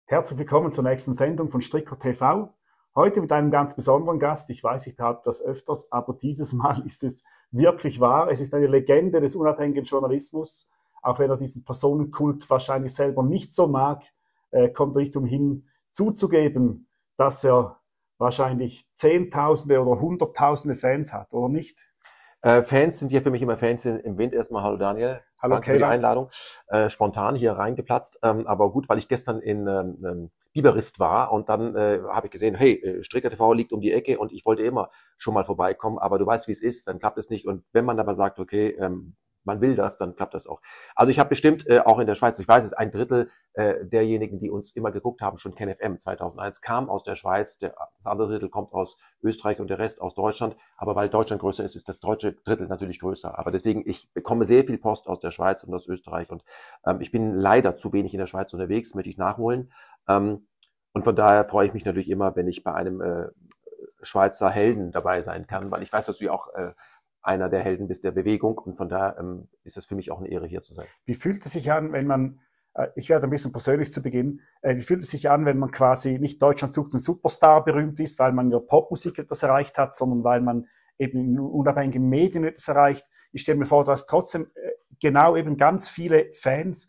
Herzlich willkommen zur nächsten Sendung von Stricker TV. Heute mit einem ganz besonderen Gast. Ich weiß, ich behaupte das öfters, aber dieses Mal ist es wirklich wahr. Es ist eine Legende des unabhängigen Journalismus. Auch wenn er diesen Personenkult wahrscheinlich selber nicht so mag, kommt er nicht umhin zuzugeben, dass er wahrscheinlich Zehntausende oder Hunderttausende Fans hat, oder nicht? Fans sind ja für mich immer Fans im Wind. Erstmal hallo Daniel. Hallo Danke für die Kayvan. Einladung. Spontan hier reingeplatzt. Aber gut, weil ich gestern in Biberist war und dann habe ich gesehen, hey, Stricker TV liegt um die Ecke und ich wollte immer schon mal vorbeikommen, aber du weißt, wie es ist, dann klappt es nicht. Und wenn man aber sagt, okay, man will das, dann klappt das auch. Also ich habe bestimmt auch in der Schweiz, ich weiß es, ein Drittel derjenigen, die uns immer geguckt haben, schon KenFM 2001, kam aus der Schweiz, das andere Drittel kommt aus Österreich und der Rest aus Deutschland. Aber weil Deutschland größer ist, ist das deutsche Drittel natürlich größer. Aber deswegen, ich bekomme sehr viel Post aus der Schweiz und aus Österreich und ich bin leider zu wenig in der Schweiz unterwegs, möchte ich nachholen. Und von daher freue ich mich natürlich immer, wenn ich bei einem Schweizer Helden dabei sein kann, weil ich weiß, dass du ja auch einer der Helden bist der Bewegung und von daher ist es für mich auch eine Ehre, hier zu sein. Wie fühlt es sich an, wenn man, ich werde ein bisschen persönlich zu Beginn, wie fühlt es sich an, wenn man quasi nicht Deutschland sucht einen Superstar berühmt ist, weil man in der Popmusik etwas erreicht hat, sondern weil man eben in unabhängigen Medien etwas erreicht? Ich stelle mir vor, du hast trotzdem genau eben ganz viele Fans.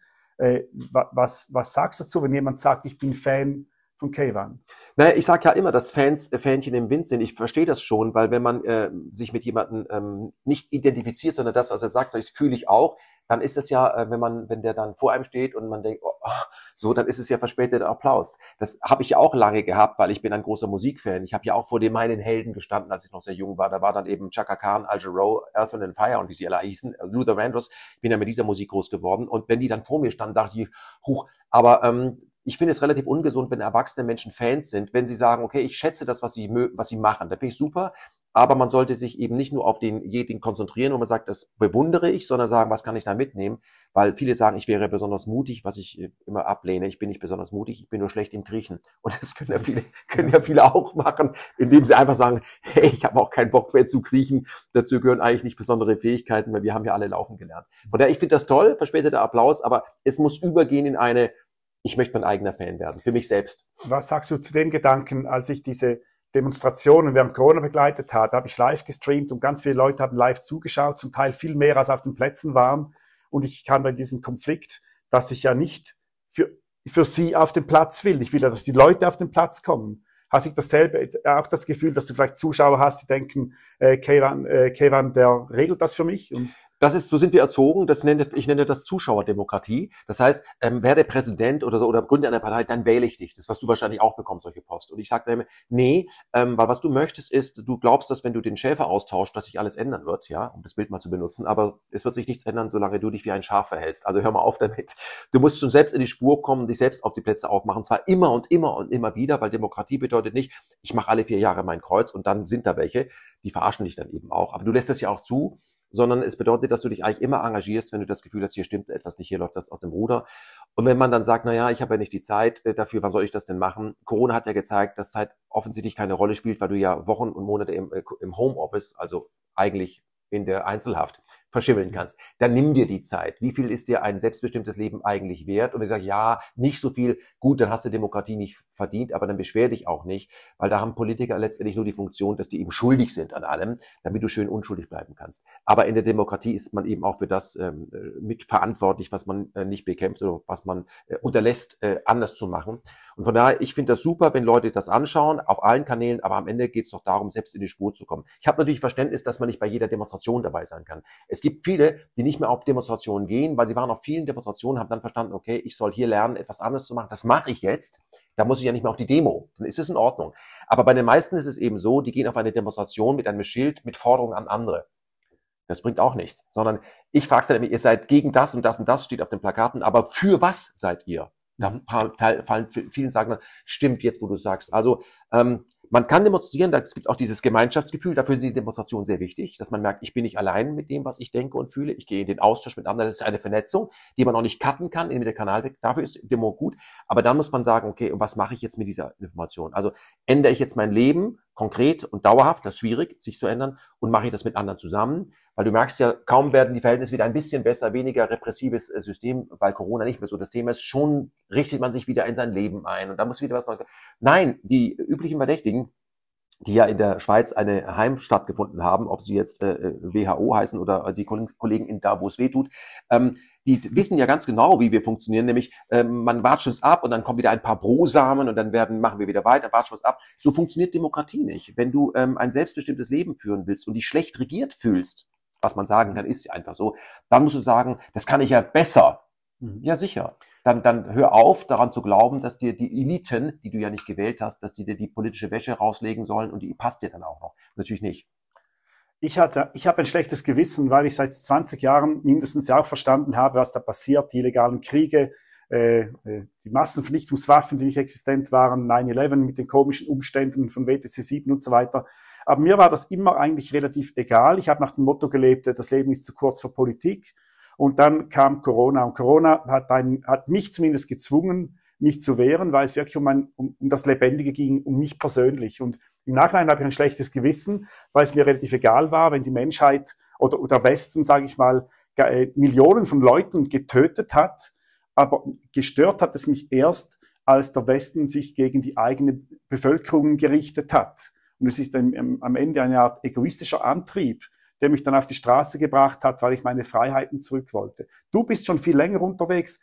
Was sagst du dazu, wenn jemand sagt, ich bin Fan von Kayvan? Naja, ich sage ja immer, dass Fans Fähnchen im Wind sind. Ich verstehe das schon, weil wenn man sich mit jemandem nicht identifiziert, sondern das, was er sagt, das fühle ich auch, dann ist es ja, wenn der dann vor einem steht und man denkt, so, dann ist es ja verspäteter Applaus. Das habe ich ja auch lange gehabt, weil ich bin ein großer Musikfan. Ich habe ja auch vor meinen Helden gestanden, als ich noch sehr jung war. Da war dann eben Chaka Khan, Al Jarreau, Earth, Wind and Fire und wie sie alle hießen, Luther Vandross. Ich bin ja mit dieser Musik groß geworden. Und wenn die dann vor mir standen, dachte ich, huch, aber ich finde es relativ ungesund, wenn erwachsene Menschen Fans sind, wenn sie sagen, okay, ich schätze das, was sie machen. Da finde ich super. Aber man sollte sich eben nicht nur auf denjenigen konzentrieren, wo man sagt, das bewundere ich, sondern sagen, was kann ich da mitnehmen? Weil viele sagen, ich wäre besonders mutig, was ich immer ablehne. Ich bin nicht besonders mutig, ich bin nur schlecht im Kriechen. Und das können ja viele auch machen, indem sie einfach sagen, hey, ich habe auch keinen Bock mehr zu kriechen. Dazu gehören eigentlich nicht besondere Fähigkeiten, weil wir haben ja alle laufen gelernt. Von daher, ich finde das toll, verspäteter Applaus, aber es muss übergehen in ich möchte mein eigener Fan werden, für mich selbst. Was sagst du zu dem Gedanken, als ich diese Demonstrationen während Corona begleitet habe, habe ich live gestreamt und ganz viele Leute haben live zugeschaut, zum Teil viel mehr als auf den Plätzen waren. Und ich kann bei diesem Konflikt, dass ich ja nicht für sie auf den Platz will. Ich will ja, dass die Leute auf den Platz kommen. Hast du dasselbe, auch das Gefühl, dass du vielleicht Zuschauer hast, die denken, Kayvan, der regelt das für mich? Und So sind wir erzogen. Ich nenne das Zuschauerdemokratie. Das heißt, werde Präsident oder so oder Gründer einer Partei, dann wähle ich dich. Das, was du wahrscheinlich auch bekommst, solche Post. Und ich sage dann, nee, weil was du möchtest ist, du glaubst, dass wenn du den Schäfer austauschst, dass sich alles ändern wird, ja, um das Bild mal zu benutzen. Aber es wird sich nichts ändern, solange du dich wie ein Schaf verhältst. Also hör mal auf damit. Du musst schon selbst in die Spur kommen, dich selbst auf die Plätze aufmachen. Und zwar immer und immer und immer wieder, weil Demokratie bedeutet nicht, ich mache alle 4 Jahre mein Kreuz und dann sind da welche, die verarschen dich dann eben auch. Aber du lässt das ja auch zu, sondern es bedeutet, dass du dich eigentlich immer engagierst, wenn du das Gefühl hast, hier stimmt etwas nicht, hier läuft das aus dem Ruder. Und wenn man dann sagt, na ja, ich habe ja nicht die Zeit dafür, wann soll ich das denn machen? Corona hat ja gezeigt, dass Zeit offensichtlich keine Rolle spielt, weil du ja Wochen und Monate im Homeoffice, also eigentlich in der Einzelhaft, verschimmeln kannst. Dann nimm dir die Zeit. Wie viel ist dir ein selbstbestimmtes Leben eigentlich wert? Und ich sage, ja, nicht so viel. Gut, dann hast du Demokratie nicht verdient, aber dann beschwer dich auch nicht, weil da haben Politiker letztendlich nur die Funktion, dass die eben schuldig sind an allem, damit du schön unschuldig bleiben kannst. Aber in der Demokratie ist man eben auch für das mitverantwortlich, was man nicht bekämpft oder was man unterlässt, anders zu machen. Und von daher, ich finde das super, wenn Leute das anschauen, auf allen Kanälen, aber am Ende geht es doch darum, selbst in die Spur zu kommen. Ich habe natürlich Verständnis, dass man nicht bei jeder Demonstration dabei sein kann. Es gibt viele, die nicht mehr auf Demonstrationen gehen, weil sie waren auf vielen Demonstrationen, haben dann verstanden, okay, ich soll hier lernen, etwas anderes zu machen. Das mache ich jetzt. Da muss ich ja nicht mehr auf die Demo. Dann ist es in Ordnung. Aber bei den meisten ist es eben so, die gehen auf eine Demonstration mit einem Schild mit Forderungen an andere. Das bringt auch nichts. Sondern ich frage dann, ihr seid gegen das und das und das, steht auf den Plakaten, aber für was seid ihr? Da fallen vielen sagen dann, stimmt jetzt, wo du sagst. Also man kann demonstrieren, es gibt auch dieses Gemeinschaftsgefühl, dafür sind die Demonstrationen sehr wichtig, dass man merkt, ich bin nicht allein mit dem, was ich denke und fühle, ich gehe in den Austausch mit anderen, das ist eine Vernetzung, die man auch nicht cutten kann, in der Kanal weg, dafür ist Demo gut, aber dann muss man sagen, okay, und was mache ich jetzt mit dieser Information? Also ändere ich jetzt mein Leben, konkret und dauerhaft, das ist schwierig, sich zu ändern, und mache ich das mit anderen zusammen, weil du merkst ja, kaum werden die Verhältnisse wieder ein bisschen besser, weniger repressives System, weil Corona nicht mehr so das Thema ist, schon richtet man sich wieder in sein Leben ein und da muss wieder was Neues. Nein, die üblichen Verdächtigen, die ja in der Schweiz eine Heimstatt gefunden haben, ob sie jetzt WHO heißen oder die Kollegen in da, wo es weh tut, die wissen ja ganz genau, wie wir funktionieren, nämlich man watscht uns ab und dann kommen wieder ein paar Brosamen und dann machen wir wieder weiter, watschen uns ab. So funktioniert Demokratie nicht. Wenn du ein selbstbestimmtes Leben führen willst und dich schlecht regiert fühlst, was man sagen kann, ist ja einfach so, dann musst du sagen, das kann ich ja besser. Ja, sicher. Dann hör auf, daran zu glauben, dass dir die Eliten, die du ja nicht gewählt hast, dass die dir die politische Wäsche rauslegen sollen und die passt dir dann auch noch. Natürlich nicht. Ich habe ein schlechtes Gewissen, weil ich seit 20 Jahren mindestens ja auch verstanden habe, was da passiert, die illegalen Kriege, die Massenvernichtungswaffen, die nicht existent waren, 9/11 mit den komischen Umständen von WTC 7 und so weiter. Aber mir war das immer eigentlich relativ egal. Ich habe nach dem Motto gelebt, das Leben ist zu kurz für Politik. Und dann kam Corona. Und Corona hat mich zumindest gezwungen, mich zu wehren, weil es wirklich um das Lebendige ging, um mich persönlich. Und im Nachhinein habe ich ein schlechtes Gewissen, weil es mir relativ egal war, wenn die Menschheit oder der Westen, sage ich mal, Millionen von Leuten getötet hat. Aber gestört hat es mich erst, als der Westen sich gegen die eigene Bevölkerung gerichtet hat. Und es ist am Ende eine Art egoistischer Antrieb, der mich dann auf die Straße gebracht hat, weil ich meine Freiheiten zurück wollte. Du bist schon viel länger unterwegs.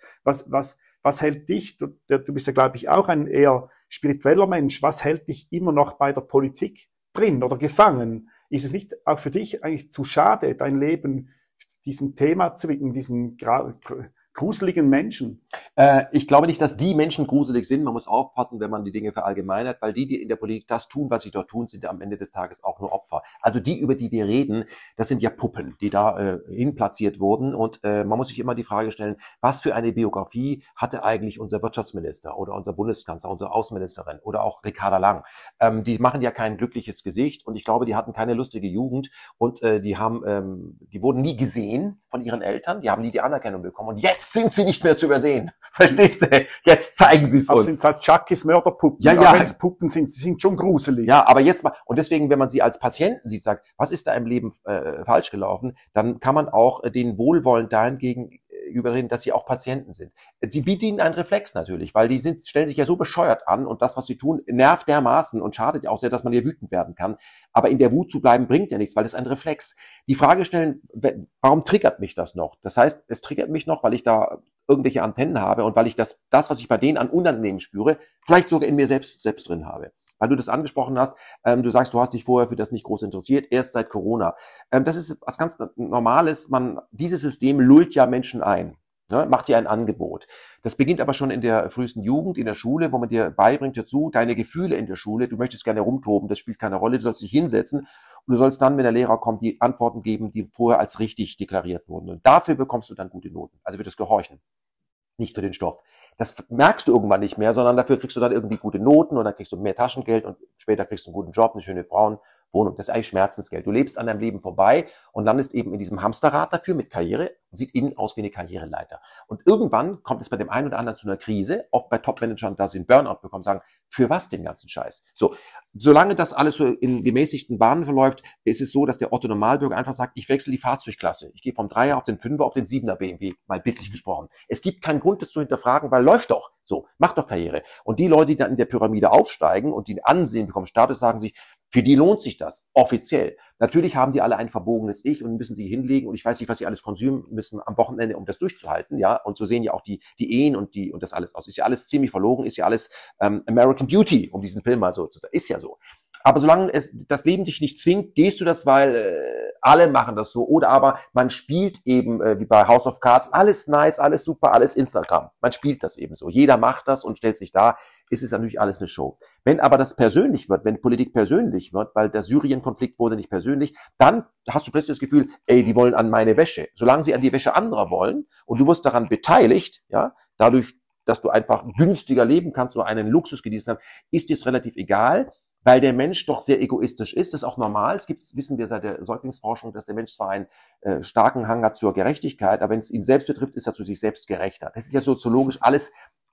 Was hält dich, du bist ja, glaube ich, auch ein eher spiritueller Mensch, was hält dich immer noch bei der Politik drin oder gefangen? Ist es nicht auch für dich eigentlich zu schade, dein Leben diesem Thema zu widmen, diesen gruseligen Menschen? Ich glaube nicht, dass die Menschen gruselig sind. Man muss aufpassen, wenn man die Dinge verallgemeinert, weil die in der Politik das tun, was sie dort tun, sind ja am Ende des Tages auch nur Opfer. Also die, über die wir reden, das sind ja Puppen, die da hinplatziert wurden. Und man muss sich immer die Frage stellen, was für eine Biografie hatte eigentlich unser Wirtschaftsminister oder unser Bundeskanzler, unsere Außenministerin oder auch Ricarda Lang? Die machen ja kein glückliches Gesicht und ich glaube, die hatten keine lustige Jugend und die wurden nie gesehen von ihren Eltern, die haben nie die Anerkennung bekommen und jetzt sind sie nicht mehr zu übersehen. Verstehst du? Jetzt zeigen sie es uns. Aber sind halt Chuckys Mörderpuppen. Ja, ja. Auch wenn es Puppen sind, sie sind schon gruselig. Ja, aber jetzt mal, und deswegen, wenn man sie als Patienten sieht, sagt, was ist da im Leben falsch gelaufen, dann kann man auch den wohlwollend dahingegen überreden, dass sie auch Patienten sind. Die bieten ihnen einen Reflex natürlich, weil die stellen sich ja so bescheuert an und das, was sie tun, nervt dermaßen und schadet ja auch sehr, dass man hier wütend werden kann. Aber in der Wut zu bleiben, bringt ja nichts, weil das ist ein Reflex. Die Frage stellen, warum triggert mich das noch? Das heißt, es triggert mich noch, weil ich da irgendwelche Antennen habe und weil ich das, was ich bei denen an Unangenehm spüre, vielleicht sogar in mir selbst drin habe. Weil du das angesprochen hast, du sagst, du hast dich vorher für das nicht groß interessiert, erst seit Corona. Das ist was ganz Normales. Dieses System lullt ja Menschen ein, ne, macht dir ein Angebot. Das beginnt aber schon in der frühesten Jugend, in der Schule, wo man dir beibringt dazu, deine Gefühle in der Schule, du möchtest gerne rumtoben, das spielt keine Rolle, du sollst dich hinsetzen und du sollst dann, wenn der Lehrer kommt, die Antworten geben, die vorher als richtig deklariert wurden. Und dafür bekommst du dann gute Noten, also für das Gehorchen. Nicht für den Stoff. Das merkst du irgendwann nicht mehr, sondern dafür kriegst du dann irgendwie gute Noten und dann kriegst du mehr Taschengeld und später kriegst du einen guten Job, eine schöne Frauenwohnung. Das ist eigentlich Schmerzensgeld. Du lebst an deinem Leben vorbei und landest eben in diesem Hamsterrad dafür mit Karriere und sieht innen aus wie eine Karriereleiter. Und irgendwann kommt es bei dem einen oder anderen zu einer Krise, oft bei Top-Managern, da sie einen Burnout bekommen, sagen, für was den ganzen Scheiß? So, solange das alles so in gemäßigten Bahnen verläuft, ist es so, dass der Otto-Normalbürger einfach sagt, ich wechsle die Fahrzeugklasse. Ich gehe vom 3er auf den 5er auf den 7er BMW, mal bildlich gesprochen. Es gibt keinen Grund, das zu hinterfragen, weil läuft doch. So, macht doch Karriere. Und die Leute, die dann in der Pyramide aufsteigen und die Ansehen bekommen, Status, sagen sich, für die lohnt sich das, offiziell. Natürlich haben die alle ein verbogenes Ich und müssen sich hinlegen und ich weiß nicht, was sie alles konsumieren müssen am Wochenende, um das durchzuhalten, ja. Und so sehen ja auch die Ehen und das alles aus. Ist ja alles ziemlich verlogen, ist ja alles American Beauty, um diesen Film mal so zu sagen. Ist ja so. Aber solange das Leben dich nicht zwingt, gehst du das, weil alle machen das so. Oder aber man spielt eben, wie bei House of Cards, alles nice, alles super, alles Instagram. Man spielt das eben so. Jeder macht das und stellt sich da. Ist es natürlich alles eine Show. Wenn aber das persönlich wird, wenn Politik persönlich wird, weil der Syrien-Konflikt wurde nicht persönlich, dann hast du plötzlich das Gefühl, ey, die wollen an meine Wäsche. Solange sie an die Wäsche anderer wollen und du wirst daran beteiligt, ja, dadurch, dass du einfach günstiger leben kannst oder einen Luxus genießen hast, ist dir es relativ egal, weil der Mensch doch sehr egoistisch ist. Das ist auch normal. Wissen wir seit der Säuglingsforschung, dass der Mensch zwar einen starken Hang hat zur Gerechtigkeit, aber wenn es ihn selbst betrifft, ist er zu sich selbst gerechter. Das ist ja soziologisch alles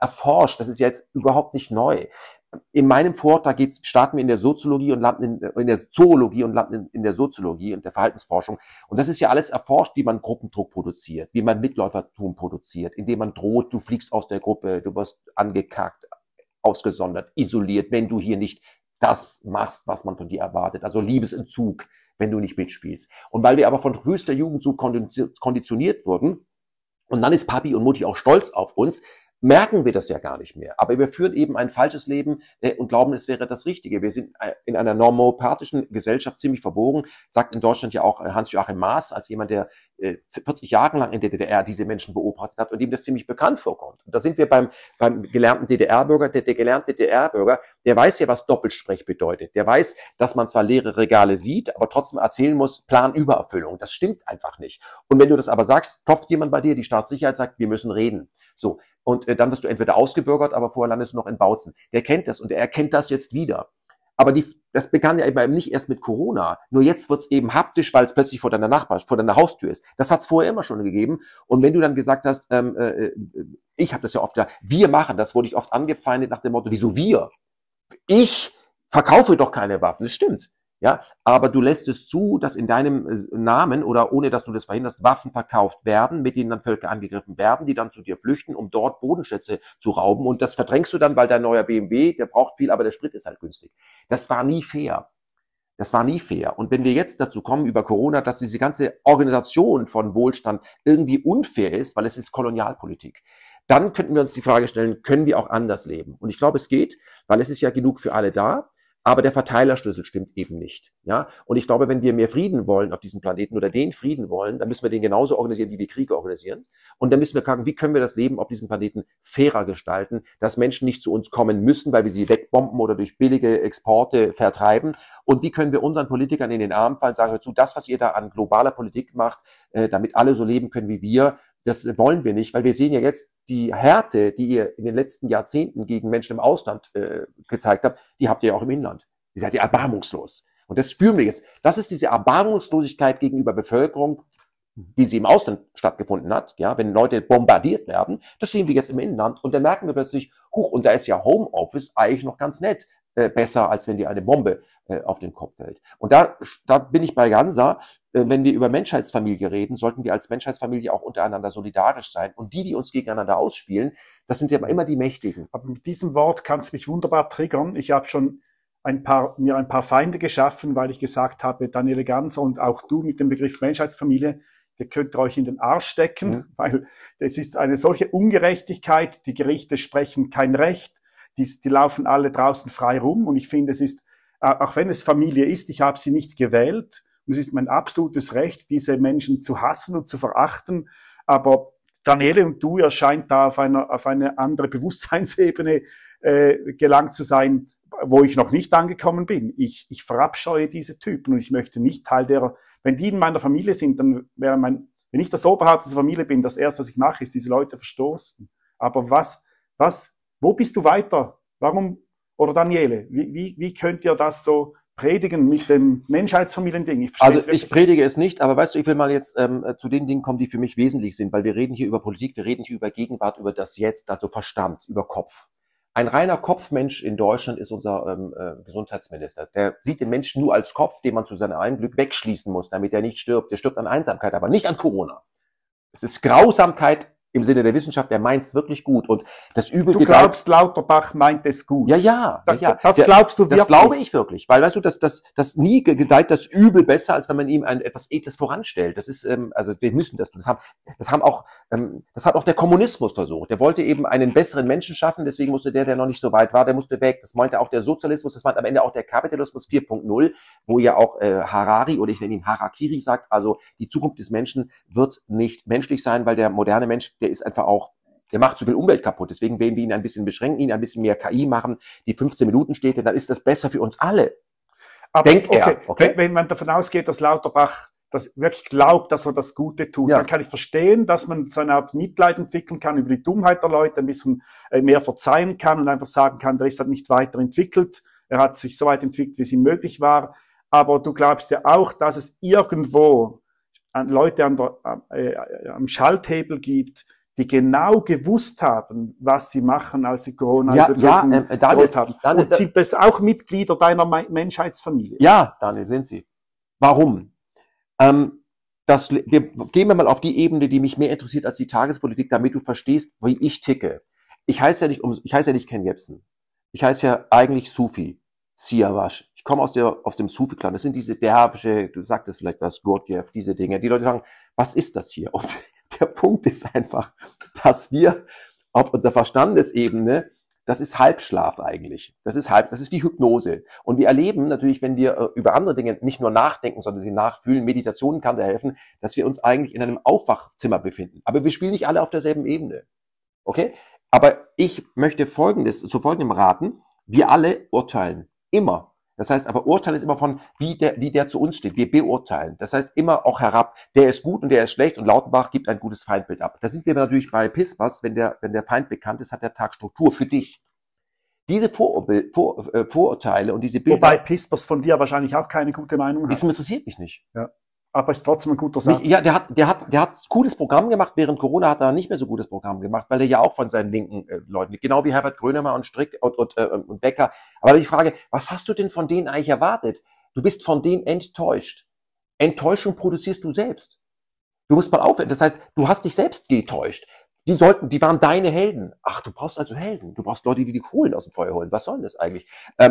erforscht. Das ist ja jetzt überhaupt nicht neu. In meinem Vortrag starten wir in der Soziologie und landen in der Zoologie und landen in der Soziologie und der Verhaltensforschung. Und das ist ja alles erforscht, wie man Gruppendruck produziert, wie man Mitläufertum produziert, indem man droht, du fliegst aus der Gruppe, du wirst angekackt, ausgesondert, isoliert, wenn du hier nicht das machst, was man von dir erwartet. Also Liebesentzug, wenn du nicht mitspielst. Und weil wir aber von frühester Jugend so konditioniert wurden, und dann ist Papi und Mutti auch stolz auf uns, merken wir das ja gar nicht mehr. Aber wir führen eben ein falsches Leben und glauben, es wäre das Richtige. Wir sind in einer normopathischen Gesellschaft ziemlich verbogen, sagt in Deutschland ja auch Hans-Joachim Maaß, als jemand, der 40 Jahre lang in der DDR diese Menschen beobachtet hat und ihm das ziemlich bekannt vorkommt. Und da sind wir beim gelernten DDR-Bürger. Der gelernte DDR-Bürger, der weiß ja, was Doppelsprech bedeutet. Der weiß, dass man zwar leere Regale sieht, aber trotzdem erzählen muss, Planübererfüllung. Das stimmt einfach nicht. Und wenn du das aber sagst, klopft jemand bei dir, die Staatssicherheit sagt, wir müssen reden. So. Und dann wirst du entweder ausgebürgert, aber vorher landest du noch in Bautzen. Der kennt das und er erkennt das jetzt wieder. Aber das begann ja eben nicht erst mit Corona. Nur jetzt wird's eben haptisch, weil es plötzlich vor deiner Haustür ist. Das hat's vorher immer schon gegeben. Und wenn du dann gesagt hast, ich habe das ja oft, wir machen das, wurde ich oft angefeindet nach dem Motto, wieso wir? Ich verkaufe doch keine Waffen. Das stimmt. Ja, aber du lässt es zu, dass in deinem Namen oder ohne, dass du das verhinderst, Waffen verkauft werden, mit denen dann Völker angegriffen werden, die dann zu dir flüchten, um dort Bodenschätze zu rauben. Und das verdrängst du dann, weil dein neuer BMW, der braucht viel, aber der Sprit ist halt günstig. Das war nie fair. Das war nie fair. Und wenn wir jetzt dazu kommen über Corona, dass diese ganze Organisation von Wohlstand irgendwie unfair ist, weil es ist Kolonialpolitik, dann könnten wir uns die Frage stellen, können wir auch anders leben? Und ich glaube, es geht, weil es ist ja genug für alle da. Aber der Verteilerschlüssel stimmt eben nicht. Ja, und ich glaube, wenn wir mehr Frieden wollen auf diesem Planeten oder den Frieden wollen, dann müssen wir den genauso organisieren, wie wir Kriege organisieren. Und dann müssen wir fragen, wie können wir das Leben auf diesem Planeten fairer gestalten, dass Menschen nicht zu uns kommen müssen, weil wir sie wegbomben oder durch billige Exporte vertreiben. Und wie können wir unseren Politikern in den Arm fallen, sagen wir zu, das, was ihr da an globaler Politik macht, damit alle so leben können wie wir, das wollen wir nicht, weil wir sehen ja jetzt die Härte, die ihr in den letzten Jahrzehnten gegen Menschen im Ausland gezeigt habt, die habt ihr ja auch im Inland. Ihr seid ja erbarmungslos. Und das spüren wir jetzt. Das ist diese Erbarmungslosigkeit gegenüber Bevölkerung, wie sie im Ausland stattgefunden hat, ja, wenn Leute bombardiert werden, das sehen wir jetzt im Inland. Und dann merken wir plötzlich, huch, und da ist ja Homeoffice eigentlich noch ganz nett. Besser, als wenn dir eine Bombe auf den Kopf fällt. Und da bin ich bei Gansa, wenn wir über Menschheitsfamilie reden, sollten wir als Menschheitsfamilie auch untereinander solidarisch sein. Und die uns gegeneinander ausspielen, das sind ja immer die Mächtigen. Aber mit diesem Wort kannst du mich wunderbar triggern. Ich habe schon mir ein paar Feinde geschaffen, weil ich gesagt habe, Daniele Ganser und auch du mit dem Begriff Menschheitsfamilie, ihr könnt euch in den Arsch stecken, weil es ist eine solche Ungerechtigkeit, die Gerichte sprechen kein Recht, die laufen alle draußen frei rum und ich finde, es ist, auch wenn es Familie ist, ich habe sie nicht gewählt und es ist mein absolutes Recht, diese Menschen zu hassen und zu verachten, aber Daniele und du, ihr scheint da auf eine andere Bewusstseinsebene gelangt zu sein, wo ich noch nicht angekommen bin. Ich verabscheue diese Typen und ich möchte nicht Teil derer, wenn die in meiner Familie sind, dann wäre wenn ich das Oberhaupt dieser Familie bin, das Erste, was ich mache, ist diese Leute verstoßen. Aber wo bist du weiter? Warum, oder Daniele, wie könnt ihr das so predigen mit dem Menschheitsfamiliending? Ich predige es nicht, aber weißt du, ich will mal jetzt zu den Dingen kommen, die für mich wesentlich sind, weil wir reden hier über Politik, wir reden hier über Gegenwart, über das Jetzt, also Verstand, über Kopf. Ein reiner Kopfmensch in Deutschland ist unser Gesundheitsminister. Der sieht den Menschen nur als Kopf, den man zu seinem eigenen Glück wegschließen muss, damit er nicht stirbt. Der stirbt an Einsamkeit, aber nicht an Corona. Es ist Grausamkeit im Sinne der Wissenschaft, der meint's wirklich gut. Und das Übel. Du glaubst, Lauterbach meint es gut. Ja. Das glaubst du wirklich? Das glaube ich wirklich. Weil, weißt du, das nie gedeiht das Übel besser, als wenn man ihm etwas Edles voranstellt. Das ist, also wir müssen das tun. Das hat auch der Kommunismus versucht. Der wollte eben einen besseren Menschen schaffen, deswegen musste der noch nicht so weit war, der musste weg. Das meinte auch der Sozialismus, das meinte am Ende auch der Kapitalismus 4.0, wo ja auch Harari, oder ich nenne ihn Harakiri, sagt, also die Zukunft des Menschen wird nicht menschlich sein, weil der moderne Mensch, der ist einfach auch, der macht zu viel Umwelt kaputt. Deswegen werden wir ihn ein bisschen beschränken, ihn ein bisschen mehr KI machen, die 15 Minuten steht, dann ist das besser für uns alle. Aber, denkt er. Okay. Wenn man davon ausgeht, dass Lauterbach das wirklich glaubt, dass er das Gute tut, dann kann ich verstehen, dass man so eine Art Mitleid entwickeln kann über die Dummheit der Leute, ein bisschen mehr verzeihen kann und einfach sagen kann, der ist halt nicht weiterentwickelt. Er hat sich so weit entwickelt, wie es ihm möglich war. Aber du glaubst ja auch, dass es irgendwo Leute am Schalthebel gibt, die genau gewusst haben, was sie machen, als sie Corona Daniel, haben. Und sind das auch Mitglieder deiner Menschheitsfamilie? Ja, Daniel, sind sie. Warum? Gehen wir mal auf die Ebene, die mich mehr interessiert als die Tagespolitik, damit du verstehst, wie ich ticke. Ich heiße ja nicht Ken Jebsen. Ich heiße ja eigentlich Sufi, Siavash. Ich komme aus dem Sufi-Clan. Das sind diese Derwische, du sagtest vielleicht was, Gurdjieff, diese Dinge. Die Leute sagen, was ist das hier? Und der Punkt ist einfach, dass wir auf unserer Verstandesebene, das ist Halbschlaf eigentlich. Das ist die Hypnose. Und wir erleben natürlich, wenn wir über andere Dinge nicht nur nachdenken, sondern sie nachfühlen, Meditationen kann da helfen, dass wir uns eigentlich in einem Aufwachzimmer befinden. Aber wir spielen nicht alle auf derselben Ebene. Okay? Aber ich möchte zu folgendem raten. Wir alle urteilen. Immer. Das heißt, aber Urteil ist immer von, wie der zu uns steht. Wir beurteilen. Das heißt immer auch herab, der ist gut und der ist schlecht und Lautenbach gibt ein gutes Feindbild ab. Da sind wir natürlich bei Pispas, wenn der Feind bekannt ist, hat der Tag Struktur für dich. Diese Vorurteile und diese Bilder. Wobei Pispas von dir wahrscheinlich auch keine gute Meinung hat. Das interessiert mich nicht. Ja. Aber ist trotzdem ein guter Satz. Ja, der hat cooles Programm gemacht. Während Corona hat er nicht mehr so gutes Programm gemacht, weil er ja auch von seinen linken Leuten, genau wie Herbert Grönemeyer und Strick und Becker. Aber die Frage, was hast du denn von denen eigentlich erwartet? Du bist von denen enttäuscht. Enttäuschung produzierst du selbst. Du musst mal aufhören. Das heißt, du hast dich selbst getäuscht. Die waren deine Helden. Ach, du brauchst also Helden. Du brauchst Leute, die Kohlen aus dem Feuer holen. Was soll denn das eigentlich?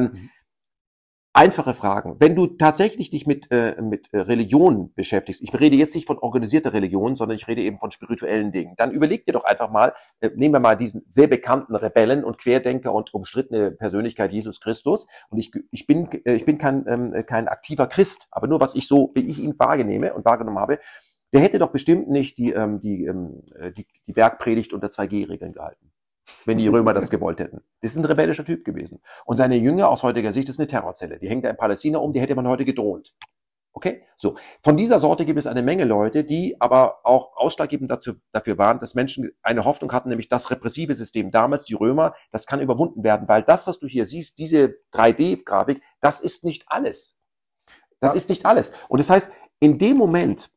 Einfache Fragen. Wenn du tatsächlich dich mit Religion beschäftigst, ich rede jetzt nicht von organisierter Religion, sondern ich rede eben von spirituellen Dingen, dann überleg dir doch einfach mal, nehmen wir mal diesen sehr bekannten Rebellen und Querdenker und umstrittene Persönlichkeit Jesus Christus. Und ich bin kein aktiver Christ, aber nur wie ich ihn wahrgenommen habe, der hätte doch bestimmt nicht die Bergpredigt unter 2G-Regeln gehalten, wenn die Römer das gewollt hätten. Das ist ein rebellischer Typ gewesen. Und seine Jünger aus heutiger Sicht ist eine Terrorzelle. Die hängt da in Palästina die hätte man heute gedroht. Okay? So. Von dieser Sorte gibt es eine Menge Leute, die aber auch ausschlaggebend dafür waren, dass Menschen eine Hoffnung hatten, nämlich das repressive System damals, die Römer, das kann überwunden werden, weil das, was du hier siehst, diese 3D-Grafik, das ist nicht alles. Das ist nicht alles. Und das heißt, in dem Moment,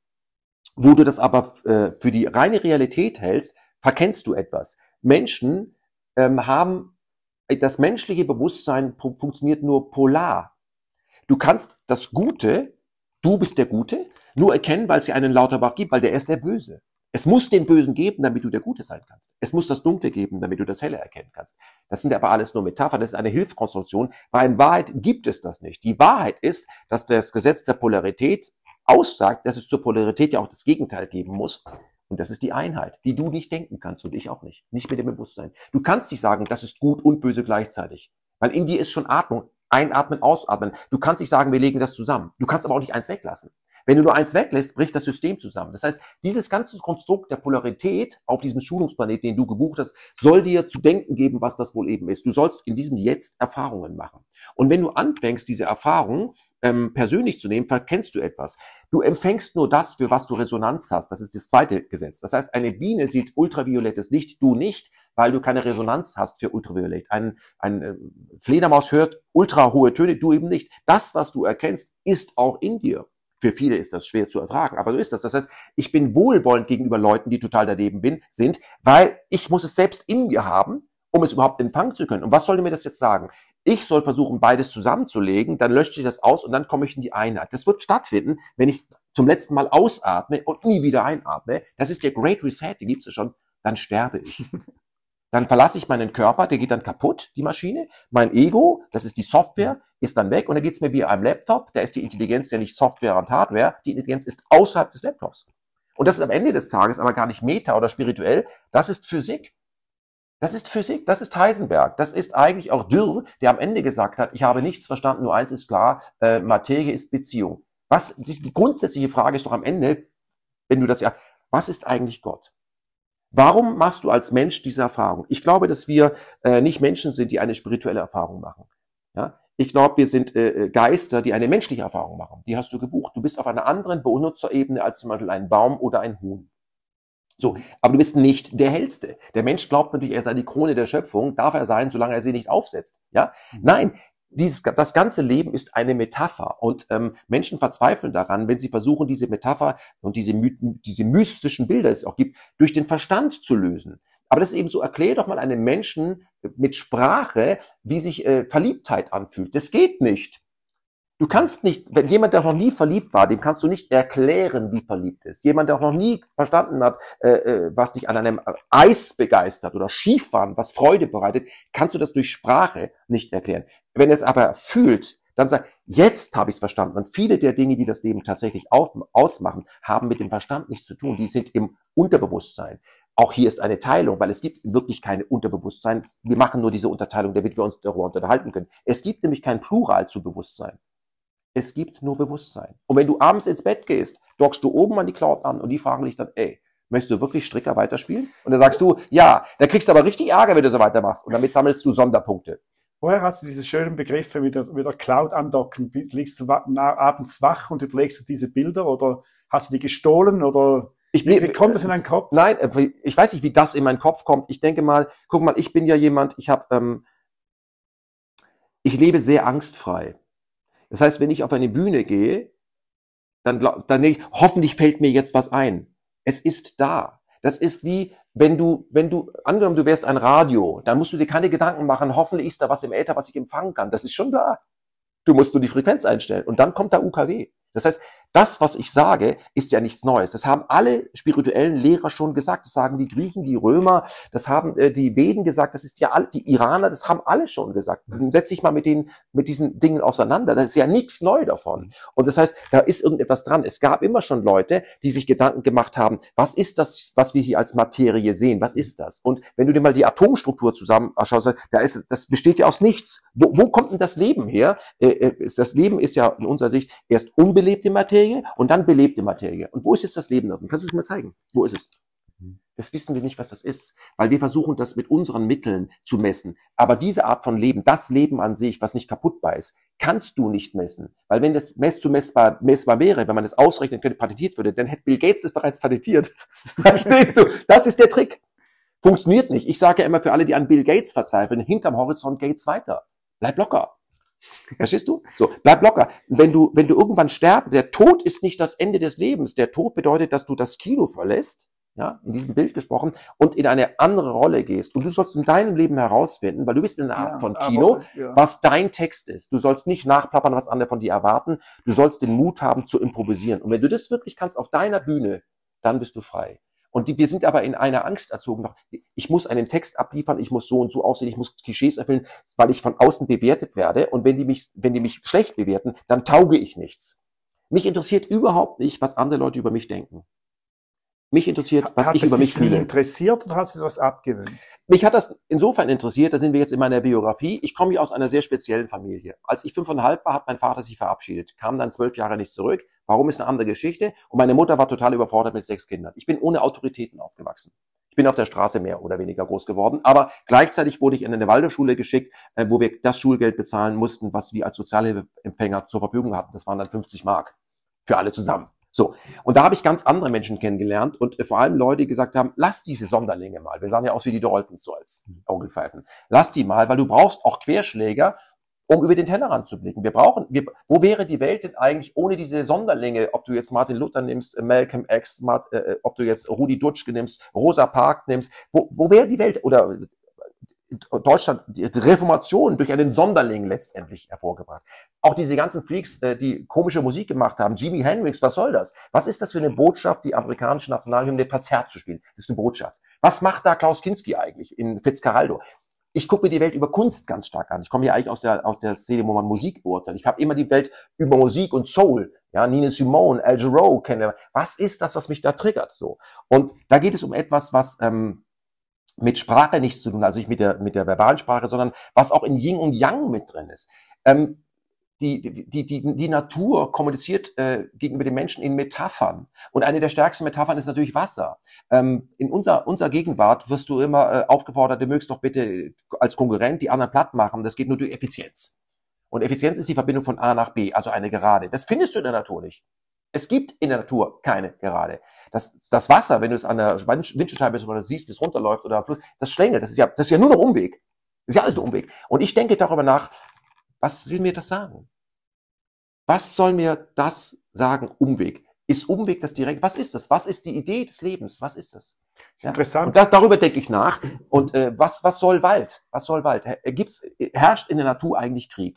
wo du das aber für die reine Realität hältst, verkennst du etwas. Menschen haben, das menschliche Bewusstsein funktioniert nur polar. Du kannst das Gute, du bist der Gute, nur erkennen, weil es ja einen Lauterbach gibt, weil der ist der Böse. Es muss den Bösen geben, damit du der Gute sein kannst. Es muss das Dunkle geben, damit du das Helle erkennen kannst. Das sind aber alles nur Metaphern, das ist eine Hilfskonstruktion, weil in Wahrheit gibt es das nicht. Die Wahrheit ist, dass das Gesetz der Polarität aussagt, dass es zur Polarität ja auch das Gegenteil geben muss. Und das ist die Einheit, die du nicht denken kannst und ich auch nicht. Nicht mit dem Bewusstsein. Du kannst nicht sagen, das ist gut und böse gleichzeitig. Weil in dir ist schon Atmung. Einatmen, ausatmen. Du kannst nicht sagen, wir legen das zusammen. Du kannst aber auch nicht eins weglassen. Wenn du nur eins weglässt, bricht das System zusammen. Das heißt, dieses ganze Konstrukt der Polarität auf diesem Schulungsplanet, den du gebucht hast, soll dir zu denken geben, was das wohl eben ist. Du sollst in diesem Jetzt Erfahrungen machen. Und wenn du anfängst, diese Erfahrungen persönlich zu nehmen, verkennst du etwas. Du empfängst nur das, für was du Resonanz hast. Das ist das zweite Gesetz. Das heißt, eine Biene sieht ultraviolettes Licht, du nicht, weil du keine Resonanz hast für Ultraviolett. Ein Fledermaus hört ultrahohe Töne, du eben nicht. Das, was du erkennst, ist auch in dir. Für viele ist das schwer zu ertragen, aber so ist das. Das heißt, ich bin wohlwollend gegenüber Leuten, die total daneben sind, weil ich muss es selbst in mir haben, um es überhaupt empfangen zu können. Und was soll mir das jetzt sagen? Ich soll versuchen, beides zusammenzulegen, dann löscht sich das aus und dann komme ich in die Einheit. Das wird stattfinden, wenn ich zum letzten Mal ausatme und nie wieder einatme. Das ist der Great Reset, den gibt's ja schon. Dann sterbe ich. Dann verlasse ich meinen Körper, der geht dann kaputt, die Maschine. Mein Ego, das ist die Software, ist dann weg und dann geht's mir wie einem Laptop. Da ist die Intelligenz ja nicht Software und Hardware. Die Intelligenz ist außerhalb des Laptops. Und das ist am Ende des Tages aber gar nicht Meta oder spirituell. Das ist Physik. Das ist Physik, das ist Heisenberg, das ist eigentlich auch Dürr, der am Ende gesagt hat, ich habe nichts verstanden, nur eins ist klar, Materie ist Beziehung. Die grundsätzliche Frage ist doch am Ende, wenn du das ja, was ist eigentlich Gott? Warum machst du als Mensch diese Erfahrung? Ich glaube, dass wir nicht Menschen sind, die eine spirituelle Erfahrung machen. Ja? Ich glaube, wir sind Geister, die eine menschliche Erfahrung machen. Die hast du gebucht. Du bist auf einer anderen Benutzerebene als zum Beispiel ein Baum oder ein Huhn. So, aber du bist nicht der Hellste. Der Mensch glaubt natürlich, er sei die Krone der Schöpfung, darf er sein, solange er sie nicht aufsetzt. Ja? Nein, das ganze Leben ist eine Metapher und Menschen verzweifeln daran, wenn sie versuchen, diese Metapher und diese mystischen Bilder, es auch gibt, durch den Verstand zu lösen. Aber das ist eben so, erklär doch mal einem Menschen mit Sprache, wie sich Verliebtheit anfühlt. Das geht nicht. Du kannst nicht, wenn jemand, der noch nie verliebt war, dem kannst du nicht erklären, wie verliebt ist. Jemand, der auch noch nie verstanden hat, was dich an einem Eis begeistert oder Skifahren, was Freude bereitet, kannst du das durch Sprache nicht erklären. Wenn er es aber fühlt, dann sagt, jetzt habe ich es verstanden. Und viele der Dinge, die das Leben tatsächlich ausmachen, haben mit dem Verstand nichts zu tun. Die sind im Unterbewusstsein. Auch hier ist eine Teilung, weil es gibt wirklich keine Unterbewusstsein. Wir machen nur diese Unterteilung, damit wir uns darüber unterhalten können. Es gibt nämlich kein Plural zu Bewusstsein. Es gibt nur Bewusstsein. Und wenn du abends ins Bett gehst, dockst du oben an die Cloud an und die fragen dich dann, ey, möchtest du wirklich Stricker weiterspielen? Und dann sagst du, ja, da kriegst du aber richtig Ärger, wenn du so weitermachst. Und damit sammelst du Sonderpunkte. Woher hast du diese schönen Begriffe mit der Cloud andocken? Liegst du abends wach und überlegst du diese Bilder oder hast du die gestohlen oder wie kommt das in deinen Kopf? Nein, ich weiß nicht, wie das in meinen Kopf kommt. Ich denke mal, guck mal, ich bin ja jemand, ich lebe sehr angstfrei. Das heißt, wenn ich auf eine Bühne gehe, dann denke ich, hoffentlich fällt mir jetzt was ein. Es ist da. Das ist wie, wenn du, angenommen, du wärst ein Radio, dann musst du dir keine Gedanken machen, hoffentlich ist da was im Äther, was ich empfangen kann. Das ist schon da. Du musst nur die Frequenz einstellen und dann kommt der UKW. Das heißt, das, was ich sage, ist ja nichts Neues. Das haben alle spirituellen Lehrer schon gesagt. Das sagen die Griechen, die Römer, das haben die Veden gesagt, das ist ja all, die Iraner, das haben alle schon gesagt. Setz dich mal mit diesen Dingen auseinander. Das ist ja nichts neu davon. Und das heißt, da ist irgendetwas dran. Es gab immer schon Leute, die sich Gedanken gemacht haben, was ist das, was wir hier als Materie sehen? Was ist das? Und wenn du dir mal die Atomstruktur zusammen anschaust, das besteht ja aus nichts. Wo kommt denn das Leben her? Das Leben ist ja in unserer Sicht erst unbelebte Materie und dann belebte Materie. Und wo ist jetzt das Leben drin? Kannst du es mal zeigen? Wo ist es? Das wissen wir nicht, was das ist, weil wir versuchen, das mit unseren Mitteln zu messen. Aber diese Art von Leben, das Leben an sich, was nicht kaputtbar ist, kannst du nicht messen. Weil wenn das messbar wäre, wenn man das ausrechnen könnte, patentiert würde, dann hätte Bill Gates das bereits patentiert. Verstehst du? Das ist der Trick. Funktioniert nicht. Ich sage ja immer für alle, die an Bill Gates verzweifeln, hinterm Horizont geht's weiter. Bleib locker. Verstehst du? So, bleib locker. Wenn du irgendwann stirbst, der Tod ist nicht das Ende des Lebens. Der Tod bedeutet, dass du das Kino verlässt, ja, in diesem Bild gesprochen, und in eine andere Rolle gehst. Und du sollst in deinem Leben herausfinden, weil du bist in einer Art von Kino, was dein Text ist. Du sollst nicht nachplappern, was andere von dir erwarten. Du sollst den Mut haben, zu improvisieren. Und wenn du das wirklich kannst auf deiner Bühne, dann bist du frei. Und wir sind aber in einer Angst erzogen. Ich muss einen Text abliefern, ich muss so und so aussehen, ich muss Klischees erfüllen, weil ich von außen bewertet werde. Und wenn die mich schlecht bewerten, dann tauge ich nichts. Mich interessiert überhaupt nicht, was andere Leute über mich denken. Mich interessiert, was ich über mich fühle. Hat es dich interessiert oder hast du das abgewöhnt? Mich hat das insofern interessiert, da sind wir jetzt in meiner Biografie. Ich komme hier aus einer sehr speziellen Familie. Als ich 5,5 war, hat mein Vater sich verabschiedet, kam dann 12 Jahre nicht zurück. Warum, ist eine andere Geschichte. Und meine Mutter war total überfordert mit 6 Kindern. Ich bin ohne Autoritäten aufgewachsen. Ich bin auf der Straße mehr oder weniger groß geworden. Aber gleichzeitig wurde ich in eine Waldorfschule geschickt, wo wir das Schulgeld bezahlen mussten, was wir als Sozialhilfeempfänger zur Verfügung hatten. Das waren dann 50 Mark für alle zusammen. So, und da habe ich ganz andere Menschen kennengelernt und vor allem Leute, die gesagt haben, lass diese Sonderlinge mal. Wir sahen ja aus wie die Daltons so als Augenpfeifen. Lass die mal, weil du brauchst auch Querschläger, um über den Tellerrand zu blicken. Wo wäre die Welt denn eigentlich ohne diese Sonderlinge, ob du jetzt Martin Luther nimmst, Malcolm X, ob du jetzt Rudi Dutschke nimmst, Rosa Parks nimmst, wo wäre die Welt? Oder Deutschland, die Reformation durch einen Sonderling letztendlich hervorgebracht. Auch diese ganzen Freaks, die komische Musik gemacht haben, Jimi Hendrix, was soll das? Was ist das für eine Botschaft, die amerikanische Nationalhymne verzerrt zu spielen? Das ist eine Botschaft. Was macht da Klaus Kinski eigentlich in Fitzcarraldo? Ich gucke mir die Welt über Kunst ganz stark an. Ich komme ja eigentlich aus der Szene, wo man Musik beurteilt. Ich habe immer die Welt über Musik und Soul, ja, Nina Simone, Al Jarreau kennen. Was ist das, was mich da triggert? So. Und da geht es um etwas, was mit Sprache nichts zu tun, also nicht mit der verbalen Sprache, sondern was auch in Yin und Yang mit drin ist. Die Natur kommuniziert gegenüber den Menschen in Metaphern. Und eine der stärksten Metaphern ist natürlich Wasser. In unserer Gegenwart wirst du immer aufgefordert, du mögst doch bitte als Konkurrent die anderen platt machen. Das geht nur durch Effizienz. Und Effizienz ist die Verbindung von A nach B, also eine Gerade. Das findest du in der Natur nicht. Es gibt in der Natur keine Gerade. Das Wasser, wenn du es an der Windschutzscheibe siehst, wie es runterläuft oder am Fluss, das schlängelt. Das ist ja nur noch Umweg. Das ist ja alles nur Umweg. Und ich denke darüber nach, Was will mir das sagen? Was soll mir das sagen, Umweg? Ist Umweg das direkt? Was ist das? Was ist die Idee des Lebens? Was ist das? Ist interessant. Und darüber denke ich nach. Und was soll Wald? Was soll Wald? Herrscht in der Natur eigentlich Krieg?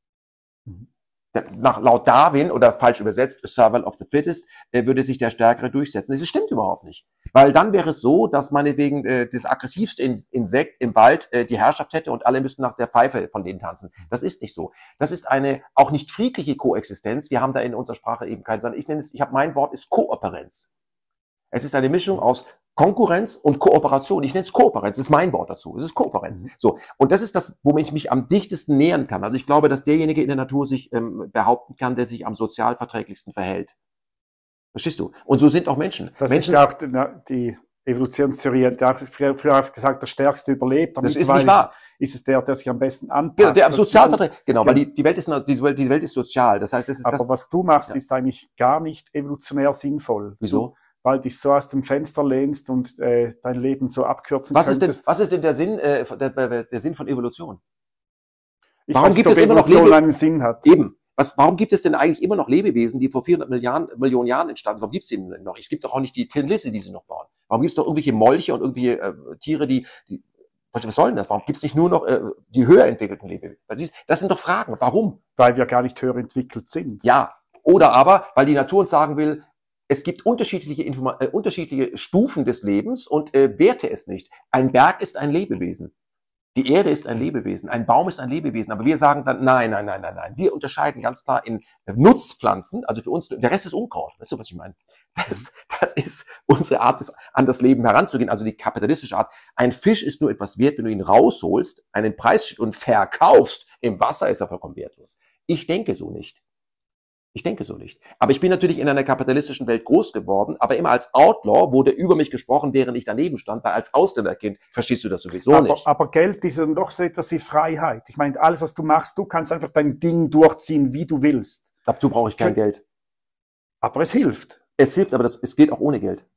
Laut Darwin, oder falsch übersetzt, Survival of the Fittest, würde sich der Stärkere durchsetzen. Das stimmt überhaupt nicht. Weil dann wäre es so, dass meinetwegen das aggressivste Insekt im Wald die Herrschaft hätte und alle müssten nach der Pfeife von denen tanzen. Das ist nicht so. Das ist eine auch nicht friedliche Koexistenz. Wir haben da in unserer Sprache eben keinen, sondern mein Wort ist Kooperenz. Es ist eine Mischung aus Konkurrenz und Kooperation. Ich nenne es Kooperenz, das ist mein Wort dazu. Es ist Kooperenz. So. Und das ist das, womit ich mich am dichtesten nähern kann. Also ich glaube, dass derjenige in der Natur sich behaupten kann, der sich am sozialverträglichsten verhält. Verstehst du? Und so sind auch Menschen. Das Menschen, ist ja auch die Evolutionstheorie, der hat früher gesagt, der Stärkste überlebt. Das ist nicht wahr. Ist es der sich am besten anpasst. Genau, der am Sozialvertrag, genau, weil die Welt ist sozial. Das heißt, es ist aber das. Was du machst, ist eigentlich gar nicht evolutionär sinnvoll. Wieso? Weil dich so aus dem Fenster lehnst und dein Leben so abkürzen könntest. Was ist denn der Sinn, der Sinn von Evolution? Warum gibt es immer noch Evolution einen Sinn hat? Eben. Warum gibt es denn eigentlich immer noch Lebewesen, die vor 400 Millionen Jahren entstanden sind? Warum gibt es die denn noch? Es gibt doch auch nicht die Tinlisse, die sie noch bauen. Warum gibt es doch irgendwelche Molche und irgendwelche Tiere, was soll denn das? Warum gibt es nicht nur noch die höher entwickelten Lebewesen? Das sind doch Fragen. Warum? Weil wir gar nicht höher entwickelt sind. Ja. Oder aber, weil die Natur uns sagen will, es gibt unterschiedliche Stufen des Lebens und werte es nicht. Ein Berg ist ein Lebewesen. Die Erde ist ein Lebewesen. Ein Baum ist ein Lebewesen. Aber wir sagen dann, nein. Wir unterscheiden ganz klar in Nutzpflanzen. Also für uns, der Rest ist Unkraut. Weißt du, was ich meine? Das ist unsere Art, an das Leben heranzugehen. Also die kapitalistische Art. Ein Fisch ist nur etwas wert, wenn du ihn rausholst, einen Preis und verkaufst. Im Wasser ist er vollkommen wertlos. Ich denke so nicht. Aber ich bin natürlich in einer kapitalistischen Welt groß geworden, aber immer als Outlaw wurde über mich gesprochen, während ich daneben stand, weil als Ausländerkind verstehst du das sowieso nicht. Aber Geld ist dann doch so etwas wie Freiheit. Ich meine, alles, was du machst, du kannst einfach dein Ding durchziehen, wie du willst. Dazu brauche ich kein Geld. Aber es hilft. Es hilft, aber es geht auch ohne Geld.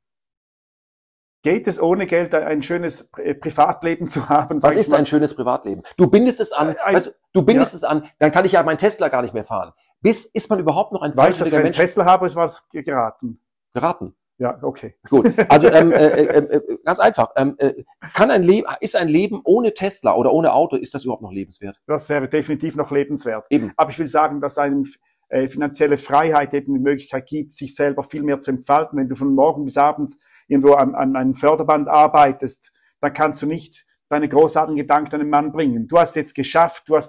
Geht es ohne Geld, ein schönes Privatleben zu haben? Was ist ein schönes Privatleben? Du bindest es an, es an, dann kann ich ja meinen Tesla gar nicht mehr fahren. Ist man überhaupt noch ein Weißt du, dass wenn ich Tesla habe, ist was geraten? Geraten? Ja, okay. Gut, also ganz einfach. Ist ein Leben ohne Tesla oder ohne Auto, ist das überhaupt noch lebenswert? Das wäre definitiv noch lebenswert. Eben. Aber ich will sagen, dass einem finanzielle Freiheit eben die Möglichkeit gibt, sich selber viel mehr zu entfalten. Wenn du von morgen bis abend irgendwo an einem Förderband arbeitest, dann kannst du nicht deine großartigen Gedanken an den Mann bringen. Du hast es jetzt geschafft, du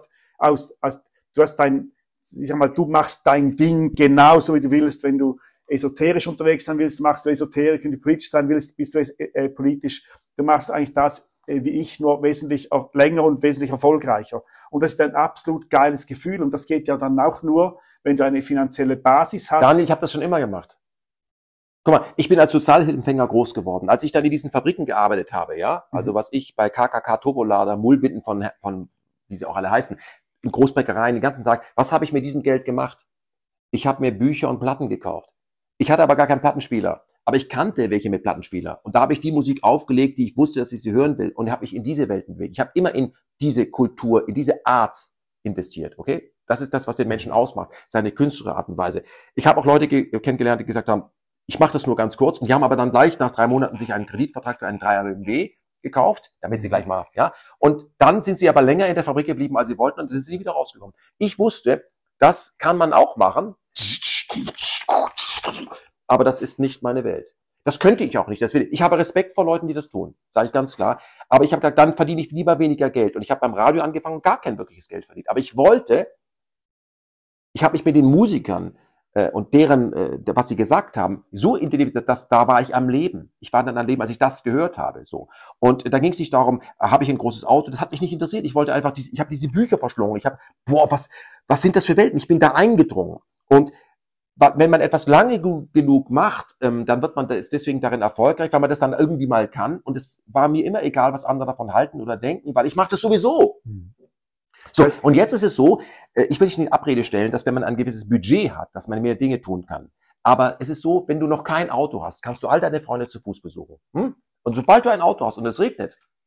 machst dein Ding genauso, wie du willst. Wenn du esoterisch unterwegs sein willst, machst du Esoterik. Wenn du politisch sein willst, bist du politisch. Du machst eigentlich das, wie ich, nur wesentlich länger und wesentlich erfolgreicher. Und das ist ein absolut geiles Gefühl. Und das geht ja dann auch nur, wenn du eine finanzielle Basis hast. Daniel, ich habe das schon immer gemacht. Guck mal, ich bin als Sozialhilfeempfänger groß geworden. Als ich dann in diesen Fabriken gearbeitet habe, ja, also was ich bei KKK, Turbolader, Mullbinden von, wie sie auch alle heißen, in Großbäckereien den ganzen Tag, was habe ich mit diesem Geld gemacht? Ich habe mir Bücher und Platten gekauft. Ich hatte aber gar keinen Plattenspieler. Aber ich kannte welche mit Plattenspieler. Und da habe ich die Musik aufgelegt, die ich wusste, dass ich sie hören will. Und habe mich in diese Welten bewegt. Ich habe immer in diese Kultur, in diese Art investiert, okay? Das ist das, was den Menschen ausmacht, seine künstlerische Art und Weise. Ich habe auch Leute kennengelernt, die gesagt haben, ich mache das nur ganz kurz. Und die haben aber dann gleich nach 3 Monaten sich einen Kreditvertrag für einen 3er BMW gekauft, damit sie gleich mal, ja. Und dann sind sie aber länger in der Fabrik geblieben, als sie wollten, und sind sie nie wieder rausgekommen. Ich wusste, das kann man auch machen. Aber das ist nicht meine Welt. Das könnte ich auch nicht. Ich habe Respekt vor Leuten, die das tun, sage ich ganz klar. Aber ich habe gesagt, dann verdiene ich lieber weniger Geld. Und ich habe beim Radio angefangen und gar kein wirkliches Geld verdient. Aber ich habe mich mit den Musikern und deren, was sie gesagt haben, so identifiziert, dass da war ich am Leben. Ich war dann am Leben, als ich das gehört habe. So. Und da ging es nicht darum, habe ich ein großes Auto? Das hat mich nicht interessiert. Ich wollte einfach, ich habe diese Bücher verschlungen. Ich habe, was sind das für Welten? Ich bin da eingedrungen. Und wenn man etwas lange genug macht, dann wird man deswegen darin erfolgreich, weil man das dann irgendwie mal kann. Und es war mir immer egal, was andere davon halten oder denken, weil ich mache das sowieso. So, und jetzt ist es so, ich will nicht in die Abrede stellen, dass wenn man ein gewisses Budget hat, dass man mehr Dinge tun kann. Aber es ist so, wenn du noch kein Auto hast, kannst du all deine Freunde zu Fuß besuchen. Und sobald du ein Auto hast und es regnet,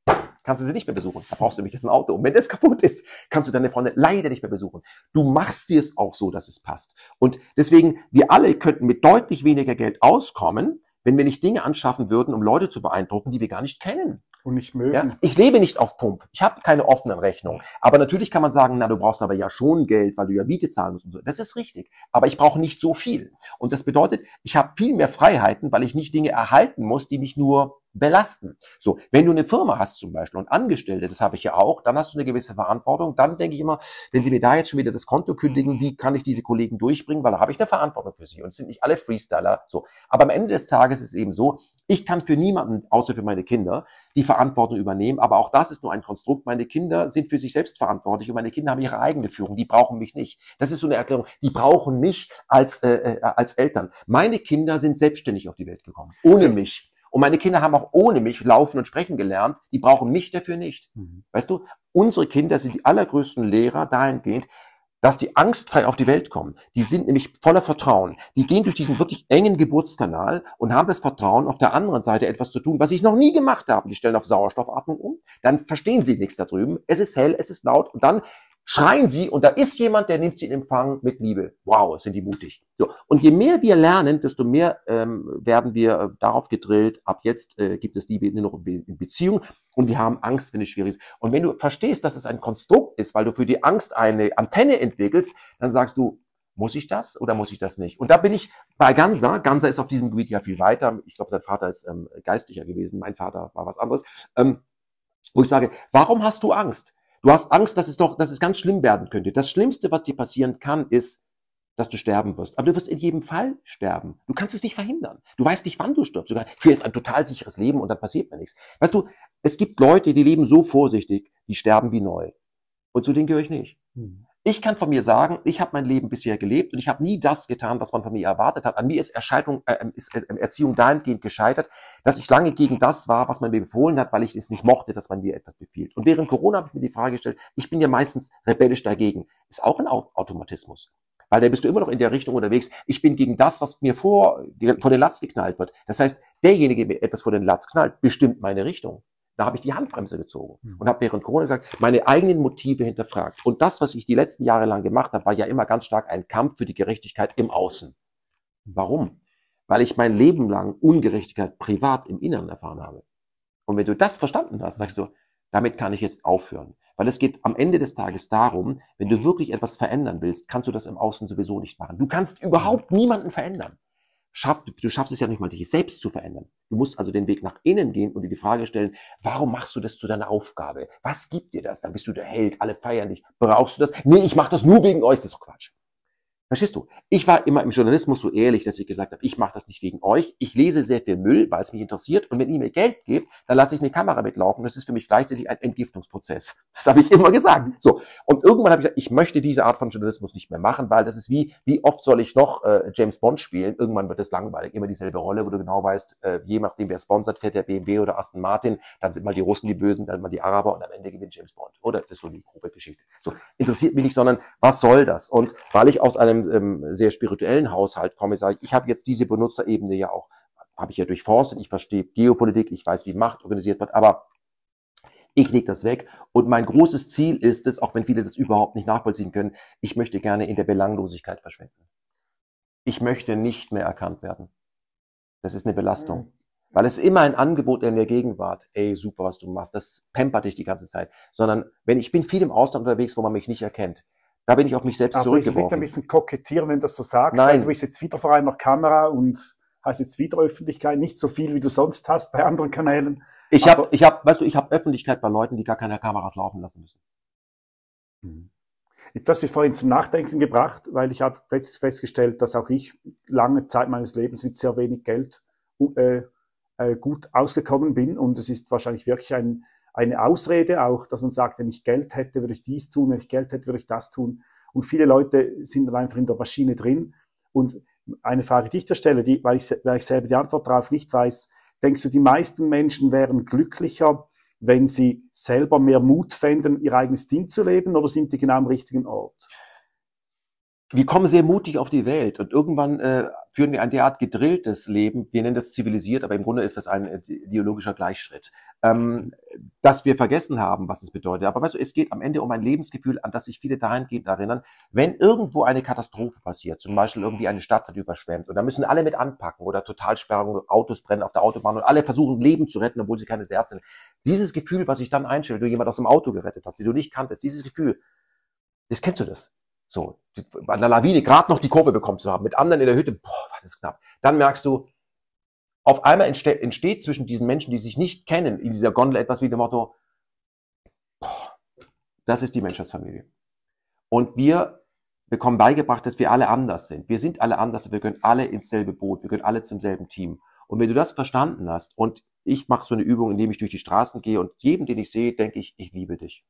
kannst du sie nicht mehr besuchen. Da brauchst du nämlich jetzt ein Auto. Und wenn das kaputt ist, kannst du deine Freunde leider nicht mehr besuchen. Du machst dir es auch so, dass es passt. Und deswegen, wir alle könnten mit deutlich weniger Geld auskommen, wenn wir nicht Dinge anschaffen würden, um Leute zu beeindrucken, die wir gar nicht kennen. Und nicht mögen. Ja? Ich lebe nicht auf Pump. Ich habe keine offenen Rechnungen. Aber natürlich kann man sagen, na, du brauchst aber ja schon Geld, weil du ja Miete zahlen musst und so. Das ist richtig. Aber ich brauche nicht so viel. Und das bedeutet, ich habe viel mehr Freiheiten, weil ich nicht Dinge erhalten muss, die mich nur belasten. So, wenn du eine Firma hast zum Beispiel und Angestellte, das habe ich ja auch, dann hast du eine gewisse Verantwortung. Dann denke ich immer, wenn sie mir da jetzt schon wieder das Konto kündigen, wie kann ich diese Kollegen durchbringen? Weil da habe ich eine Verantwortung für sie. Und es sind nicht alle Freestyler. So, aber am Ende des Tages ist es eben so, ich kann für niemanden, außer für meine Kinder, die Verantwortung übernehmen. Aber auch das ist nur ein Konstrukt. Meine Kinder sind für sich selbst verantwortlich und meine Kinder haben ihre eigene Führung. Die brauchen mich nicht. Das ist so eine Erklärung. Die brauchen mich als Eltern. Meine Kinder sind selbstständig auf die Welt gekommen. Ohne mich. Und meine Kinder haben auch ohne mich laufen und sprechen gelernt. Die brauchen mich dafür nicht. Weißt du, unsere Kinder sind die allergrößten Lehrer dahingehend, dass die angstfrei auf die Welt kommen. Die sind nämlich voller Vertrauen. Die gehen durch diesen wirklich engen Geburtskanal und haben das Vertrauen, auf der anderen Seite etwas zu tun, was ich noch nie gemacht habe. Die stellen auf Sauerstoffatmung um, dann verstehen sie nichts da drüben. Es ist hell, es ist laut und dann schreien sie und da ist jemand, der nimmt sie in Empfang mit Liebe. Wow, sind die mutig. So, und je mehr wir lernen, desto mehr werden wir darauf gedrillt, ab jetzt gibt es Liebe nur noch in Beziehung und die haben Angst, wenn es schwierig ist. Und wenn du verstehst, dass es ein Konstrukt ist, weil du für die Angst eine Antenne entwickelst, dann sagst du, muss ich das oder muss ich das nicht? Und da bin ich bei Ganser. Ganser ist auf diesem Gebiet ja viel weiter. Ich glaube, sein Vater ist geistlicher gewesen. Mein Vater war was anderes. Wo ich sage, warum hast du Angst? Du hast Angst, dass es ganz schlimm werden könnte. Das Schlimmste, was dir passieren kann, ist, dass du sterben wirst. Aber du wirst in jedem Fall sterben. Du kannst es nicht verhindern. Du weißt nicht, wann du stirbst. Sogar für jetzt ein total sicheres Leben und dann passiert mir nichts. Weißt du, es gibt Leute, die leben so vorsichtig, die sterben wie neu. Und zu denen gehöre ich nicht. Ich kann von mir sagen, ich habe mein Leben bisher gelebt und ich habe nie das getan, was man von mir erwartet hat. An mir ist Erziehung dahingehend gescheitert, dass ich lange gegen das war, was man mir befohlen hat, weil ich es nicht mochte, dass man mir etwas befiehlt. Und während Corona habe ich mir die Frage gestellt, ich bin ja meistens rebellisch dagegen. Ist auch ein Automatismus. Weil da bist du immer noch in der Richtung unterwegs. Ich bin gegen das, was mir vor den Latz geknallt wird. Das heißt, derjenige, der mir etwas vor den Latz knallt, bestimmt meine Richtung. Da habe ich die Handbremse gezogen und habe während Corona gesagt, meine eigenen Motive hinterfragt. Und das, was ich die letzten Jahre lang gemacht habe, war ja immer ganz stark ein Kampf für die Gerechtigkeit im Außen. Warum? Weil ich mein Leben lang Ungerechtigkeit privat im Inneren erfahren habe. Und wenn du das verstanden hast, sagst du, damit kann ich jetzt aufhören. Weil es geht am Ende des Tages darum, wenn du wirklich etwas verändern willst, kannst du das im Außen sowieso nicht machen. Du kannst überhaupt niemanden verändern. Du schaffst es ja nicht mal, dich selbst zu verändern. Du musst also den Weg nach innen gehen und dir die Frage stellen, warum machst du das zu deiner Aufgabe? Was gibt dir das? Dann bist du der Held, alle feiern dich. Brauchst du das? Nee, ich mache das nur wegen euch. Das ist doch Quatsch. Verstehst du? Ich war immer im Journalismus so ehrlich, dass ich gesagt habe, ich mache das nicht wegen euch. Ich lese sehr viel Müll, weil es mich interessiert. Und wenn ihr mir Geld gebt, dann lasse ich eine Kamera mitlaufen. Das ist für mich gleichzeitig ein Entgiftungsprozess. Das habe ich immer gesagt. So. Und irgendwann habe ich gesagt, ich möchte diese Art von Journalismus nicht mehr machen, weil das ist wie oft soll ich noch James Bond spielen? Irgendwann wird es langweilig. Immer dieselbe Rolle, wo du genau weißt, je nachdem wer sponsert, fährt der BMW oder Aston Martin. Dann sind mal die Russen die Bösen, dann mal die Araber und am Ende gewinnt James Bond. Oder das ist so die grobe Geschichte. So. Interessiert mich nicht, sondern was soll das? Und weil ich aus einem sehr spirituellen Haushalt komme, sage ich habe jetzt diese Benutzerebene ja auch, habe ich ja durchforstet, ich verstehe Geopolitik, ich weiß, wie Macht organisiert wird, aber ich lege das weg und mein großes Ziel ist es, auch wenn viele das überhaupt nicht nachvollziehen können, ich möchte gerne in der Belanglosigkeit verschwinden. Ich möchte nicht mehr erkannt werden. Das ist eine Belastung. Weil es immer ein Angebot in der Gegenwart, ey, super, was du machst, das pampert dich die ganze Zeit. Sondern ich bin viel im Ausland unterwegs, wo man mich nicht erkennt. Da bin ich auf mich selbst zurückgeworfen. Aber ist nicht ein bisschen kokettieren, wenn du das so sagst? Nein. Weil du bist jetzt wieder vor einer Kamera und hast jetzt wieder Öffentlichkeit, nicht so viel, wie du sonst hast bei anderen Kanälen. Ich habe Öffentlichkeit bei Leuten, die gar keine Kameras laufen lassen müssen. Das ist vorhin zum Nachdenken gebracht, weil ich habe festgestellt, dass auch ich lange Zeit meines Lebens mit sehr wenig Geld gut ausgekommen bin. Und es ist wahrscheinlich wirklich eine Ausrede auch, dass man sagt, wenn ich Geld hätte, würde ich dies tun, wenn ich Geld hätte, würde ich das tun. Und viele Leute sind dann einfach in der Maschine drin. Und eine Frage, die ich dir stelle, weil ich selber die Antwort darauf nicht weiß, denkst du, die meisten Menschen wären glücklicher, wenn sie selber mehr Mut fänden, ihr eigenes Ding zu leben, oder sind die genau am richtigen Ort? Wir kommen sehr mutig auf die Welt und irgendwann führen wir ein derart gedrilltes Leben, wir nennen das zivilisiert, aber im Grunde ist das ein ideologischer Gleichschritt, dass wir vergessen haben, was es bedeutet. Aber weißt du, es geht am Ende um ein Lebensgefühl, an das sich viele dahingehend erinnern, wenn irgendwo eine Katastrophe passiert, zum Beispiel irgendwie eine Stadt wird überschwemmt und da müssen alle mit anpacken oder Totalsperrung, Autos brennen auf der Autobahn und alle versuchen Leben zu retten, obwohl sie keine Herz sind. Dieses Gefühl, was sich dann einstellt, wenn du jemand aus dem Auto gerettet hast, die du nicht kanntest, dieses Gefühl, das kennst du das. So, bei einer Lawine gerade noch die Kurve bekommen zu haben, mit anderen in der Hütte, boah, war das knapp. Dann merkst du, auf einmal entsteht zwischen diesen Menschen, die sich nicht kennen, in dieser Gondel etwas wie dem Motto, boah, das ist die Menschheitsfamilie. Und wir bekommen beigebracht, dass wir alle anders sind. Wir sind alle anders, wir gehören alle ins selbe Boot, wir gehören alle zum selben Team. Und wenn du das verstanden hast, und ich mache so eine Übung, indem ich durch die Straßen gehe und jedem, den ich sehe, denke ich liebe dich.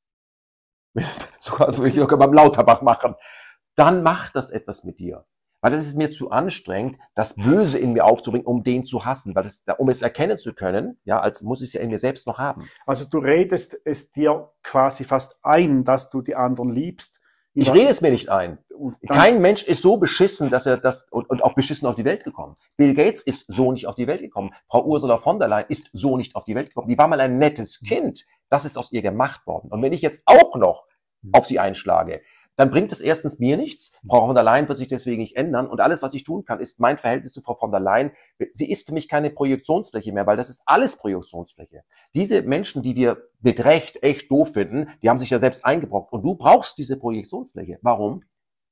Sogar also ich kann beim Lauterbach machen, dann macht das etwas mit dir. Weil das ist mir zu anstrengend, das Böse in mir aufzubringen, um den zu hassen. Weil das, um es erkennen zu können, ja, als muss ich es ja in mir selbst noch haben. Also du redest es dir quasi fast ein, dass du die anderen liebst. Ich rede es mir nicht ein. Kein Mensch ist so beschissen, dass er das, und auch beschissen auf die Welt gekommen. Bill Gates ist so nicht auf die Welt gekommen. Frau Ursula von der Leyen ist so nicht auf die Welt gekommen. Die war mal ein nettes Kind. Das ist aus ihr gemacht worden. Und wenn ich jetzt auch noch auf sie einschlage, dann bringt es erstens mir nichts. Frau von der Leyen wird sich deswegen nicht ändern. Und alles, was ich tun kann, ist mein Verhältnis zu Frau von der Leyen. Sie ist für mich keine Projektionsfläche mehr, weil das ist alles Projektionsfläche. Diese Menschen, die wir mit Recht echt doof finden, die haben sich ja selbst eingebrockt. Und du brauchst diese Projektionsfläche. Warum?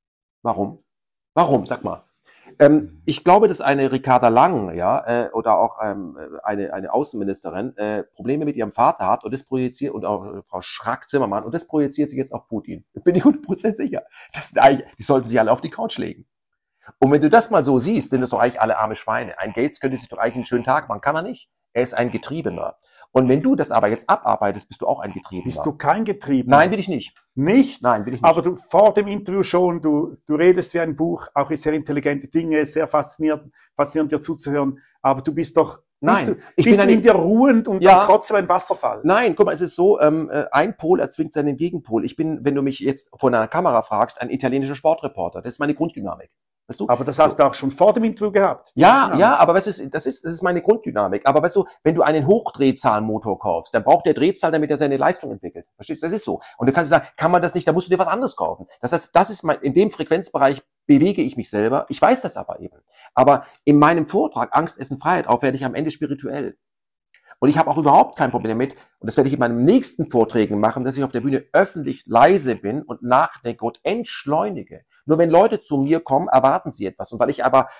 Warum? Warum? Sag mal. Ich glaube, dass eine Ricarda Lang, ja, oder auch eine Außenministerin Probleme mit ihrem Vater hat und das projiziert, und auch Frau Schrack-Zimmermann, und das projiziert sich jetzt auf Putin. Bin ich 100% sicher. Die sollten sich alle auf die Couch legen. Und wenn du das mal so siehst, sind das doch eigentlich alle arme Schweine. Ein Gates könnte sich doch eigentlich einen schönen Tag machen. Kann er nicht. Er ist ein Getriebener. Und wenn du das aber jetzt abarbeitest, bist du auch ein Getriebener. Bist du kein Getriebener? Nein, bin ich nicht. Nicht? Nein, bin ich nicht. Aber du vor dem Interview schon, du redest wie ein Buch, auch sehr intelligente Dinge, sehr faszinierend dir zuzuhören. Aber du bist doch, Nein, bist du in dir ruhend und dann trotzdem ein Wasserfall? Nein, guck mal, es ist so, ein Pol erzwingt seinen Gegenpol. Ich bin, wenn du mich jetzt vor einer Kamera fragst, ein italienischer Sportreporter. Das ist meine Grunddynamik. Weißt du? Aber das hast du auch schon vor dem Interview gehabt. Ja, aber das ist meine Grunddynamik. Aber weißt du, wenn du einen Hochdrehzahlmotor kaufst, dann braucht der Drehzahl, damit er seine Leistung entwickelt. Verstehst du? Das ist so. Und du kannst sagen, kann man das nicht, da musst du dir was anderes kaufen. Das heißt, das ist in dem Frequenzbereich bewege ich mich selber. Ich weiß das aber eben. Aber in meinem Vortrag Angst, Essen, Freiheit auf werde ich am Ende spirituell. Und ich habe auch überhaupt kein Problem damit, und das werde ich in meinen nächsten Vorträgen machen, dass ich auf der Bühne öffentlich leise bin und nachdenke und entschleunige. Nur wenn Leute zu mir kommen, erwarten sie etwas. Und weil ich aber,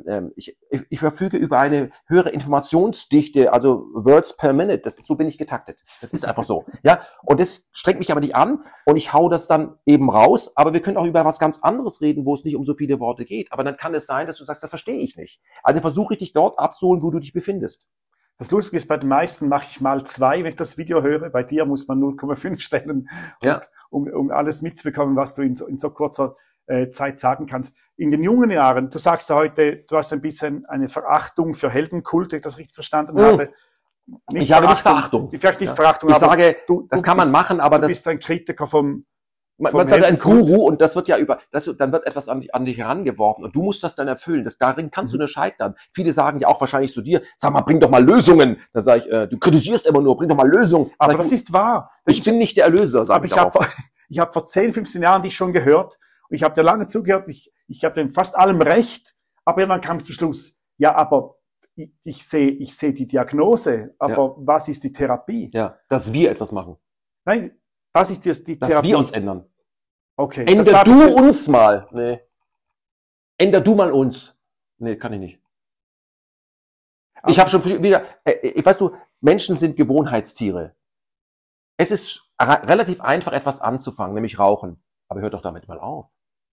ich verfüge über eine höhere Informationsdichte, also Words per Minute, so bin ich getaktet. Das ist einfach so. Ja. Und das strengt mich aber nicht an und ich hau das dann eben raus. Aber wir können auch über was ganz anderes reden, wo es nicht um so viele Worte geht. Aber dann kann es sein, dass du sagst, das verstehe ich nicht. Also versuche ich dich dort abzuholen, wo du dich befindest. Das Lustige ist, bei den meisten mache ich mal 2, wenn ich das Video höre. Bei dir muss man 0,5 stellen, ja, um alles mitzubekommen, was du in so kurzer Zeit sagen kannst. In den jungen Jahren, du sagst ja heute, du hast ein bisschen eine Verachtung für Heldenkult, wenn ich das richtig verstanden habe. Ich habe nicht Verachtung. Vielleicht nicht Verachtung, ich aber sage, das kann man machen, aber du bist ein Kritiker vom man wird ein Guru und das wird ja dann wird etwas an dich herangeworfen und du musst das dann erfüllen. Darin kannst du nur scheitern. Viele sagen ja auch wahrscheinlich zu dir, sag mal, bring doch mal Lösungen. Da sage ich, du kritisierst immer nur, bring doch mal Lösungen. Aber das ist wahr. Ich bin nicht der Erlöser, sag ich auch. Ich habe vor 10, 15 Jahren dich schon gehört und ich habe dir lange zugehört. Ich habe dir fast allem recht, aber irgendwann kam ich zum Schluss, ja, aber ich sehe die Diagnose, aber was ist die Therapie? Ja, dass wir etwas machen. Nein, das ist die Therapie. Dass wir uns ändern. Okay. Änder du uns mal. Nee. Änder du mal uns. Nee, kann ich nicht. Aber ich habe schon wieder, weißt du, Menschen sind Gewohnheitstiere. Es ist relativ einfach, etwas anzufangen, nämlich Rauchen. Aber hör doch damit mal auf.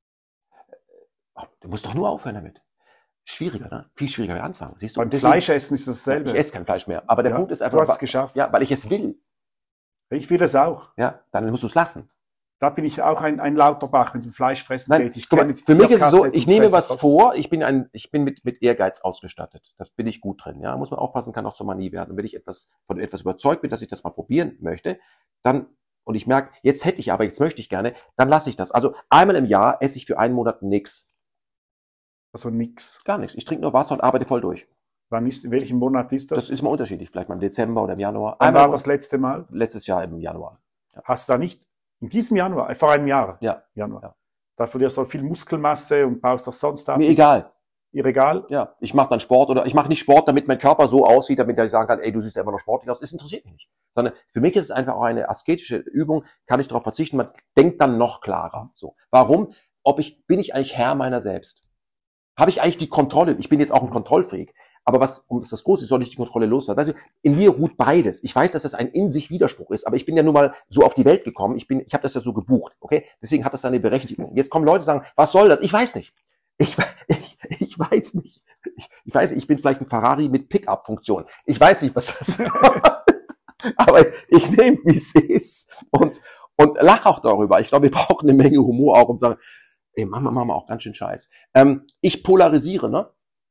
Du musst doch nur aufhören damit. Schwieriger, ne? Viel schwieriger wie anfangen. Siehst du? Beim Fleischessen ist es dasselbe. Ich esse kein Fleisch mehr. Aber der Punkt ist einfach, du hast es geschafft. Ja, weil ich es will. Ich will es auch. Ja, dann musst du es lassen. Da bin ich auch ein Lauterbach, wenn es um Fleischfressen geht. Für mich ist es so, ich nehme was vor, ich bin mit Ehrgeiz ausgestattet. Da bin ich gut drin. Ja, muss man aufpassen, kann auch zur Manie werden. Und wenn ich von etwas überzeugt bin, dass ich das mal probieren möchte, dann, und ich merke, jetzt möchte ich gerne, dann lasse ich das. Also einmal im Jahr esse ich für einen Monat nichts. Also nix. Gar nichts. Ich trinke nur Wasser und arbeite voll durch. In welchem Monat ist das? Das ist mal unterschiedlich. Vielleicht mal im Dezember oder im Januar. Wann war das letzte Mal? Letztes Jahr im Januar. Ja. Hast du da nicht, in diesem Januar, vor einem Jahr? Ja. Januar. Ja. Da verlierst du so viel Muskelmasse und baust doch sonst ab. Mir egal. Ihr egal? Ja. Ich mache dann Sport oder ich mache nicht Sport, damit mein Körper so aussieht, damit ich sagen kann, ey, du siehst ja immer noch sportlich aus. Das interessiert mich nicht. Sondern für mich ist es einfach auch eine asketische Übung. Kann ich darauf verzichten? Man denkt dann noch klarer. So. Warum? Bin ich eigentlich Herr meiner selbst? Habe ich eigentlich die Kontrolle? Ich bin jetzt auch ein Kontrollfreak. Aber das Große ist, soll ich die Kontrolle loswerden? Weißt du, in mir ruht beides. Ich weiß, dass das ein in sich Widerspruch ist, aber ich bin ja nun mal so auf die Welt gekommen. Ich habe das ja so gebucht, okay? Deswegen hat das seine Berechtigung. Jetzt kommen Leute und sagen, was soll das? Ich weiß nicht. Ich weiß nicht. Ich weiß, ich bin vielleicht ein Ferrari mit Pickup-Funktion. Ich weiß nicht, was das ist. Aber ich nehme, wie es ist und lache auch darüber. Ich glaube, wir brauchen eine Menge Humor auch und sagen, ey, machen wir auch ganz schön Scheiß. Ich polarisiere, ne?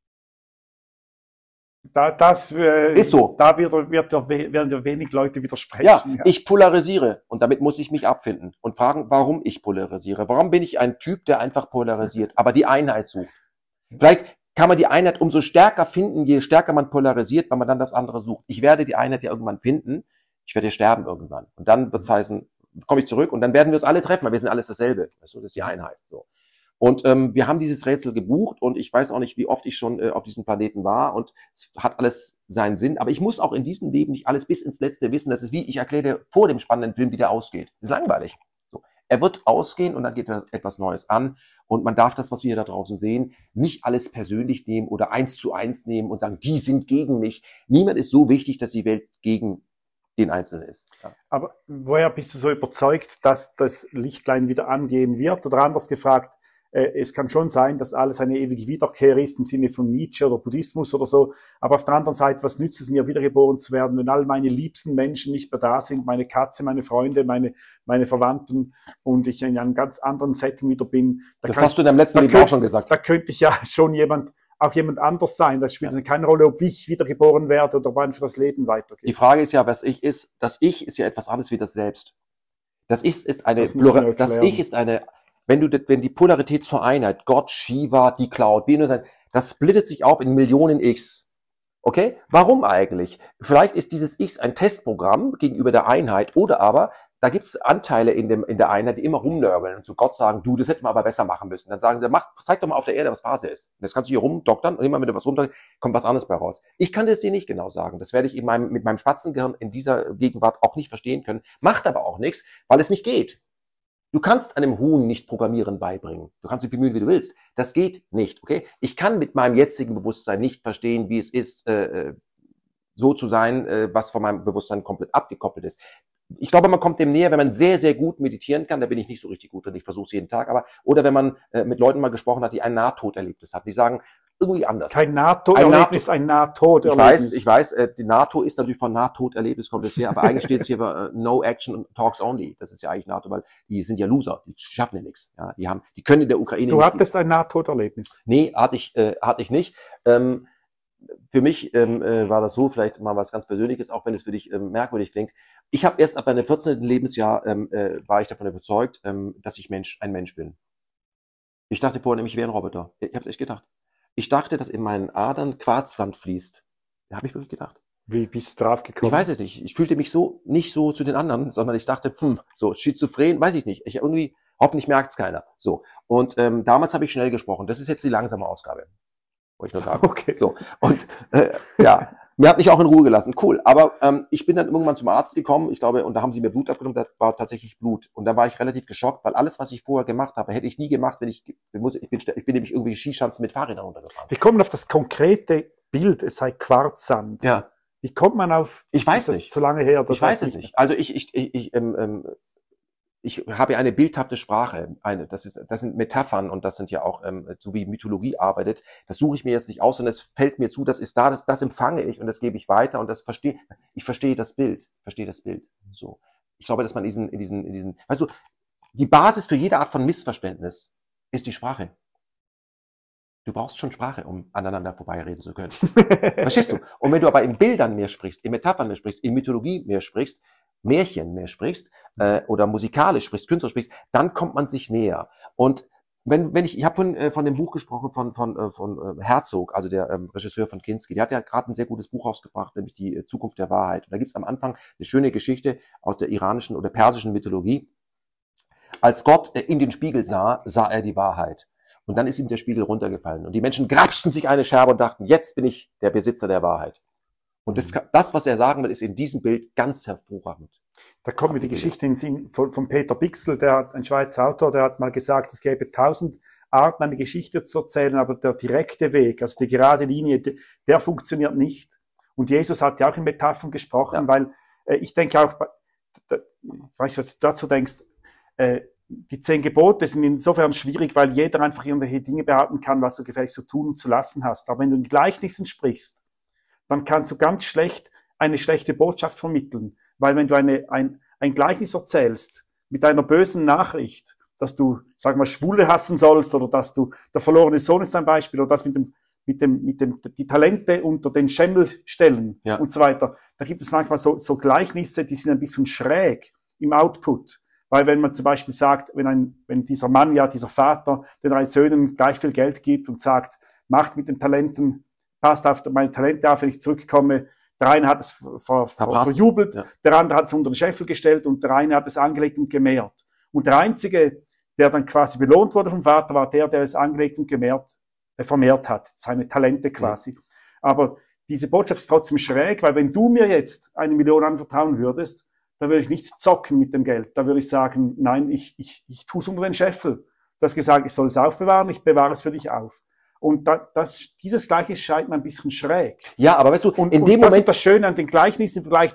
Ist so. Da werden ja wenig Leute widersprechen. Ja, ich polarisiere und damit muss ich mich abfinden und fragen, warum ich polarisiere. Warum bin ich ein Typ, der einfach polarisiert, aber die Einheit sucht? Vielleicht kann man die Einheit umso stärker finden, je stärker man polarisiert, weil man dann das andere sucht. Ich werde die Einheit ja irgendwann finden. Ich werde sterben irgendwann. Und dann wird es heißen, komme ich zurück und dann werden wir uns alle treffen, weil wir sind alles dasselbe. Das ist die Einheit. So. Und wir haben dieses Rätsel gebucht und ich weiß auch nicht, wie oft ich schon auf diesem Planeten war und es hat alles seinen Sinn. Aber ich muss auch in diesem Leben nicht alles bis ins Letzte wissen. Das ist wie ich erkläre vor dem spannenden Film, wie der ausgeht. Das ist langweilig. So. Er wird ausgehen und dann geht etwas Neues an und man darf das, was wir hier da draußen sehen, nicht alles persönlich nehmen oder 1:1 nehmen und sagen, die sind gegen mich. Niemand ist so wichtig, dass die Welt gegen den Einzelnen ist. Ja. Aber woher bist du so überzeugt, dass das Lichtlein wieder angehen wird? Oder anders gefragt, es kann schon sein, dass alles eine ewige Wiederkehr ist im Sinne von Nietzsche oder Buddhismus oder so. Aber auf der anderen Seite, was nützt es mir, wiedergeboren zu werden, wenn all meine liebsten Menschen nicht mehr da sind, meine Katze, meine Freunde, meine Verwandten und ich in einem ganz anderen Setting wieder bin. Das hast du in deinem letzten Leben auch schon gesagt. Da könnte ich ja schon jemand anders sein. Das spielt also keine Rolle, ob ich wiedergeboren werde oder ob einfach das Leben weitergeht. Die Frage ist ja, was ich ist. Das Ich ist ja etwas anderes wie das Selbst. Das Ich ist eine, wenn die Polarität zur Einheit, Gott, Shiva, die Cloud, das splittet sich auf in Millionen Ichs. Okay? Warum eigentlich? Vielleicht ist dieses Ich ein Testprogramm gegenüber der Einheit oder aber da gibt es Anteile in der Einheit, die immer rumnörgeln und zu Gott sagen, du, das hätten wir aber besser machen müssen. Dann sagen sie, zeig doch mal auf der Erde, was Phase ist. Und jetzt kannst du hier rumdoktern und immer, wenn du was rumdokterst, kommt was anderes bei raus. Ich kann das dir nicht genau sagen. Das werde ich mit meinem Spatzengehirn in dieser Gegenwart auch nicht verstehen können. Macht aber auch nichts, weil es nicht geht. Du kannst einem Huhn nicht Programmieren beibringen. Du kannst dich bemühen, wie du willst. Das geht nicht, okay? Ich kann mit meinem jetzigen Bewusstsein nicht verstehen, wie es ist, so zu sein, was von meinem Bewusstsein komplett abgekoppelt ist. Ich glaube, man kommt dem näher, wenn man sehr, sehr gut meditieren kann. Da bin ich nicht so richtig gut drin. Ich versuche es jeden Tag. Oder wenn man mit Leuten mal gesprochen hat, die ein Nahtoderlebnis hatten. Die sagen, irgendwie anders. Kein Nahtoderlebnis, ein Nahtoderlebnis. Ich weiß, die NATO ist natürlich von Nahtoderlebnis, kommt es her, aber eigentlich steht es hier für No Action Talks Only. Das ist ja eigentlich NATO, weil die sind ja Loser, die schaffen ja nichts. Ja, die können in der Ukraine nicht. Du hattest ein Nahtoderlebnis? Nee, hatte ich nicht. Für mich war das so, vielleicht mal was ganz Persönliches, auch wenn es für dich merkwürdig klingt. Ich habe erst ab meinem 14. Lebensjahr war ich davon überzeugt, dass ich ein Mensch bin. Ich dachte vorher nämlich, ich wäre ein Roboter. Ich habe es echt gedacht. Ich dachte, dass in meinen Adern Quarzsand fließt. Da habe ich wirklich gedacht. Wie bist du drauf gekommen? Ich weiß es nicht. Ich fühlte mich nicht so zu den anderen, sondern ich dachte, so schizophren, weiß ich nicht. Hoffentlich merkt es keiner. So. Und damals habe ich schnell gesprochen. Das ist jetzt die langsame Ausgabe. Wollte ich nur sagen. Okay. So. Und ja, mir hat mich auch in Ruhe gelassen. Cool. Aber ich bin dann irgendwann zum Arzt gekommen, ich glaube, und da haben sie mir Blut abgenommen, das war tatsächlich Blut. Und da war ich relativ geschockt, weil alles, was ich vorher gemacht habe, hätte ich nie gemacht, ich bin nämlich irgendwie Skischanzen mit Fahrrädern runtergefahren. Wir kommen auf das konkrete Bild, es sei Quarzsand. Ja. Wie kommt man auf? Ich weiß nicht. Das ist zu lange her. Ich weiß es nicht. Also ich habe ja eine bildhafte Sprache. Das sind Metaphern und das sind ja auch, so wie Mythologie arbeitet. Das suche ich mir jetzt nicht aus und es fällt mir zu, das ist da, das empfange ich und das gebe ich weiter und ich verstehe das Bild. So. Ich glaube, dass man in diesen, weißt du, die Basis für jede Art von Missverständnis ist die Sprache. Du brauchst schon Sprache, um aneinander vorbeireden zu können. Verstehst du? Und wenn du aber in Bildern mehr sprichst, in Metaphern mehr sprichst, in Mythologie mehr sprichst, Märchen mehr sprichst oder musikalisch sprichst, künstlerisch sprichst, dann kommt man sich näher. Und Ich habe von dem Buch gesprochen von Herzog, also der Regisseur von Kinski. Der hat ja gerade ein sehr gutes Buch rausgebracht, nämlich die Zukunft der Wahrheit. Und da gibt's am Anfang eine schöne Geschichte aus der iranischen oder persischen Mythologie. Als Gott in den Spiegel sah, sah er die Wahrheit. Und dann ist ihm der Spiegel runtergefallen. Und die Menschen grapschten sich eine Scherbe und dachten, jetzt bin ich der Besitzer der Wahrheit. Und das, was er sagen will, ist in diesem Bild ganz hervorragend. Da kommt mir die Geschichte in den Sinn von Peter Bixel, ein Schweizer Autor, der hat mal gesagt, es gäbe 1000 Arten, eine Geschichte zu erzählen, aber der direkte Weg, also die gerade Linie, der funktioniert nicht. Und Jesus hat ja auch in Metaphern gesprochen, weil ich denke auch, ich weiß nicht, was du dazu denkst, die 10 Gebote sind insofern schwierig, weil jeder einfach irgendwelche Dinge behaupten kann, was du gefälligst zu tun und zu lassen hast. Aber wenn du in Gleichnissen sprichst, dann kannst du ganz schlecht eine schlechte Botschaft vermitteln. Weil wenn du ein Gleichnis erzählst mit einer bösen Nachricht, dass du, sag mal, Schwule hassen sollst oder dass du, der verlorene Sohn ist ein Beispiel, oder das die Talente unter den Schemmel stellen und so weiter. Da gibt es manchmal so Gleichnisse, die sind ein bisschen schräg im Output. Weil wenn man zum Beispiel sagt, wenn dieser Mann, dieser Vater, den 3 Söhnen gleich viel Geld gibt und sagt, macht mit den Talenten, passt auf meine Talente auf, wenn ich zurückkomme, der eine hat es verjubelt, der andere hat es unter den Scheffel gestellt und der eine hat es angelegt und gemehrt. Und der Einzige, der dann quasi belohnt wurde vom Vater, war der es angelegt und vermehrt hat, seine Talente quasi. Aber diese Botschaft ist trotzdem schräg, weil wenn du mir jetzt 1 Million anvertrauen würdest, da würde ich nicht zocken mit dem Geld. Da würde ich sagen, nein, ich tue es unter den Scheffel. Du hast gesagt, ich soll es aufbewahren, ich bewahre es für dich auf. Und dieses Gleichnis scheint mir ein bisschen schräg. Ja, aber weißt du, in dem Moment. Das ist das Schöne an den Gleichnissen im Vergleich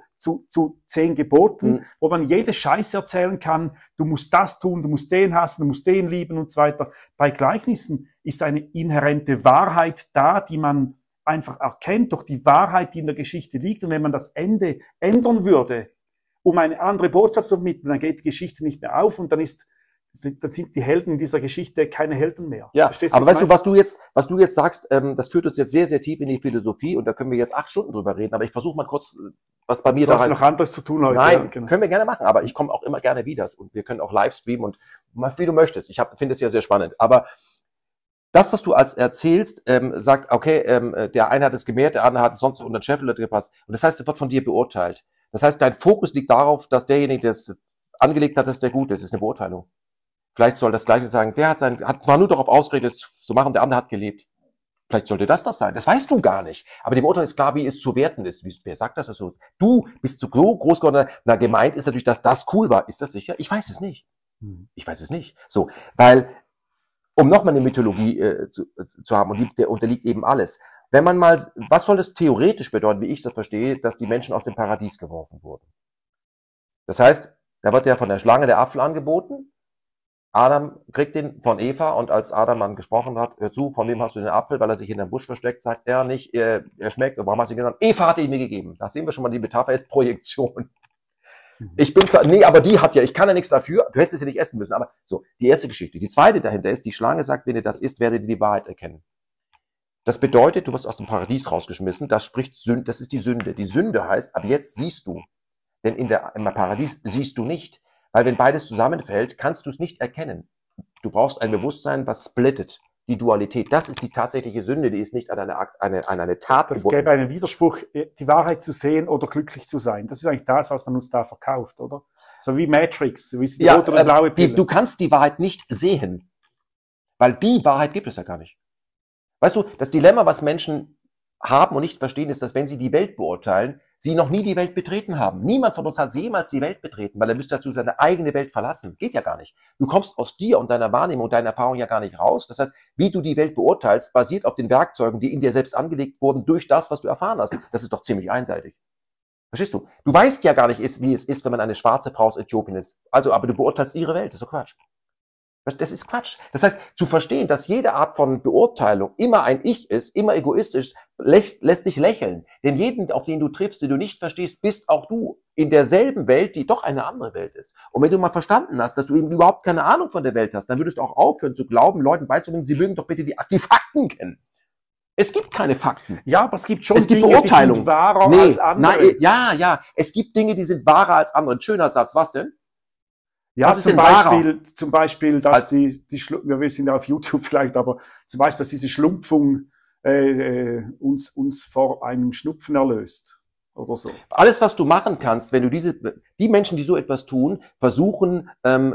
zu 10 Geboten, wo man jede Scheiße erzählen kann. Du musst das tun, du musst den hassen, du musst den lieben und so weiter. Bei Gleichnissen ist eine inhärente Wahrheit da, die man einfach erkennt durch die Wahrheit, die in der Geschichte liegt. Und wenn man das Ende ändern würde, um eine andere Botschaft zu vermitteln, dann geht die Geschichte nicht mehr auf und dann sind die Helden in dieser Geschichte keine Helden mehr. Ja, aber weißt du, was du jetzt sagst, das führt uns jetzt sehr, sehr tief in die Philosophie und da können wir jetzt 8 Stunden drüber reden, aber ich versuche mal kurz, was bei mir da noch anderes zu tun heute. Nein, ja, genau. Können wir gerne machen, aber ich komme auch immer gerne wieder und wir können auch live streamen und wie du möchtest. Ich finde es ja sehr spannend, aber das, was du als erzählst, sagt, okay, der eine hat es gemehrt, der andere hat es sonst unter den Scheffel gepasst und das heißt, es wird von dir beurteilt. Das heißt, dein Fokus liegt darauf, dass derjenige, der es angelegt hat, dass der gut ist. Das ist eine Beurteilung. Vielleicht soll das Gleiche sagen, der hat zwar nur darauf ausgeredet, es zu machen, der andere hat gelebt. Vielleicht sollte das sein. Das weißt du gar nicht. Aber dem Urteil ist klar, wie es zu werten ist. Wer sagt das so? Du bist so groß geworden. Na, gemeint ist natürlich, dass das cool war. Ist das sicher? Ich weiß es nicht. Ich weiß es nicht. So, weil, um nochmal eine Mythologie zu haben, und der unterliegt eben alles. Wenn man mal, was soll das theoretisch bedeuten, wie ich das verstehe, dass die Menschen aus dem Paradies geworfen wurden? Das heißt, da wird ja von der Schlange der Apfel angeboten. Adam kriegt den von Eva und als Adam dann gesprochen hat, hör zu, von wem hast du den Apfel, weil er sich in einem Busch versteckt, sagt er nicht, er schmeckt, warum hast du ihn gesagt? Eva hat ihn mir gegeben. Da sehen wir schon mal, die Metapher ist Projektion. Ich bin zwar, aber die hat ja, ich kann ja nichts dafür, du hättest es ja nicht essen müssen, aber so, die erste Geschichte. Die zweite dahinter ist, die Schlange sagt, wenn ihr das isst, werdet ihr die Wahrheit erkennen. Das bedeutet, du wirst aus dem Paradies rausgeschmissen, das ist die Sünde. Die Sünde heißt, ab jetzt siehst du. Denn im Paradies siehst du nicht. Weil wenn beides zusammenfällt, kannst du es nicht erkennen. Du brauchst ein Bewusstsein, was splittet. Die Dualität, das ist die tatsächliche Sünde, die ist nicht an eine Tat gebunden. Es gäbe einen Widerspruch, die Wahrheit zu sehen oder glücklich zu sein. Das ist eigentlich das, was man uns da verkauft, oder? So wie Matrix, wie die rote oder blaue Pille. Du kannst die Wahrheit nicht sehen. Weil die Wahrheit gibt es ja gar nicht. Weißt du, das Dilemma, was Menschen haben und nicht verstehen, ist, dass wenn sie die Welt beurteilen, sie noch nie die Welt betreten haben. Niemand von uns hat jemals die Welt betreten, weil er müsste dazu seine eigene Welt verlassen. Geht ja gar nicht. Du kommst aus dir und deiner Wahrnehmung und deiner Erfahrung ja gar nicht raus. Das heißt, wie du die Welt beurteilst, basiert auf den Werkzeugen, die in dir selbst angelegt wurden durch das, was du erfahren hast. Das ist doch ziemlich einseitig. Verstehst du? Du weißt ja gar nicht, wie es ist, wenn man eine schwarze Frau aus Äthiopien ist. Also, aber du beurteilst ihre Welt. Das ist doch Quatsch. Das ist Quatsch. Das heißt, zu verstehen, dass jede Art von Beurteilung immer ein Ich ist, immer egoistisch, lässt dich lächeln. Denn jeden, auf den du triffst, den du nicht verstehst, bist auch du in derselben Welt, die doch eine andere Welt ist. Und wenn du mal verstanden hast, dass du eben überhaupt keine Ahnung von der Welt hast, dann würdest du auch aufhören zu glauben, Leuten beizubringen, sie mögen doch bitte die Fakten kennen. Es gibt keine Fakten. Ja, aber es gibt schon Dinge, Beurteilung. Die sind wahrer als andere. Ja. Es gibt Dinge, die sind wahrer als andere. Ein schöner Satz. Was denn? Ja, Was ist denn wahrer? Zum Beispiel, dass wir sind ja auf YouTube vielleicht, aber zum Beispiel, dass diese Schlumpfung uns vor einem Schnupfen erlöst oder so. Alles, was du machen kannst, wenn du die Menschen, die so etwas tun, versuchen,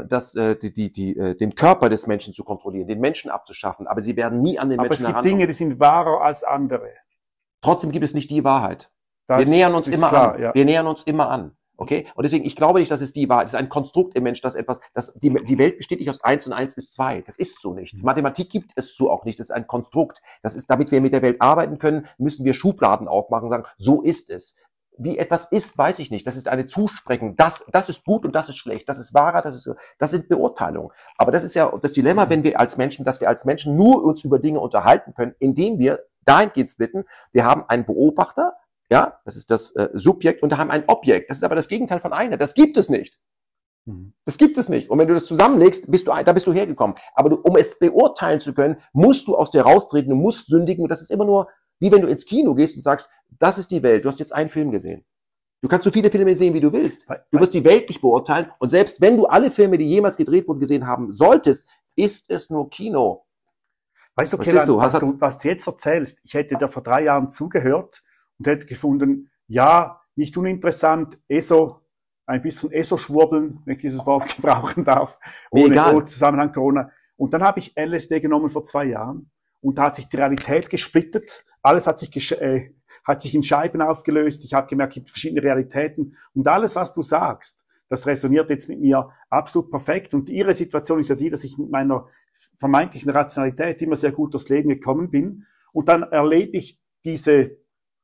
den Körper des Menschen zu kontrollieren, den Menschen abzuschaffen, aber sie werden nie an den Aber Menschen es gibt herankommen. Dinge, die sind wahrer als andere. Trotzdem gibt es nicht die Wahrheit. Wir Das nähern uns ist immer klar, an. ja. Wir nähern uns immer an. Okay? Und deswegen, ich glaube nicht, dass es die Wahrheit ist. Es ist ein Konstrukt im Mensch, die Welt besteht nicht aus 1 und 1 ist 2. Das ist so nicht. Mathematik gibt es so auch nicht. Das ist ein Konstrukt. Das ist, damit wir mit der Welt arbeiten können, müssen wir Schubladen aufmachen und sagen, so ist es. Wie etwas ist, weiß ich nicht. Das ist eine Zusprechen. Das ist gut und das ist schlecht. Das ist wahrer, das sind Beurteilungen. Aber das ist ja das Dilemma, wenn wir als Menschen, dass wir als Menschen nur uns über Dinge unterhalten können, indem wir dahingehend splitten, wir haben einen Beobachter, ja, das ist das Subjekt, und da haben ein Objekt. Das ist aber das Gegenteil von einer. Das gibt es nicht. Das gibt es nicht. Und wenn du das zusammenlegst, bist du hergekommen. Aber um es beurteilen zu können, musst du aus dir raustreten, du musst sündigen. Und das ist immer nur, wie wenn du ins Kino gehst und sagst, das ist die Welt. Du hast jetzt einen Film gesehen. Du kannst so viele Filme sehen, wie du willst. Du wirst die Welt nicht beurteilen. Und selbst wenn du alle Filme, die jemals gedreht wurden, gesehen haben solltest, ist es nur Kino. Weißt du, Kelan, was du jetzt erzählst, ich hätte dir vor 3 Jahren zugehört und hätte gefunden, ja, nicht uninteressant, ein bisschen ESO-Schwurbeln, wenn ich dieses Wort gebrauchen darf, ohne Zusammenhang Corona. Und dann habe ich LSD genommen vor 2 Jahren und da hat sich die Realität gesplittet, alles hat sich in Scheiben aufgelöst, ich habe gemerkt, es gibt verschiedene Realitäten und alles, was du sagst, das resoniert jetzt mit mir absolut perfekt. Und ihre Situation ist ja die, dass ich mit meiner vermeintlichen Rationalität immer sehr gut durchs Leben gekommen bin. Und dann erlebe ich diese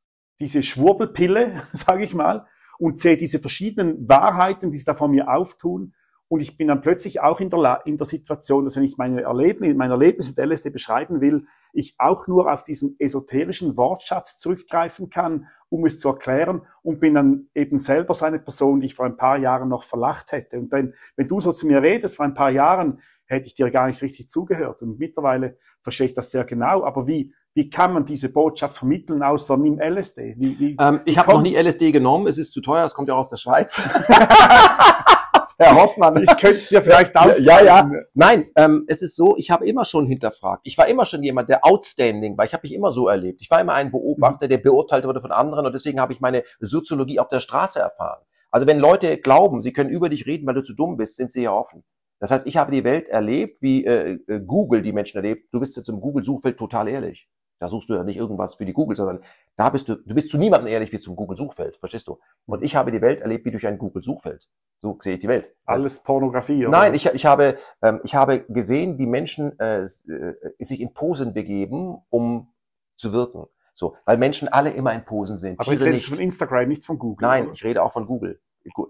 Schwurbelpille, sage ich mal, und sehe diese verschiedenen Wahrheiten, die sich da vor mir auftun. Und ich bin dann plötzlich auch in der Situation, dass wenn ich mein Erlebnis mit LSD beschreiben will, ich auch nur auf diesen esoterischen Wortschatz zurückgreifen kann, um es zu erklären, und bin dann eben selber so eine Person, die ich vor ein paar Jahren noch verlacht hätte. Und dann, wenn du so zu mir redest, vor ein paar Jahren, hätte ich dir gar nicht richtig zugehört. Und mittlerweile verstehe ich das sehr genau. Aber wie kann man diese Botschaft vermitteln, außer nimm LSD? Ich habe noch nie LSD genommen. Es ist zu teuer. Es kommt ja auch aus der Schweiz. Herr Hoffmann. Ich könnte es dir vielleicht aufgreifen. Ja. Nein, es ist so, ich habe immer schon hinterfragt. Ich war immer schon jemand, der outstanding war. Ich habe mich immer so erlebt. Ich war immer ein Beobachter, der beurteilt wurde von anderen, und deswegen habe ich meine Soziologie auf der Straße erfahren. Also wenn Leute glauben, sie können über dich reden, weil du zu dumm bist, sind sie ja offen. Das heißt, ich habe die Welt erlebt, wie Google die Menschen erlebt. Du bist jetzt im Google-Suchfeld total ehrlich. Da suchst du ja nicht irgendwas für die Google, sondern da bist du bist zu niemandem ehrlich wie zum Google-Suchfeld, verstehst du? Und ich habe die Welt erlebt wie durch ein Google-Suchfeld. So sehe ich die Welt. Alles Pornografie, oder? Nein, ich habe gesehen, wie Menschen sich in Posen begeben, um zu wirken. So, weil Menschen alle immer in Posen sind. Aber jetzt redest du von Instagram, nicht von Google. Nein, oder? Ich rede auch von Google.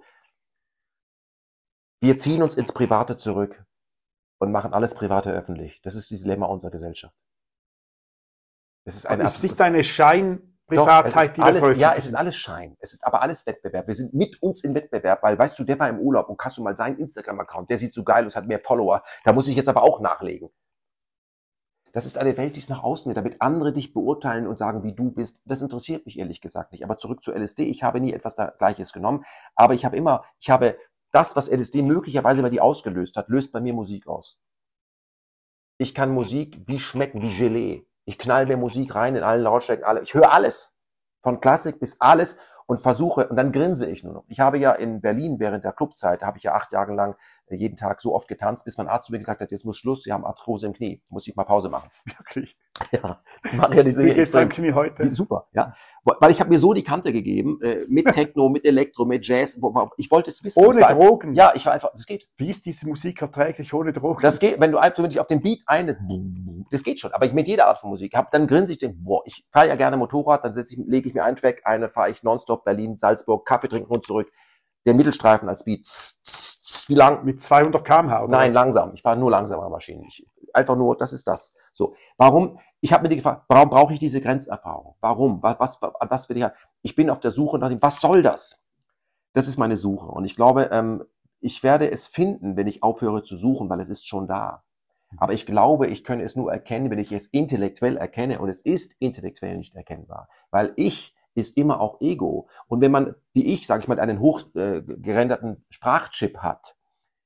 Wir ziehen uns ins Private zurück und machen alles Private öffentlich. Das ist das Dilemma unserer Gesellschaft. Es ist nicht eine Scheinprivatheit, die wir veröffentlichen. Ja, es ist alles Schein. Es ist aber alles Wettbewerb. Wir sind mit uns in Wettbewerb, weil, weißt du, der war im Urlaub und hast du mal seinen Instagram-Account, der sieht so geil aus, hat mehr Follower. Da muss ich jetzt aber auch nachlegen. Das ist eine Welt, die ist nach außen, damit andere dich beurteilen und sagen, wie du bist. Das interessiert mich ehrlich gesagt nicht. Aber zurück zu LSD. Ich habe nie etwas Gleiches genommen. Aber ich habe das, was LSD möglicherweise bei dir ausgelöst hat, löst bei mir Musik aus. Ich kann Musik wie schmecken, wie Gelee. Ich knall mir Musik rein in allen Lautstärken, ich höre alles. Von Klassik bis alles und versuche, und dann grinse ich nur noch. Ich habe ja in Berlin während der Clubzeit, da habe ich ja 8 Jahre lang jeden Tag so oft getanzt, bis mein Arzt zu mir gesagt hat, jetzt muss Schluss, Sie haben Arthrose im Knie, muss ich mal Pause machen. Wirklich? Ja, ich mache ja diese Wie geht's deinem Knie heute? Super, ja. Weil ich habe mir so die Kante gegeben, mit Techno, mit Elektro, mit Jazz, ich wollte es wissen. Ohne Drogen? Ja, ich war einfach, das geht. Wie ist diese Musik erträglich ohne Drogen? Das geht, wenn du dich auf den Beat das geht schon, aber ich mit jeder Art von Musik dann grinse ich, ich fahre ja gerne Motorrad, dann lege ich mir einen Track, fahre ich nonstop Berlin, Salzburg, Kaffee trinken und zurück, der Mittelstreifen als Beat, wie lang? Mit 200 km/h, oder? Nein, was? Langsam, ich fahre nur langsamer Maschinen, einfach nur, das ist das. So, ich habe mir gefragt, warum brauche ich diese Grenzerfahrung? Warum? Was will ich haben? Ich bin auf der Suche nach dem, was soll das? Das ist meine Suche und ich glaube, ich werde es finden, wenn ich aufhöre zu suchen, weil es ist schon da. Aber ich glaube, ich kann es nur erkennen, wenn ich es intellektuell erkenne, und es ist intellektuell nicht erkennbar, weil ich ist immer auch Ego. Und wenn man, wie ich, sage ich mal, einen hochgerenderten Sprachchip hat,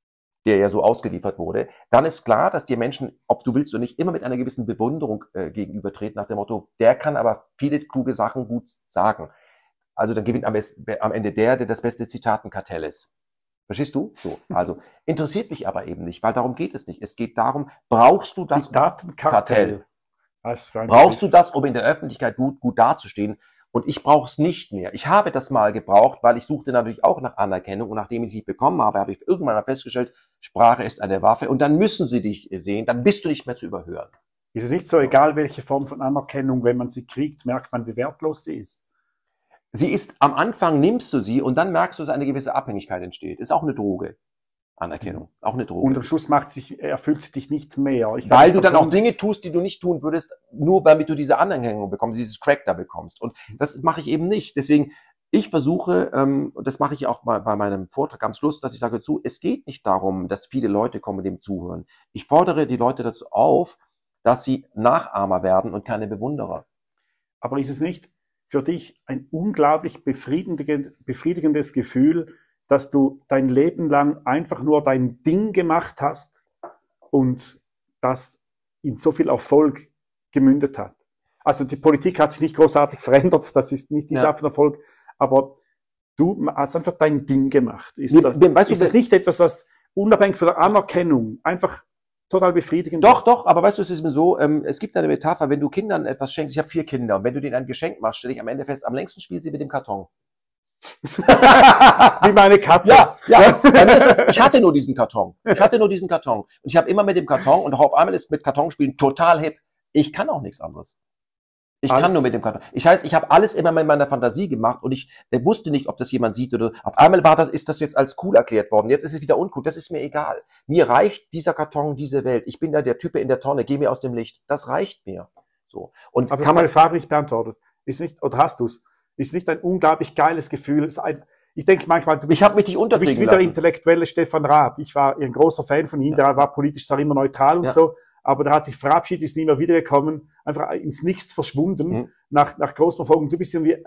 der ja so ausgeliefert wurde, dann ist klar, dass dir Menschen, ob du willst oder nicht, immer mit einer gewissen Bewunderung gegenübertreten, nach dem Motto, der kann aber viele kluge Sachen gut sagen. Also dann gewinnt am Ende der das beste Zitatenkartell ist. Verstehst du? So, also interessiert mich aber eben nicht, weil darum geht es nicht. Es geht darum, brauchst du das Kartell? Brauchst du das, um in der Öffentlichkeit gut dazustehen? Und ich brauche es nicht mehr. Ich habe das mal gebraucht, weil ich suchte natürlich auch nach Anerkennung. Und nachdem ich sie bekommen habe, habe ich irgendwann mal festgestellt, Sprache ist eine Waffe. Und dann müssen sie dich sehen. Dann bist du nicht mehr zu überhören. Ist es nicht so, egal welche Form von Anerkennung, wenn man sie kriegt, merkt man, wie wertlos sie ist? Sie ist, am Anfang nimmst du sie und dann merkst du, dass eine gewisse Abhängigkeit entsteht. Ist auch eine Droge. Anerkennung. Ist auch eine Droge. Und am Schluss erfüllt dich nicht mehr. Weil du dann auch Dinge tust, die du nicht tun würdest, nur damit du diese Anerkennung bekommst, dieses Crack da bekommst. Und das mache ich eben nicht. Deswegen, ich versuche, und das mache ich auch mal bei meinem Vortrag am Schluss, dass ich sage es geht nicht darum, dass viele Leute kommen und dem zuhören. Ich fordere die Leute dazu auf, dass sie Nachahmer werden und keine Bewunderer. Aber ist es nicht für dich ein unglaublich befriedigendes Gefühl, dass du dein Leben lang einfach nur dein Ding gemacht hast und das in so viel Erfolg gemündet hat? Also die Politik hat sich nicht großartig verändert, das ist nicht dieser Art von Erfolg, aber du hast einfach dein Ding gemacht. Ist es nicht etwas, was unabhängig von der Anerkennung einfach total befriedigend ist? Doch, aber weißt du, es ist mir so, es gibt eine Metapher, wenn du Kindern etwas schenkst, ich habe 4 Kinder, und wenn du denen ein Geschenk machst, stelle ich am Ende fest, am längsten spielt sie mit dem Karton. Wie meine Katze. Ja. Ich hatte nur diesen Karton. Und ich habe immer mit dem Karton, und auch auf einmal ist mit Kartonspielen total hip. Ich kann auch nichts anderes. Ich kann nur mit dem Karton. Ich habe alles immer mit meiner Fantasie gemacht und ich wusste nicht, ob das jemand sieht oder auf einmal ist das jetzt als cool erklärt worden. Jetzt ist es wieder uncool. Das ist mir egal. Mir reicht dieser Karton, diese Welt. Ich bin da der Typ in der Tonne. Geh mir aus dem Licht. Das reicht mir. So. Und aber das ist meine Frage nicht beantwortet. Ist nicht, oder hast du es? Ist nicht ein unglaublich geiles Gefühl? Ich denke manchmal, du bist wieder intellektuelle Stefan Raab. Ich war ein großer Fan von ihm. Der war politisch zwar immer neutral und so, aber der hat sich verabschiedet, ist nie mehr wiedergekommen, einfach ins Nichts verschwunden, nach großem Erfolg. Und du bist irgendwie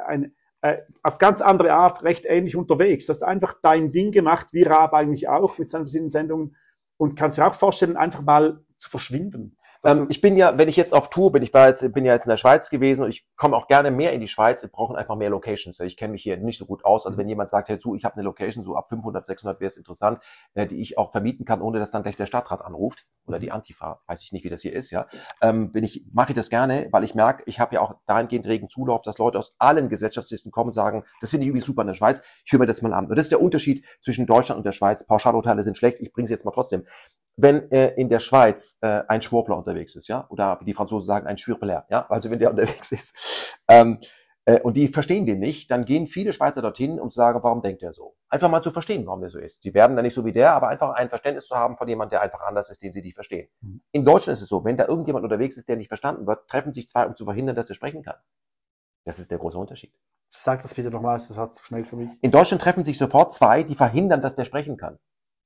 auf ganz andere Art recht ähnlich unterwegs. Du hast einfach dein Ding gemacht, wie Raab eigentlich auch, mit seinen verschiedenen Sendungen, und kannst dir auch vorstellen, einfach mal zu verschwinden. Ich bin ja, wenn ich jetzt auf Tour bin, bin ja jetzt in der Schweiz gewesen und ich komme auch gerne mehr in die Schweiz. Wir brauchen einfach mehr Locations. Ich kenne mich hier nicht so gut aus. Also wenn jemand sagt, hey, ich habe eine Location, so ab 500, 600 wäre es interessant, die ich auch vermieten kann, ohne dass dann gleich der Stadtrat anruft oder die Antifa. Weiß ich nicht, wie das hier ist, ja. Mache ich das gerne, weil ich merke, ich habe ja auch dahingehend regen Zulauf, dass Leute aus allen Gesellschaftsschichten kommen und sagen, das finde ich irgendwie super in der Schweiz. Ich höre mir das mal an. Und das ist der Unterschied zwischen Deutschland und der Schweiz. Pauschalurteile sind schlecht. Ich bringe sie jetzt mal trotzdem. Wenn in der Schweiz ein Schwurbler unterwegs ist, ja, oder wie die Franzosen sagen, ein Schwurbler, ja, also wenn der unterwegs ist, und die verstehen den nicht, dann gehen viele Schweizer dorthin, um zu sagen, warum denkt der so? Einfach mal zu verstehen, warum der so ist. Die werden dann nicht so wie der, aber einfach ein Verständnis zu haben von jemandem, der einfach anders ist, den sie nicht verstehen. In Deutschland ist es so, wenn da irgendjemand unterwegs ist, der nicht verstanden wird, treffen sich 2, um zu verhindern, dass er sprechen kann. Das ist der große Unterschied. Sag das bitte nochmal, das hat zu schnell für mich. In Deutschland treffen sich sofort 2, die verhindern, dass der sprechen kann.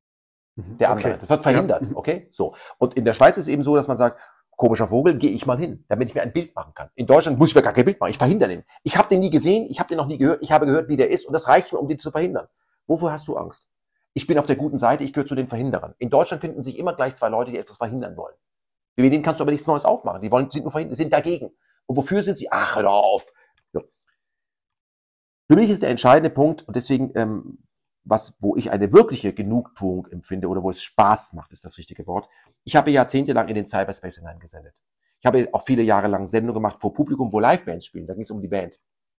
Der andere. Okay. Das wird verhindert, okay? So. Und in der Schweiz ist es eben so, dass man sagt, komischer Vogel, gehe ich mal hin, damit ich mir ein Bild machen kann. In Deutschland muss ich mir gar kein Bild machen, ich verhindere den. Ich habe den nie gesehen, ich habe den noch nie gehört, ich habe gehört, wie der ist und das reicht mir, um den zu verhindern. Wovor hast du Angst? Ich bin auf der guten Seite, ich gehöre zu den Verhinderern. In Deutschland finden sich immer gleich 2 Leute, die etwas verhindern wollen. Mit denen kannst du aber nichts Neues aufmachen. Die sind nur verhindert, sind dagegen. Und wofür sind sie? Ach, hör doch auf. So. Für mich ist der entscheidende Punkt, und deswegen wo ich eine wirkliche Genugtuung empfinde oder wo es Spaß macht, ist das richtige Wort. Ich habe jahrzehntelang in den Cyberspace hineingesendet. Ich habe auch viele Jahre lang Sendungen gemacht vor Publikum, wo Live-Bands spielen. Da ging es um die Band.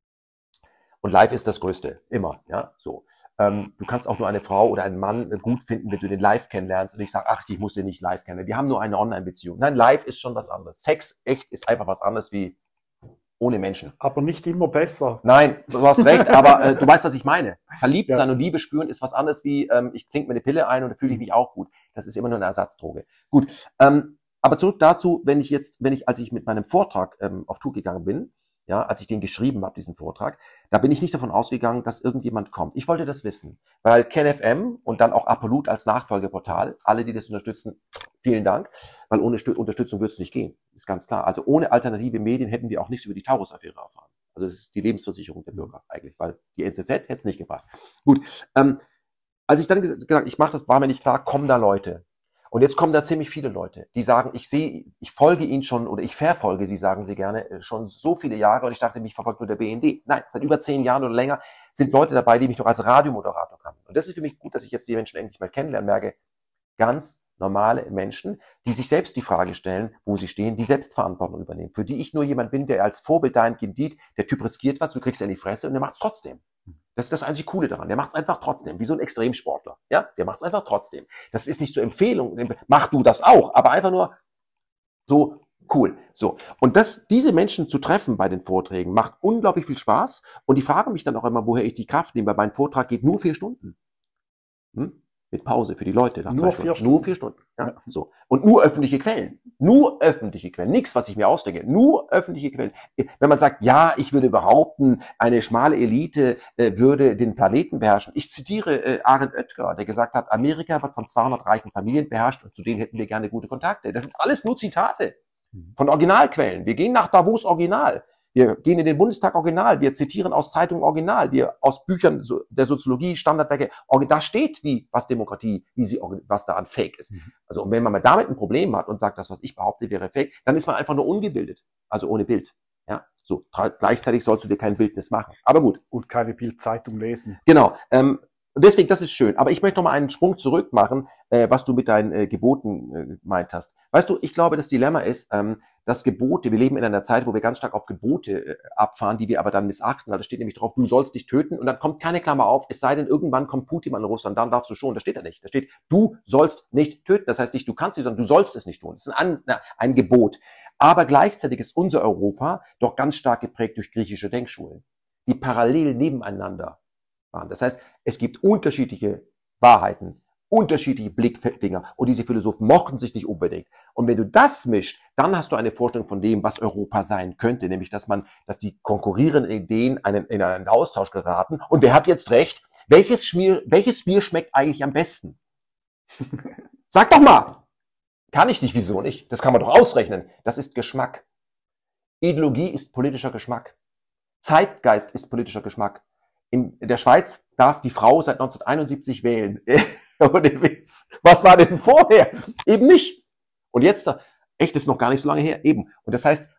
Und live ist das Größte. Immer, ja, so. Du kannst auch nur eine Frau oder einen Mann gut finden, wenn du den live kennenlernst. Und ich sage, ach, ich muss den nicht live kennen. Wir haben nur eine Online-Beziehung. Nein, live ist schon was anderes. Sex, echt, ist einfach was anderes wie ohne Menschen. Aber nicht immer besser. Nein, du hast recht, aber du weißt, was ich meine. Verliebt sein und Liebe spüren ist was anderes wie, ich klinke mir eine Pille ein und dann fühle ich mich auch gut. Das ist immer nur eine Ersatzdroge. Gut, aber zurück dazu, als ich mit meinem Vortrag auf Tour gegangen bin, ja, als ich den geschrieben habe, diesen Vortrag, da bin ich nicht davon ausgegangen, dass irgendjemand kommt. Ich wollte das wissen, weil KenFM und dann auch Apollut als Nachfolgeportal, alle, die das unterstützen, vielen Dank, weil ohne Unterstützung wird es nicht gehen, ist ganz klar. Also ohne alternative Medien hätten wir auch nichts über die Taurus-Affäre erfahren. Also das ist die Lebensversicherung der Bürger eigentlich, weil die NZZ hätte es nicht gebracht. Gut, Als ich dann gesagt, ich mache das, war mir nicht klar, kommen da Leute. Und jetzt kommen da ziemlich viele Leute, die sagen, ich folge ihnen schon oder ich verfolge sie, sagen sie gerne, schon so viele Jahre. Und ich dachte, mich verfolgt nur der BND. Nein, seit über 10 Jahren oder länger sind Leute dabei, die mich noch als Radiomoderator kannten. Und das ist für mich gut, dass ich jetzt die Menschen endlich mal kennenlernen merke. Ganz normale Menschen, die sich selbst die Frage stellen, wo sie stehen, die Selbstverantwortung übernehmen. Für die ich nur jemand bin, der als Vorbild dahingehend dient, der Typ riskiert was, du kriegst ja in die Fresse und der macht's trotzdem. Das ist das einzig Coole daran. Der macht's einfach trotzdem, wie so ein Extremsportler. Ja, der macht's einfach trotzdem. Das ist nicht zur Empfehlung, mach du das auch, aber einfach nur so cool. So. Und diese Menschen zu treffen bei den Vorträgen macht unglaublich viel Spaß. Und die fragen mich dann auch immer, woher ich die Kraft nehme, weil mein Vortrag geht nur 4 Stunden. Mit Pause für die Leute. Nach Nur 4 Stunden. Nur 4 Stunden. Ja, so. Und nur öffentliche Quellen. Nur öffentliche Quellen. Nichts, was ich mir ausdenke. Nur öffentliche Quellen. Wenn man sagt, ja, ich würde behaupten, eine schmale Elite würde den Planeten beherrschen. Ich zitiere Arend Oetker, der gesagt hat, Amerika wird von 200 reichen Familien beherrscht und zu denen hätten wir gerne gute Kontakte. Das sind alles nur Zitate von Originalquellen. Wir gehen nach Davos Original. Wir gehen in den Bundestag Original, wir zitieren aus Zeitungen Original, wir aus Büchern der Soziologie, Standardwerke, da steht, was Demokratie, was da an Fake ist. Also, und wenn man mal damit ein Problem hat und sagt, das, was ich behaupte, wäre Fake, dann ist man einfach nur ungebildet. Also ohne Bild. Ja, so. Gleichzeitig sollst du dir kein Bildnis machen. Aber gut. Und keine Bildzeitung lesen. Genau. Deswegen, das ist schön. Aber ich möchte noch mal einen Sprung zurück machen, was du mit deinen Geboten gemeint hast. Weißt du, ich glaube, das Dilemma ist, dass Gebote, wir leben in einer Zeit, wo wir ganz stark auf Gebote abfahren, die wir aber dann missachten. Da steht nämlich drauf, du sollst dich töten und dann kommt keine Klammer auf, es sei denn, irgendwann kommt Putin in Russland, dann darfst du schon. Da steht ja nicht. Da steht, du sollst nicht töten. Das heißt nicht, du kannst nicht, sondern du sollst es nicht tun. Das ist ein Gebot. Aber gleichzeitig ist unser Europa doch ganz stark geprägt durch griechische Denkschulen, die parallel nebeneinander waren. Das heißt, es gibt unterschiedliche Wahrheiten, unterschiedliche Blickdinger und diese Philosophen mochten sich nicht unbedingt. Und wenn du das mischt, dann hast du eine Vorstellung von dem, was Europa sein könnte, nämlich dass die konkurrierenden Ideen in einen Austausch geraten. Und wer hat jetzt recht? Welches Bier schmeckt eigentlich am besten? Sag doch mal! Kann ich nicht, wieso nicht? Das kann man doch ausrechnen. Das ist Geschmack. Ideologie ist politischer Geschmack. Zeitgeist ist politischer Geschmack. In der Schweiz darf die Frau seit 1971 wählen. Ohne Witz. Was war denn vorher? Eben nicht. Und jetzt, echt, das ist noch gar nicht so lange her. Eben. Und das heißt,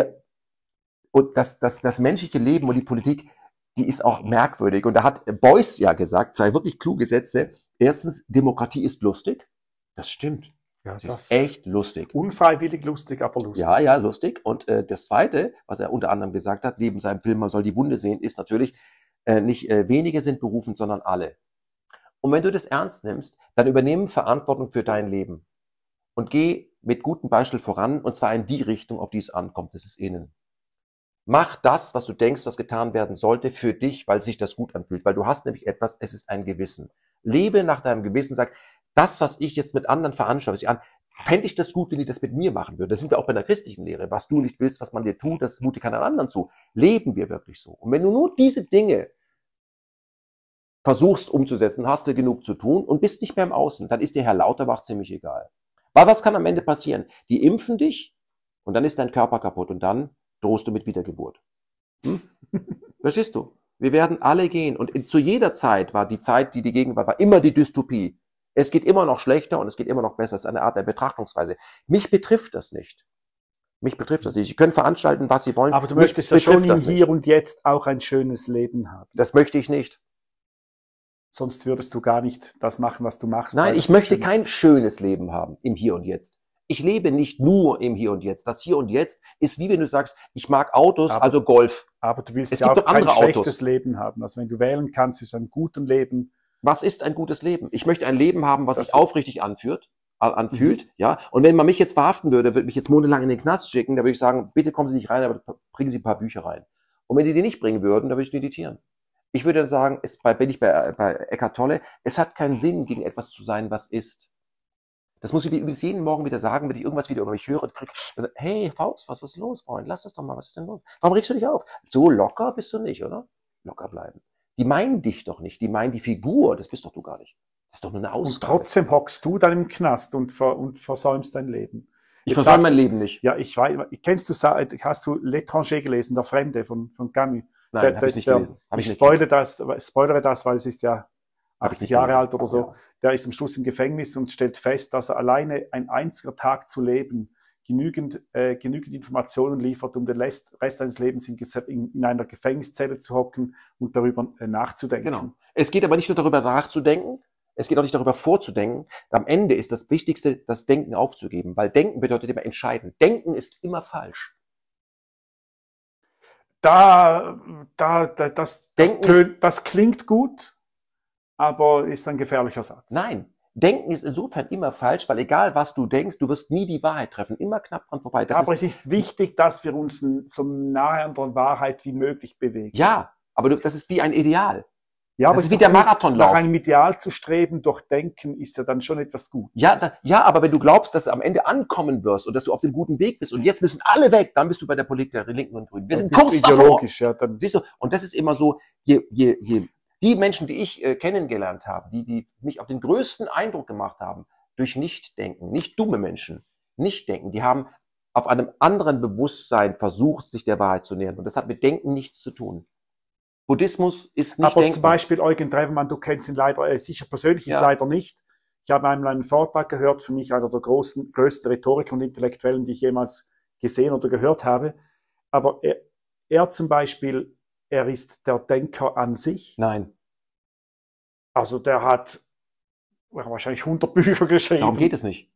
das menschliche Leben und die Politik, die ist auch merkwürdig. Und da hat Beuys ja gesagt, 2 wirklich kluge Sätze. Erstens, Demokratie ist lustig. Das stimmt. Ja, das ist echt lustig. Unfreiwillig lustig, aber lustig. Ja, lustig. Und das Zweite, was er unter anderem gesagt hat, neben seinem Film Man soll die Wunde sehen, ist natürlich, nicht wenige sind berufen, sondern alle. Und wenn du das ernst nimmst, dann übernimm Verantwortung für dein Leben und geh mit gutem Beispiel voran, und zwar in die Richtung, auf die es ankommt, das ist innen. Mach das, was du denkst, was getan werden sollte, für dich, weil sich das gut anfühlt, weil du hast nämlich etwas, es ist ein Gewissen. Lebe nach deinem Gewissen, sag, das, was ich jetzt mit anderen veranstalte, fände ich das gut, wenn die das mit mir machen würden. Das sind wir auch bei der christlichen Lehre. Was du nicht willst, was man dir tut, das mute keinen anderen zu. Leben wir wirklich so. Und wenn du nur diese Dinge versuchst umzusetzen, hast du genug zu tun und bist nicht mehr im Außen, dann ist dir Herr Lauterbach ziemlich egal. Weil was kann am Ende passieren? Die impfen dich und dann ist dein Körper kaputt und dann drohst du mit Wiedergeburt. Verstehst du? Wir werden alle gehen und zu jeder Zeit war die Zeit, die Gegenwart war, immer die Dystopie. Es geht immer noch schlechter und es geht immer noch besser. Das ist eine Art der Betrachtungsweise. Mich betrifft das nicht. Mich betrifft das nicht. Sie können veranstalten, was Sie wollen. Aber du möchtest ja schon im Hier und Jetzt auch ein schönes Leben haben. Das möchte ich nicht. Sonst würdest du gar nicht das machen, was du machst. Nein, ich möchte kein schönes Leben haben im Hier und Jetzt. Ich lebe nicht nur im Hier und Jetzt. Das Hier und Jetzt ist wie wenn du sagst, ich mag Autos, also Golf. Aber du willst ja auch kein schlechtes Leben haben. Also wenn du wählen kannst, ist ein gutes Leben. Was ist ein gutes Leben? Ich möchte ein Leben haben, was sich aufrichtig anfühlt, ja. Und wenn man mich jetzt verhaften würde mich jetzt monatelang in den Knast schicken, da würde ich sagen, bitte kommen Sie nicht rein, aber bringen Sie ein paar Bücher rein. Und wenn Sie die nicht bringen würden, dann würde ich meditieren. Ich würde dann sagen, bin ich bei Eckhart Tolle, es hat keinen Sinn, gegen etwas zu sein, was ist. Das muss ich übrigens jeden Morgen wieder sagen, wenn ich irgendwas wieder über mich höre und kriege, hey, Faust, was ist los, Freund? Lass das doch mal, was ist denn los? Warum regst du dich auf? So locker bist du nicht, oder? Locker bleiben. Die meinen dich doch nicht, die meinen die Figur, das bist doch du gar nicht. Das ist doch nur eine Ausgabe. Und trotzdem hockst du dann im Knast und versäumst dein Leben. Ich versäume mein Leben nicht. Ja, ich weiß, hast du L'Étranger gelesen, Der Fremde von Camus? Nein, habe ich nicht gelesen. Ich spoilere das, weil es ist ja 80 Jahre alt oder so, Ja. der ist am Schluss im Gefängnis und stellt fest, dass er alleine ein einziger Tag zu leben genügend Informationen liefert, um den Rest seines Lebens in einer Gefängniszelle zu hocken und darüber nachzudenken. Genau. Es geht aber nicht nur darüber nachzudenken, es geht auch nicht darüber vorzudenken. Am Ende ist das Wichtigste, das Denken aufzugeben, weil Denken bedeutet immer entscheiden. Denken ist immer falsch. Das klingt gut, aber ist ein gefährlicher Satz. Nein, Denken ist insofern immer falsch, weil egal was du denkst, du wirst nie die Wahrheit treffen, immer knapp dran vorbei. Aber es ist wichtig, dass wir uns so nahe an der Wahrheit wie möglich bewegen. Ja, aber das ist wie ein Ideal. Ja, das ist wie der Marathonlauf. Nach einem Ideal zu streben durch Denken ist ja dann schon etwas gut. Ja, aber wenn du glaubst, dass du am Ende ankommen wirst und dass du auf dem guten Weg bist und jetzt müssen alle weg, dann bist du bei der Politik der Linken und Grünen. Wir sind kurz davor. Ja, dann siehst du, und das ist immer so, die Menschen, die ich kennengelernt habe, die mich auf den größten Eindruck gemacht haben, durch Nichtdenken, nicht dumme Menschen, Nichtdenken, die haben auf einem anderen Bewusstsein versucht, sich der Wahrheit zu nähern. Und das hat mit Denken nichts zu tun. Buddhismus ist nicht aber Denken. Zum Beispiel Eugen Drewermann, du kennst ihn leider, sicher persönlich, ich leider nicht. Ich habe einmal einen Vortrag gehört, für mich einer der größten Rhetoriker und Intellektuellen, die ich jemals gesehen oder gehört habe. Aber er zum Beispiel, er ist der Denker an sich. Nein. Also der hat wahrscheinlich 100 Bücher geschrieben. Darum geht es nicht.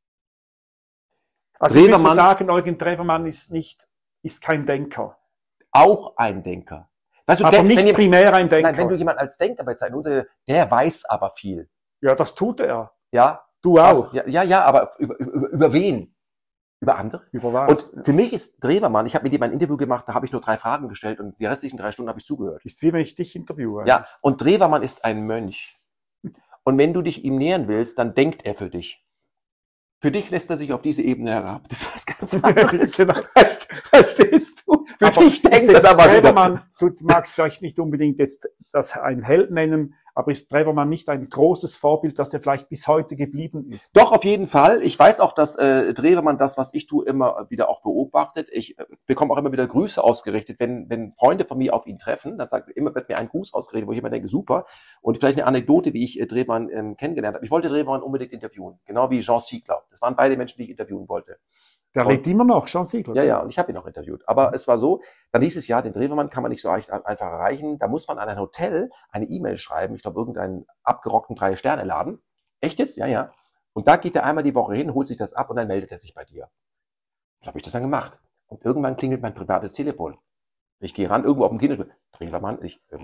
Also ich muss sagen, Eugen Drewermann ist kein Denker. Auch ein Denker. Weißt du, aber nicht primär ein Denker. Nein, wenn du jemanden als Denker bezeichnest, der weiß aber viel. Ja, das tut er. Ja. Du auch. Ja, aber über wen? Über andere? Über was? Und für mich ist Drewermann, ich habe mit ihm ein Interview gemacht, da habe ich nur 3 Fragen gestellt und die restlichen 3 Stunden habe ich zugehört. Ist wie wenn ich dich interviewe. Ja, und Drewermann ist ein Mönch. Und wenn du dich ihm nähern willst, dann denkt er für dich. Für dich lässt er sich auf diese Ebene herab. Das ist was ganz anderes. Genau. Verstehst du? Für aber dich denkt das aber Drewermann, du magst vielleicht nicht unbedingt jetzt das einen Held nennen, aber ist Drewermann nicht ein großes Vorbild, das er vielleicht bis heute geblieben ist? Doch, auf jeden Fall. Ich weiß auch, dass Drewermann das, was ich tue, immer wieder auch beobachtet. Ich bekomme auch immer wieder Grüße ausgerichtet, wenn Freunde von mir auf ihn treffen, dann wird mir ein Gruß ausgerichtet, wo ich immer denke, super. Und vielleicht eine Anekdote, wie ich Drewermann kennengelernt habe. Ich wollte Drewermann unbedingt interviewen, genau wie Jean Siegler. Das waren beide Menschen, die ich interviewen wollte. Der lebt immer noch, Jean Siegler. Ja, und ich habe ihn auch interviewt. Aber es war so, dann hieß es ja, den Drewermann kann man nicht so einfach erreichen. Da muss man an ein Hotel eine E-Mail schreiben, ich glaube irgendeinen abgerockten 3-Sterne-Laden. Echt jetzt? Ja. Und da geht er einmal die Woche hin, holt sich das ab und dann meldet er sich bei dir. So habe ich das dann gemacht. Und irgendwann klingelt mein privates Telefon. Ich gehe ran, irgendwo auf dem Kinderspiel. Drewermann,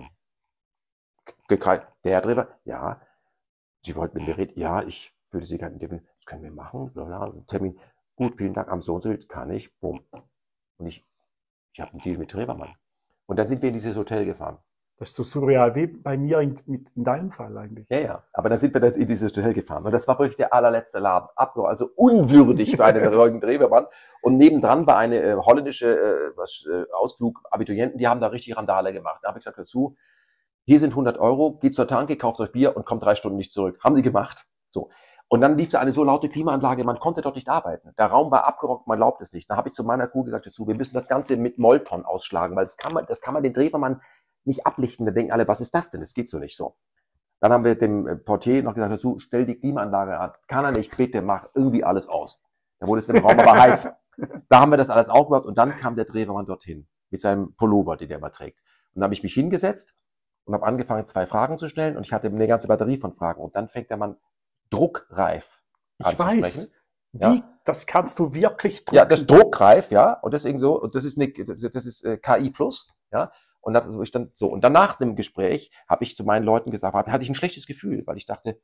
der Herr Drewer, ja. Sie wollten mit mir reden. Ja, ich würde Sie gerne interviewen. Das können wir machen. Termin. Gut, vielen Dank, am so und so kann ich, bumm. Und ich habe einen Deal mit Drewermann. Und dann sind wir in dieses Hotel gefahren. Das ist so surreal wie bei mir in deinem Fall eigentlich. Ja. Aber dann sind wir in dieses Hotel gefahren. Und das war wirklich der allerletzte Laden. Also unwürdig für einen Eugen Drewermann. Und nebendran war eine holländische Ausflug, Abiturienten, die haben da richtig Randale gemacht. Da habe ich gesagt dazu, hier sind 100 €, geht zur Tanke, kauft euch Bier und kommt 3 Stunden nicht zurück. Haben die gemacht. So. Und dann lief da eine so laute Klimaanlage, man konnte dort nicht arbeiten. Der Raum war abgerockt, man glaubt es nicht. Da habe ich zu meiner Crew gesagt dazu, wir müssen das Ganze mit Molton ausschlagen, weil das kann man den Drewermann nicht ablichten. Da denken alle, was ist das denn? Das geht so nicht so. Dann haben wir dem Portier noch gesagt dazu, stell die Klimaanlage an. Kann er nicht, bitte mach irgendwie alles aus. Da wurde es im Raum aber heiß. Da haben wir das alles aufgemacht und dann kam der Drewermann dorthin mit seinem Pullover, den er immer trägt. Und dann habe ich mich hingesetzt und habe angefangen, 2 Fragen zu stellen und ich hatte eine ganze Batterie von Fragen. Und dann fängt der Mann druckreif anzusprechen. Ich weiß, das kannst du wirklich drucken. Ja, das ist druckreif, ja, und deswegen so, und das ist KI plus, ja, und und dann nach dem Gespräch habe ich zu meinen Leuten gesagt, hatte ich ein schlechtes Gefühl, weil ich dachte,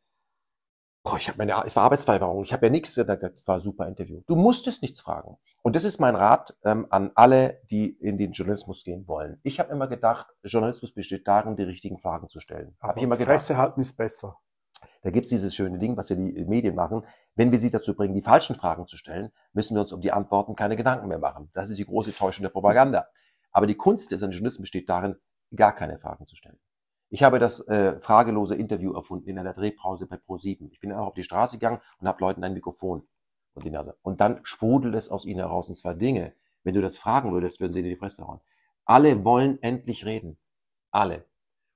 es war Arbeitsverweigerung, ich habe ja nichts, das war ein super Interview. Du musstest nichts fragen. Und das ist mein Rat an alle, die in den Journalismus gehen wollen. Ich habe immer gedacht, Journalismus besteht darin, die richtigen Fragen zu stellen. Aber Fresse halten ist besser. Da gibt's dieses schöne Ding, was ja die Medien machen. Wenn wir sie dazu bringen, die falschen Fragen zu stellen, müssen wir uns um die Antworten keine Gedanken mehr machen. Das ist die große täuschende Propaganda. Aber die Kunst des Journalismus besteht darin, gar keine Fragen zu stellen. Ich habe das fragelose Interview erfunden in einer Drehpause bei Pro7. Ich bin auch auf die Straße gegangen und habe Leuten ein Mikrofon und die Nase. Und dann sprudelt es aus ihnen heraus. Und zwar Dinge, wenn du das fragen würdest, würden sie dir die Fresse hauen. Alle wollen endlich reden. Alle.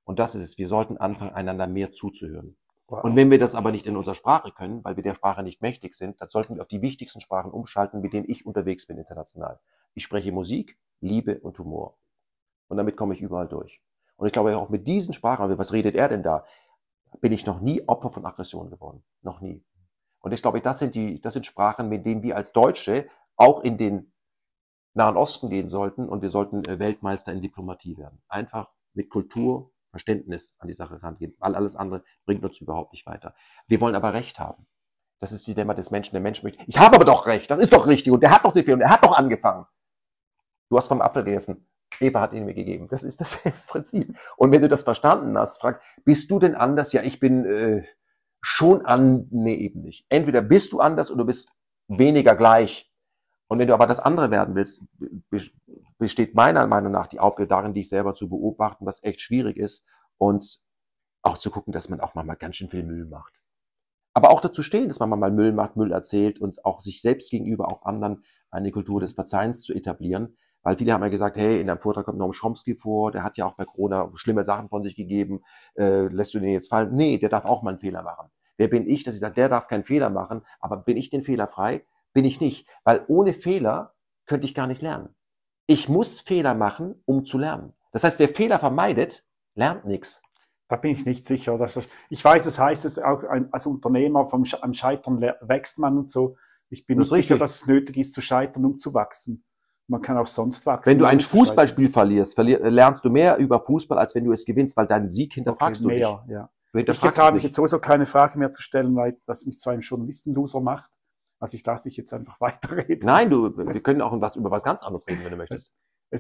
Und das ist es. Wir sollten anfangen, einander mehr zuzuhören. Wow. Und wenn wir das aber nicht in unserer Sprache können, weil wir der Sprache nicht mächtig sind, dann sollten wir auf die wichtigsten Sprachen umschalten, mit denen ich unterwegs bin international. Ich spreche Musik, Liebe und Humor. Und damit komme ich überall durch. Und ich glaube auch mit diesen Sprachen, was redet er denn da, bin ich noch nie Opfer von Aggression geworden. Noch nie. Und ich glaube, das sind Sprachen, mit denen wir als Deutsche auch in den Nahen Osten gehen sollten, und wir sollten Weltmeister in Diplomatie werden. Einfach mit Kultur, Verständnis an die Sache rangehen, weil alles andere bringt uns überhaupt nicht weiter. Wir wollen aber Recht haben. Das ist die Dilemma des Menschen. Der Mensch möchte, ich habe aber doch Recht, das ist doch richtig, und der hat doch die Fehler, und er hat doch angefangen. Du hast vom Apfel gegessen. Eva hat ihn mir gegeben. Das ist das Prinzip. Und wenn du das verstanden hast, frag, bist du denn anders? Ja, ich bin schon an, nee, eben nicht. Entweder bist du anders oder du bist weniger gleich. Und wenn du aber das andere werden willst, besteht meiner Meinung nach die Aufgabe darin, dich selber zu beobachten, was echt schwierig ist, und auch zu gucken, dass man auch mal ganz schön viel Müll macht. Aber auch dazu stehen, dass man mal Müll macht, Müll erzählt, und auch sich selbst gegenüber, auch anderen, eine Kultur des Verzeihens zu etablieren. Weil viele haben ja gesagt, hey, in deinem Vortrag kommt Noam Chomsky vor, der hat ja auch bei Corona schlimme Sachen von sich gegeben, lässt du den jetzt fallen? Nee, der darf auch mal einen Fehler machen. Wer bin ich, dass ich sage, der darf keinen Fehler machen, aber bin ich denn fehlerfrei? Bin ich nicht. Weil ohne Fehler könnte ich gar nicht lernen. Ich muss Fehler machen, um zu lernen. Das heißt, wer Fehler vermeidet, lernt nichts. Da bin ich nicht sicher. Ich weiß, es heißt es auch als Unternehmer, am Scheitern wächst man und so. Ich bin nicht sicher, dass es nötig ist, zu scheitern, um zu wachsen. Man kann auch sonst wachsen. Wenn du ein Fußballspiel verlierst, lernst du mehr über Fußball, als wenn du es gewinnst, weil deinen Sieg hinterfragst du nicht. Ja. Ich habe jetzt sowieso keine Frage mehr zu stellen, weil das mich zu einem Journalistenloser macht. Also ich lasse dich jetzt einfach weiterreden. Nein, wir können auch über was ganz anderes reden, wenn du möchtest.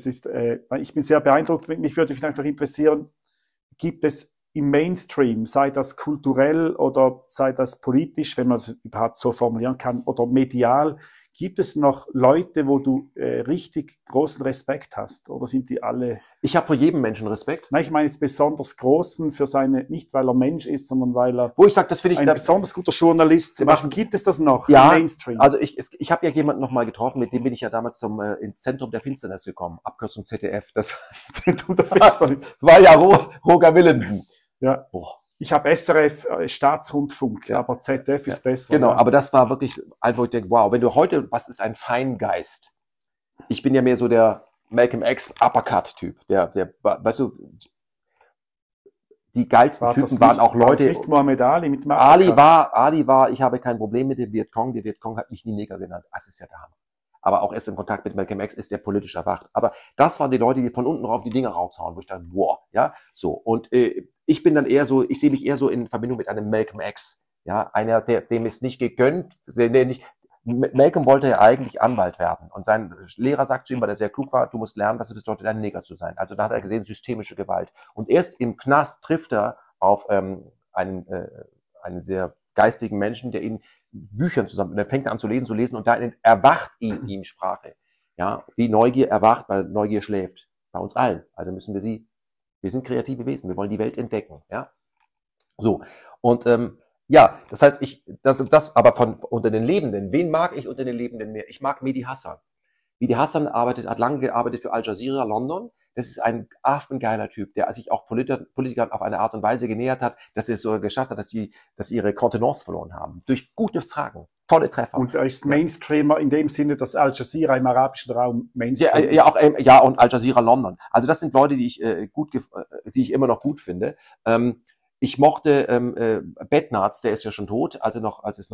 Ich bin sehr beeindruckt. Mich würde vielleicht noch interessieren, gibt es im Mainstream, sei das kulturell oder sei das politisch, wenn man es überhaupt so formulieren kann, oder medial, gibt es noch Leute, wo du richtig großen Respekt hast? Oder sind die alle... Ich habe vor jedem Menschen Respekt. Nein, ich meine jetzt besonders großen für seine, nicht weil er Mensch ist, sondern weil er wo ich sag, das finde ich ein besonders guter Journalist zum Beispiel. Gibt es das noch im Mainstream? Also ich habe ja jemanden noch mal getroffen, mit dem bin ich ja damals ins Zentrum der Finsternis gekommen. Abkürzung ZDF. Das Zentrum der Finsternis war ja Roger Willemsen. Ja. Boah. Ich habe SRF, Staatsrundfunk, ja, aber ZDF ist besser. Genau, ja. Aber das war wirklich einfach, ich denke, wow, wenn du heute, was ist ein Feingeist? Ich bin ja mehr so der Malcolm X Uppercut-Typ, der, weißt du, die geilsten Typen waren auch Leute. Nicht Muhammad Ali mit Ali war, ich habe kein Problem mit dem Vietcong. Der Vietcong hat mich nie Neger genannt. Das ist ja der Hammer. Aber auch erst im Kontakt mit Malcolm X ist der politisch erwacht. Aber das waren die Leute, die von unten rauf die Dinge raushauen, wo ich dachte, wow, ja, so. Und ich bin dann eher so, ich sehe mich eher so in Verbindung mit einem Malcolm X, ja, einer, dem ist nicht gegönnt, Malcolm wollte ja eigentlich Anwalt werden. Und sein Lehrer sagt zu ihm, weil er sehr klug war, du musst lernen, was es bedeutet, ein Neger zu sein. Also da hat er gesehen, systemische Gewalt. Und erst im Knast trifft er auf einen sehr geistigen Menschen, der ihn Büchern zusammen, und er fängt an zu lesen und da erwacht ihn Sprache. Ja, wie Neugier erwacht, weil Neugier schläft. Bei uns allen. Also müssen wir sind kreative Wesen, wir wollen die Welt entdecken, ja. So. Und, ja, das heißt, das aber unter den Lebenden, wen mag ich unter den Lebenden mehr? Ich mag Mehdi Hasan. Mehdi Hasan hat lange gearbeitet für Al Jazeera London. Das ist ein affengeiler Typ, der sich auch Politikern auf eine Art und Weise genähert hat, dass er es so geschafft hat, dass sie ihre Kontenance verloren haben. Durch gute Fragen, tolle Treffer. Und er ist Mainstreamer in dem Sinne, dass Al Jazeera im arabischen Raum Mainstream ist. Ja, und Al Jazeera London. Also das sind Leute, die ich immer noch gut finde. Ich mochte Bednarz, der ist ja schon tot, als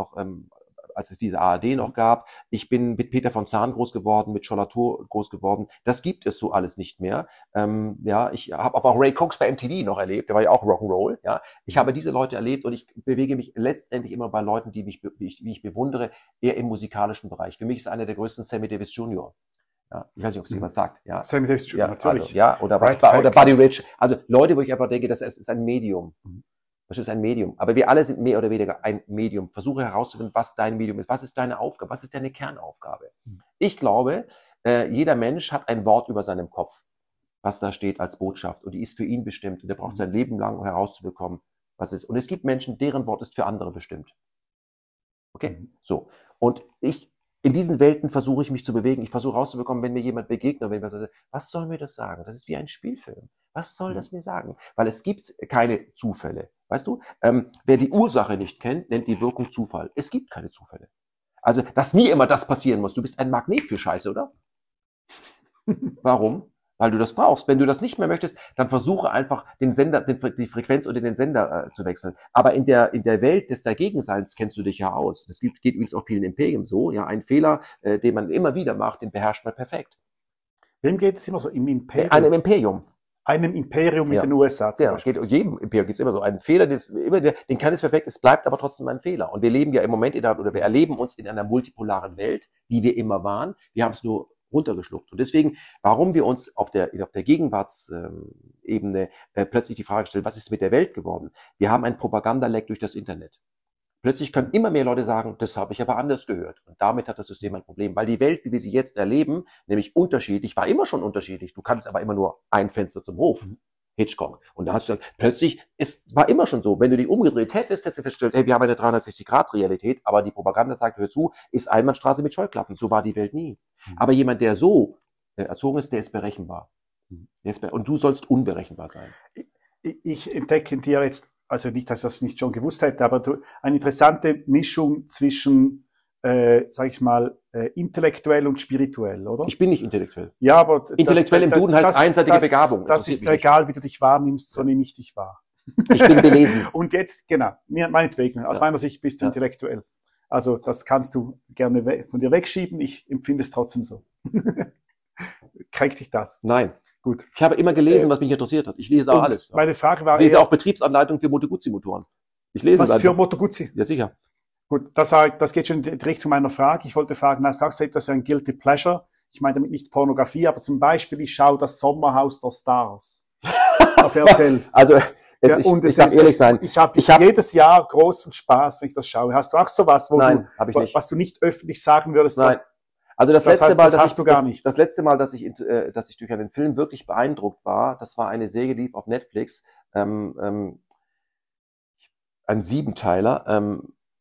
es diese ARD noch gab. Ich bin mit Peter von Zahn groß geworden, mit Schollatur groß geworden. Das gibt es so alles nicht mehr. Ja, ich habe aber auch Ray Cooks bei MTV noch erlebt. Der war ja auch Rock'n'Roll. Ja, ich habe diese Leute erlebt und ich bewege mich letztendlich immer bei Leuten, wie ich bewundere, eher im musikalischen Bereich. Für mich ist einer der größten Sammy Davis Jr. Ja, ich weiß nicht, ob es jemand sagt. Ja, Sammy Davis Jr. Ja, natürlich. Also, ja, oder Buddy Rich. Also Leute, wo ich einfach denke, es ist ein Medium. Das ist ein Medium. Aber wir alle sind mehr oder weniger ein Medium. Versuche herauszufinden, was dein Medium ist. Was ist deine Aufgabe? Was ist deine Kernaufgabe? Ich glaube, jeder Mensch hat ein Wort über seinem Kopf, was da steht als Botschaft. Und die ist für ihn bestimmt. Und er braucht sein Leben lang, um herauszubekommen, was ist. Und es gibt Menschen, deren Wort ist für andere bestimmt. Okay? So. Und in diesen Welten versuche ich mich zu bewegen. Ich versuche herauszubekommen, wenn mir jemand begegnet, was soll mir das sagen? Das ist wie ein Spielfilm. Was soll das mir sagen? Weil es gibt keine Zufälle. Weißt du? Wer die Ursache nicht kennt, nennt die Wirkung Zufall. Es gibt keine Zufälle. Also, dass mir immer das passieren muss. Du bist ein Magnet für Scheiße, oder? Warum? Weil du das brauchst. Wenn du das nicht mehr möchtest, dann versuche einfach den Sender, die Frequenz oder den Sender zu wechseln. Aber in der Welt des Dagegenseins kennst du dich ja aus. Das geht übrigens auch vielen Imperium so. Ja, ein Fehler, den man immer wieder macht, den beherrscht man perfekt. Wem geht es immer so? Im Imperium? Einem Imperium. Einem Imperium mit den USA zum Beispiel. Geht, jedem Imperium geht's immer so. Ein Fehler, den kann es perfekt, es bleibt aber trotzdem ein Fehler. Und wir leben ja im Moment oder wir erleben uns in einer multipolaren Welt, die wir immer waren. Wir haben es nur runtergeschluckt. Und deswegen, warum wir uns auf der Gegenwartsebene plötzlich die Frage stellen, was ist mit der Welt geworden? Wir haben ein Propagandaleck durch das Internet. Plötzlich können immer mehr Leute sagen, das habe ich aber anders gehört. Und damit hat das System ein Problem. Weil die Welt, wie wir sie jetzt erleben, nämlich unterschiedlich, war immer schon unterschiedlich. Du kannst aber immer nur ein Fenster zum Hof. Hitchcock. Und da hast du gesagt, plötzlich, es war immer schon so. Wenn du dich umgedreht hättest, hättest du festgestellt, hey, wir haben eine 360-Grad-Realität, aber die Propaganda sagt, hör zu, ist Einbahnstraße mit Scheuklappen. So war die Welt nie. Aber jemand, der so erzogen ist, der ist berechenbar. Und du sollst unberechenbar sein. Ich entdecke in dir jetzt, also nicht, dass ich das nicht schon gewusst hätte, aber eine interessante Mischung zwischen, sag ich mal, intellektuell und spirituell, oder? Ich bin nicht intellektuell. Ja, aber intellektuell im Duden heißt einseitige Begabung. Das ist mir egal, wie du dich wahrnimmst, so nehme ich dich wahr. Ich bin belesen. Und jetzt, genau, meinetwegen, aus meiner Sicht bist du intellektuell. Also das kannst du gerne von dir wegschieben, ich empfinde es trotzdem so. Kränkt dich das? Nein. Gut. Ich habe immer gelesen, was mich interessiert hat. Ich lese auch alles. Meine Frage war ich lese auch Betriebsanleitungen für Moto Guzzi-Motoren. Ich lese was für Moto Guzzi? Ja, sicher. Gut, das geht schon in die Richtung meiner Frage. Ich wollte fragen, sagst du etwas, ein Guilty Pleasure? Ich meine damit nicht Pornografie, aber zum Beispiel, ich schaue das Sommerhaus der Stars auf RTL. Also, ich darf ehrlich sein. Ich habe jedes Jahr großen Spaß, wenn ich das schaue. Hast du auch sowas, was du nicht öffentlich sagen würdest? Nein. Also das letzte Mal, das letzte Mal, dass ich durch einen Film wirklich beeindruckt war, das war eine Serie, die lief auf Netflix, ein 7-Teiler,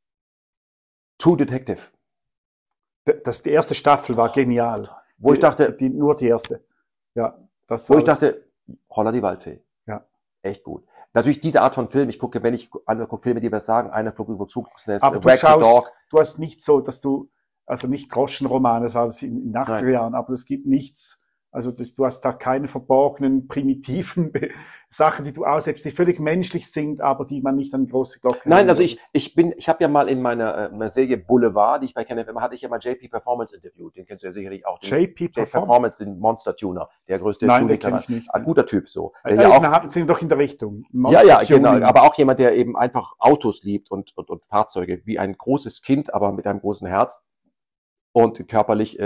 True Detective. Die erste Staffel war genial. Wo ich dachte, nur die erste. Ja, wo ich dachte, Holla die Waldfee. Ja. Echt gut. Natürlich diese Art von Film, ich gucke Filme, die was sagen, einer flog über Zukunftsnest, aber du hast nicht so, dass du, also nicht Groschenromane, das war das in den 80er Jahren, aber es gibt nichts, also du hast da keine verborgenen, primitiven Sachen, die du aushebst, die völlig menschlich sind, aber die man nicht an große Glocke. Nein, also ich habe ja mal in meiner Serie Boulevard, die ich bei KenFM hatte, ich ja mal JP Performance interviewt, den kennst du ja sicherlich auch. JP Performance, den Monster Tuner, der größte Tuner. Nein, den kenn ich nicht. Ein guter Typ, so. Sind doch in der Richtung. Ja, genau, aber auch jemand, der eben einfach Autos liebt und Fahrzeuge, wie ein großes Kind, aber mit einem großen Herz. Und körperlich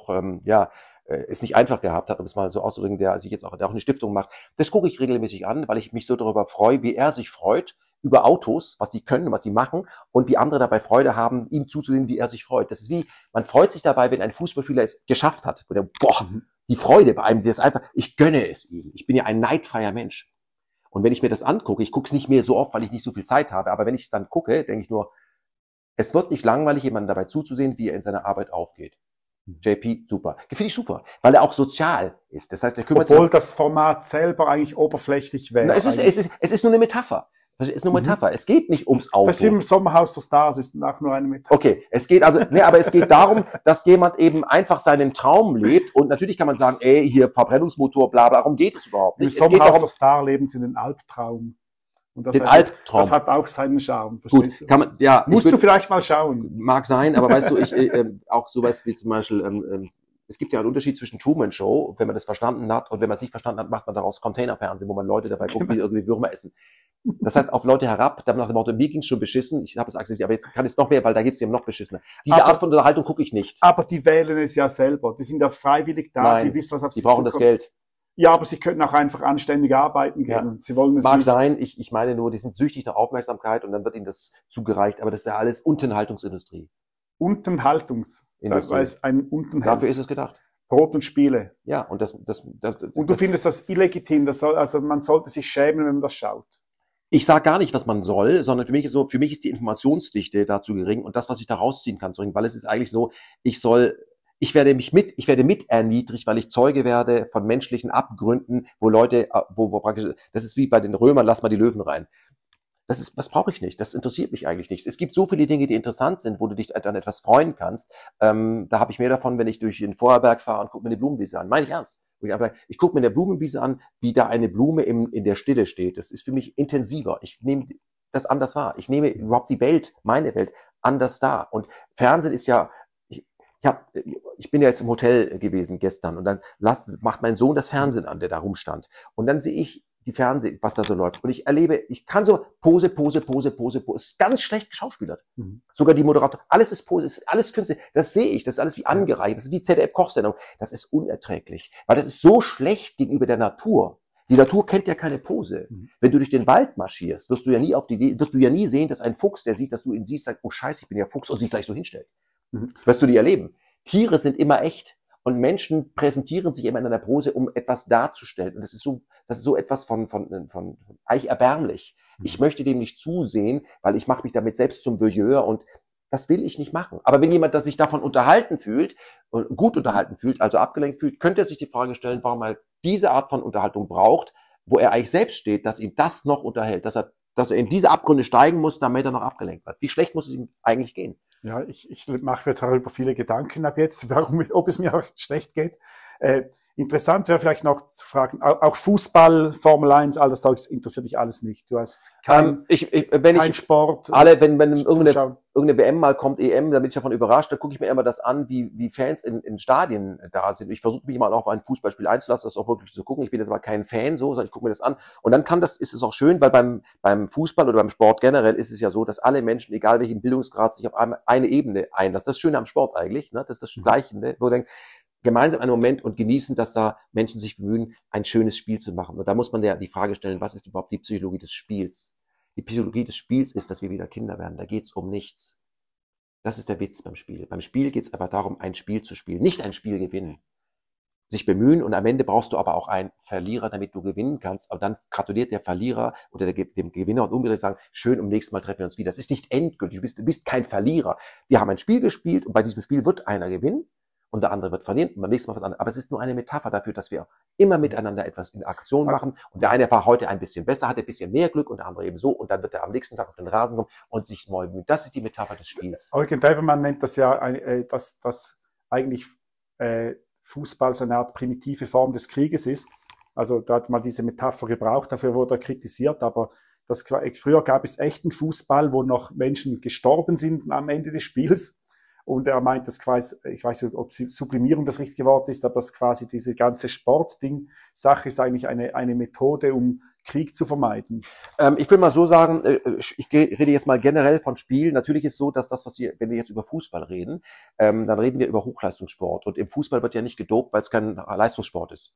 es nicht einfach gehabt hat, um es mal so auszudrücken, der sich jetzt auch eine Stiftung macht. Das gucke ich regelmäßig an, weil ich mich so darüber freue, wie er sich freut über Autos, was sie können, was sie machen und wie andere dabei Freude haben, ihm zuzusehen, wie er sich freut. Das ist wie, man freut sich dabei, wenn ein Fußballspieler es geschafft hat. Wo der, die Freude bei einem, das einfach, ich gönne es ihm. Ich bin ja ein neidfreier Mensch. Und wenn ich mir das angucke, ich gucke es nicht mehr so oft, weil ich nicht so viel Zeit habe, aber wenn ich es dann gucke, denke ich nur, es wird nicht langweilig, jemandem dabei zuzusehen, wie er in seiner Arbeit aufgeht. JP, super. Finde ich super, weil er auch sozial ist. Das heißt, er kümmert sich. Obwohl das Format selber eigentlich oberflächlich wäre. Es ist nur eine Metapher. Es ist nur eine Metapher. Es geht nicht ums Auto. Das im Sommerhaus der Stars ist auch nur eine Metapher. Okay, aber es geht darum, dass jemand eben einfach seinen Traum lebt und natürlich kann man sagen, hier Verbrennungsmotor, bla, bla, darum geht es überhaupt nicht. Im Sommerhaus der Stars leben sie den Albtraum. Und den Albtraum. Das hat auch seinen Charme, verstehst du? Kann man, ja. Musst du vielleicht mal schauen. Mag sein, aber weißt du, auch sowas wie zum Beispiel, es gibt ja einen Unterschied zwischen Truman Show, wenn man das verstanden hat, und wenn man es nicht verstanden hat, macht man daraus Containerfernsehen, wo man Leute dabei guckt, wie irgendwie Würmer essen. Das heißt, auf Leute herab, dann nach dem Motto, mir ging's schon beschissen, ich habe es akzeptiert, aber jetzt kann es noch mehr, weil da gibt's eben noch beschissener. Diese Art von Unterhaltung gucke ich nicht. Aber die wählen es ja selber, die sind ja freiwillig da, Nein, die wissen, was auf sie zukommt. Die brauchen das Geld. Ja, aber sie könnten auch einfach anständig arbeiten gehen. Ja. Sie wollen es Mag nicht. sein, ich meine nur, die sind süchtig nach Aufmerksamkeit und dann wird ihnen das zugereicht, aber das ist ja alles Unterhaltungsindustrie. Weil es ein Dafür ist es gedacht. Brot und Spiele. Ja, und und du findest das illegitim, also man sollte sich schämen, wenn man das schaut. Ich sage gar nicht, was man soll, sondern für mich ist die Informationsdichte dazu gering und das, was ich da rausziehen kann, weil es ist eigentlich so, ich ich werde mit erniedrigt, weil ich Zeuge werde von menschlichen Abgründen, wo Leute, wo praktisch, das ist wie bei den Römern, lass mal die Löwen rein. Das brauche ich nicht. Das interessiert mich eigentlich nicht. Es gibt so viele Dinge, die interessant sind, wo du dich an etwas freuen kannst. Da habe ich mehr davon, wenn ich durch den Vorarlberg fahre und gucke mir eine Blumenwiese an. Meine ich ernst. Ich gucke mir eine Blumenwiese an, wie da eine Blume in der Stille steht. Das ist für mich intensiver. Ich nehme das anders wahr. Ich nehme überhaupt die Welt, meine Welt, anders da. Und Fernsehen ist ja, ich bin ja jetzt im Hotel gewesen gestern und dann macht mein Sohn das Fernsehen an, der da rumstand. Und dann sehe ich die Fernsehen, was da so läuft. Und ich kann so Pose, ist ganz schlecht geschauspielert. Sogar die Moderator, alles ist Pose, ist alles künstlich. Das sehe ich, das ist alles wie angereicht, das ist wie ZDF-Kochsendung. Das ist unerträglich, weil das ist so schlecht gegenüber der Natur. Die Natur kennt ja keine Pose. Wenn du durch den Wald marschierst, wirst du ja nie sehen, dass ein Fuchs, der sieht, dass du ihn siehst, sagt, oh Scheiße, ich bin ja Fuchs und sich gleich so hinstellt. Wirst du die erleben. Tiere sind immer echt. Und Menschen präsentieren sich immer in einer Pose, um etwas darzustellen. Und das ist so etwas von eigentlich erbärmlich. Ich möchte dem nicht zusehen, weil ich mache mich damit selbst zum Voyeur und das will ich nicht machen. Aber wenn jemand, das sich davon unterhalten fühlt, gut unterhalten fühlt, also abgelenkt fühlt, könnte er sich die Frage stellen, warum er diese Art von Unterhaltung braucht, wo er eigentlich selbst steht, dass ihm das noch unterhält, dass er in diese Abgründe steigen muss, damit er noch abgelenkt wird. Wie schlecht muss es ihm eigentlich gehen? Ja, ich mache mir darüber viele Gedanken ab jetzt, ob es mir auch schlecht geht. Interessant wäre vielleicht noch zu fragen, auch Fußball, Formel 1, all das Zeug interessiert dich alles nicht. Du hast kein Sport. Wenn irgendeine WM mal kommt, EM, da bin ich davon überrascht, da gucke ich mir immer das an, wie Fans in Stadien da sind. Ich versuche mich mal auf ein Fußballspiel einzulassen, das auch wirklich zu gucken. Ich bin jetzt aber kein Fan sondern ich gucke mir das an. Und dann ist es auch schön, weil beim Fußball oder beim Sport generell ist es ja so, dass alle Menschen, egal welchen Bildungsgrad, sich auf eine Ebene einlassen. Das ist das Schöne am Sport eigentlich, ne? Das ist das Gleiche, ne? Wo du denkst, gemeinsam einen Moment und genießen, dass da Menschen sich bemühen, ein schönes Spiel zu machen. Und da muss man ja die Frage stellen, was ist überhaupt die Psychologie des Spiels? Die Psychologie des Spiels ist, dass wir wieder Kinder werden. Da geht's um nichts. Das ist der Witz beim Spiel. Beim Spiel geht's aber darum, ein Spiel zu spielen, nicht ein Spiel gewinnen. Sich bemühen und am Ende brauchst du aber auch einen Verlierer, damit du gewinnen kannst. Aber dann gratuliert der Verlierer oder dem Gewinner und umgekehrt sagen, schön, nächstes Mal treffen wir uns wieder. Das ist nicht endgültig, du bist kein Verlierer. Wir haben ein Spiel gespielt und bei diesem Spiel wird einer gewinnen. Und der andere wird verlieren und beim nächsten Mal was anderes. Aber es ist nur eine Metapher dafür, dass wir immer miteinander etwas in Aktion machen. Und der eine war heute ein bisschen besser, hatte ein bisschen mehr Glück und der andere eben so. Und dann wird er am nächsten Tag auf den Rasen kommen und sich neu bemühen. Das ist die Metapher des Spiels. Eugen Drewermann nennt das ja, dass eigentlich Fußball so eine Art primitive Form des Krieges ist. Also da hat man diese Metapher gebraucht, dafür wurde er kritisiert. Aber früher gab es echten Fußball, wo noch Menschen gestorben sind am Ende des Spiels. Und er meint, dass quasi, ich weiß nicht, ob Sublimierung das richtige Wort ist, aber dass quasi diese ganze Sportding-Sache ist eigentlich eine Methode, um Krieg zu vermeiden. Ich will mal so sagen, ich rede jetzt mal generell von Spiel. Natürlich ist so, dass wenn wir jetzt über Fußball reden, dann reden wir über Hochleistungssport. Und im Fußball wird ja nicht gedopt, weil es kein Leistungssport ist.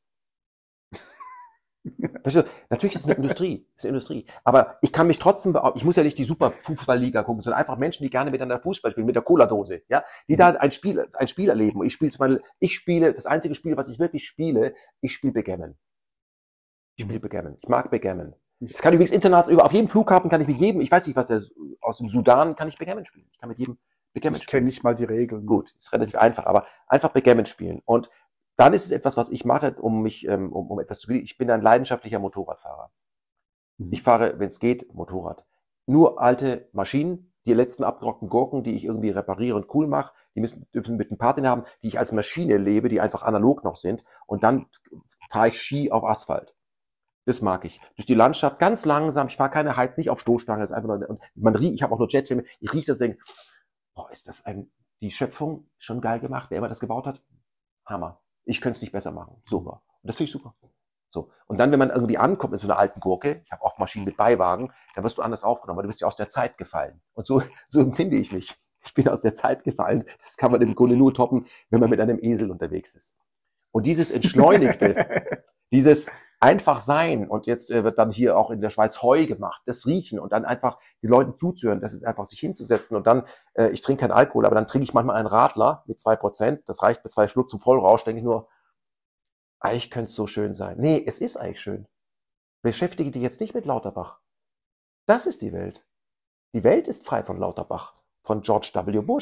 Weißt du, natürlich ist es eine Industrie. Aber ich kann mich trotzdem ich muss ja nicht die Super Fußballliga gucken, sondern einfach Menschen, die gerne miteinander Fußball spielen, mit der Cola-Dose, ja, die da ein Spiel erleben. Ich spiele, das einzige Spiel, was ich wirklich spiele, ich spiele Backgammon. Ich mag Backgammon. Das kann übrigens international, auf jedem Flughafen kann ich mit jedem, ich weiß nicht, aus dem Sudan kann ich Backgammon spielen. Ich kann mit jedem Backgammon spielen. Ich kenne nicht mal die Regeln. Gut, ist relativ einfach, aber einfach Backgammon spielen. Und dann ist es etwas, was ich mache, um etwas zu gewinnen. Ich bin ein leidenschaftlicher Motorradfahrer. Ich fahre, wenn es geht, Motorrad. Nur alte Maschinen, die letzten abgerockten Gurken, die ich irgendwie repariere und cool mache, die müssen mit einem Partner haben, die ich als Maschine lebe, die einfach analog noch sind. Und dann fahre ich Ski auf Asphalt. Das mag ich. Durch die Landschaft, ganz langsam. Ich fahre keine Heiz, nicht auf Stoßstange. Das ist einfach nur, und ich habe auch nur Jetfilme. Ich rieche das Ding. Boah, ist das die Schöpfung schon geil gemacht. Wer immer das gebaut hat, Hammer. Ich könnte es nicht besser machen. Super. Und das finde ich super. So. Und dann, wenn man irgendwie ankommt mit so einer alten Gurke, ich habe oft Maschinen mit Beiwagen, dann wirst du anders aufgenommen, weil du bist ja aus der Zeit gefallen. Und so empfinde ich mich. Ich bin aus der Zeit gefallen. Das kann man im Grunde nur toppen, wenn man mit einem Esel unterwegs ist. Und dieses Entschleunigte, dieses einfach sein, und jetzt wird dann hier auch in der Schweiz Heu gemacht, das Riechen und dann einfach die Leuten zuzuhören, das ist einfach sich hinzusetzen und dann, ich trinke keinen Alkohol, aber dann trinke ich manchmal einen Radler mit 2%, das reicht mit 2 Schluck zum Vollrausch, denke ich nur, eigentlich könnte es so schön sein. Nee, es ist eigentlich schön. Beschäftige dich jetzt nicht mit Lauterbach. Das ist die Welt. Die Welt ist frei von Lauterbach, von George W. Bush,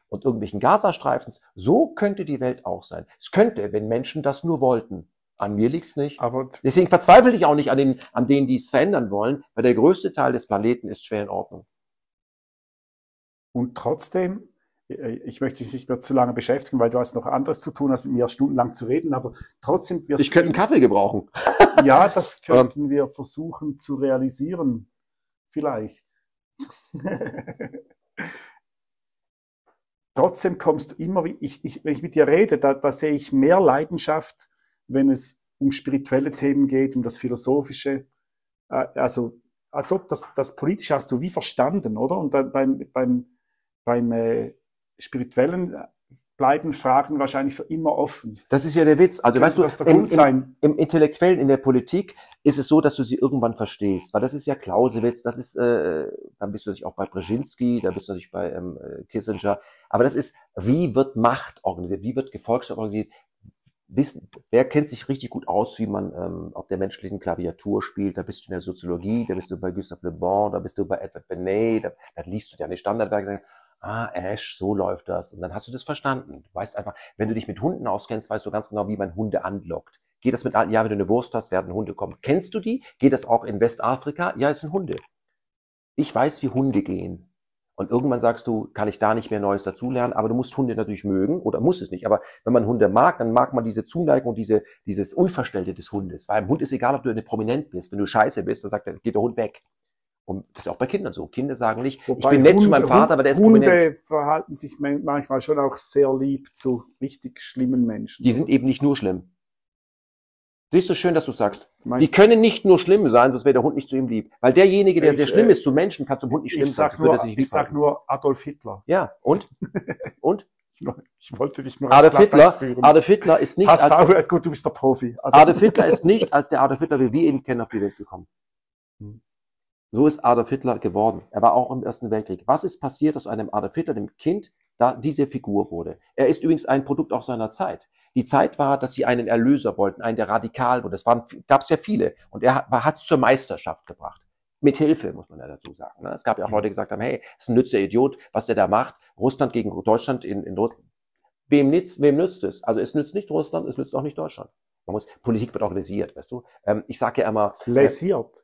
und irgendwelchen Gazastreifens. So könnte die Welt auch sein. Es könnte, wenn Menschen das nur wollten. An mir liegt's nicht. Aber Deswegen verzweifle ich auch nicht an denen, die es verändern wollen, weil der größte Teil des Planeten ist schwer in Ordnung. und trotzdem, ich möchte dich nicht mehr zu lange beschäftigen, weil du hast noch anderes zu tun, als mit mir stundenlang zu reden, aber trotzdem wirst Ich könnte einen Kaffee gebrauchen. ja, das könnten wir versuchen zu realisieren. Vielleicht. Trotzdem kommst du immer, wenn ich mit dir rede, da sehe ich mehr Leidenschaft, wenn es um spirituelle Themen geht, um das Philosophische. Also, als ob das Politische hast du wie verstanden, oder? Und dann beim Spirituellen bleiben Fragen wahrscheinlich für immer offen. Das ist ja der Witz. Also weißt du, im Intellektuellen, in der Politik ist es so, dass du sie irgendwann verstehst. Weil das ist ja Clausewitz, das ist, dann bist du natürlich auch bei Brzezinski, da bist du natürlich bei Kissinger. Aber das ist, wie wird Macht organisiert, wie wird Gefolgschaft organisiert? Wer kennt sich richtig gut aus, wie man auf der menschlichen Klaviatur spielt? Da bist du in der Soziologie, da bist du bei Gustave Le Bon, da bist du bei Edward Bernays, da liest du deine Standardwerke, Ash, so läuft das. Und dann hast du das verstanden. Du weißt einfach, wenn du dich mit Hunden auskennst, weißt du ganz genau, wie man Hunde anlockt. Geht das mit allen? Ja, wenn du eine Wurst hast, werden Hunde kommen. Kennst du die? Geht das auch in Westafrika? Ja, es sind Hunde. Ich weiß, wie Hunde gehen. Und irgendwann sagst du, kann ich da nicht mehr Neues dazulernen, aber du musst Hunde natürlich mögen, oder muss es nicht. Aber wenn man Hunde mag, dann mag man diese Zuneigung und dieses Unverstellte des Hundes. Weil einem Hund ist egal, ob du eine Prominent bist. Wenn du scheiße bist, dann sagt er, geht der Hund weg. Und das ist auch bei Kindern so. Kinder sagen nicht, ich bin nett zu meinem Vater, aber der ist prominent. Hunde verhalten sich manchmal schon auch sehr lieb zu richtig schlimmen Menschen. Die sind eben nicht nur schlimm. Siehst du, schön, dass du sagst. Die können nicht nur schlimm sein, sonst wäre der Hund nicht zu ihm lieb. Weil derjenige, der sehr schlimm ist zu Menschen, kann zum Hund nicht schlimm sein. Ich sag nur Adolf Hitler. Ja, und? Und? Ich wollte dich nur Adolf Hitler ist nicht als... Gut, du bist der Profi. Also, Adolf Hitler ist nicht als der Adolf Hitler, wie wir ihn kennen, auf die Welt gekommen. So ist Adolf Hitler geworden. Er war auch im Ersten Weltkrieg. Was ist passiert aus einem Adolf Hitler, dem Kind, da diese Figur wurde? Er ist übrigens ein Produkt auch seiner Zeit. Die Zeit war, dass sie einen Erlöser wollten, einen, der radikal wurde. Gab es ja viele. Und er hat es zur Meisterschaft gebracht. Mit Hilfe, muss man ja dazu sagen. Es gab ja auch Leute, die gesagt haben, hey, das ist ein nützlicher Idiot, was der da macht. Russland gegen Deutschland in Russland. Wem nützt es? Also es nützt nicht Russland, es nützt auch nicht Deutschland. Politik wird organisiert, weißt du? Ich sage ja immer... Läsiert.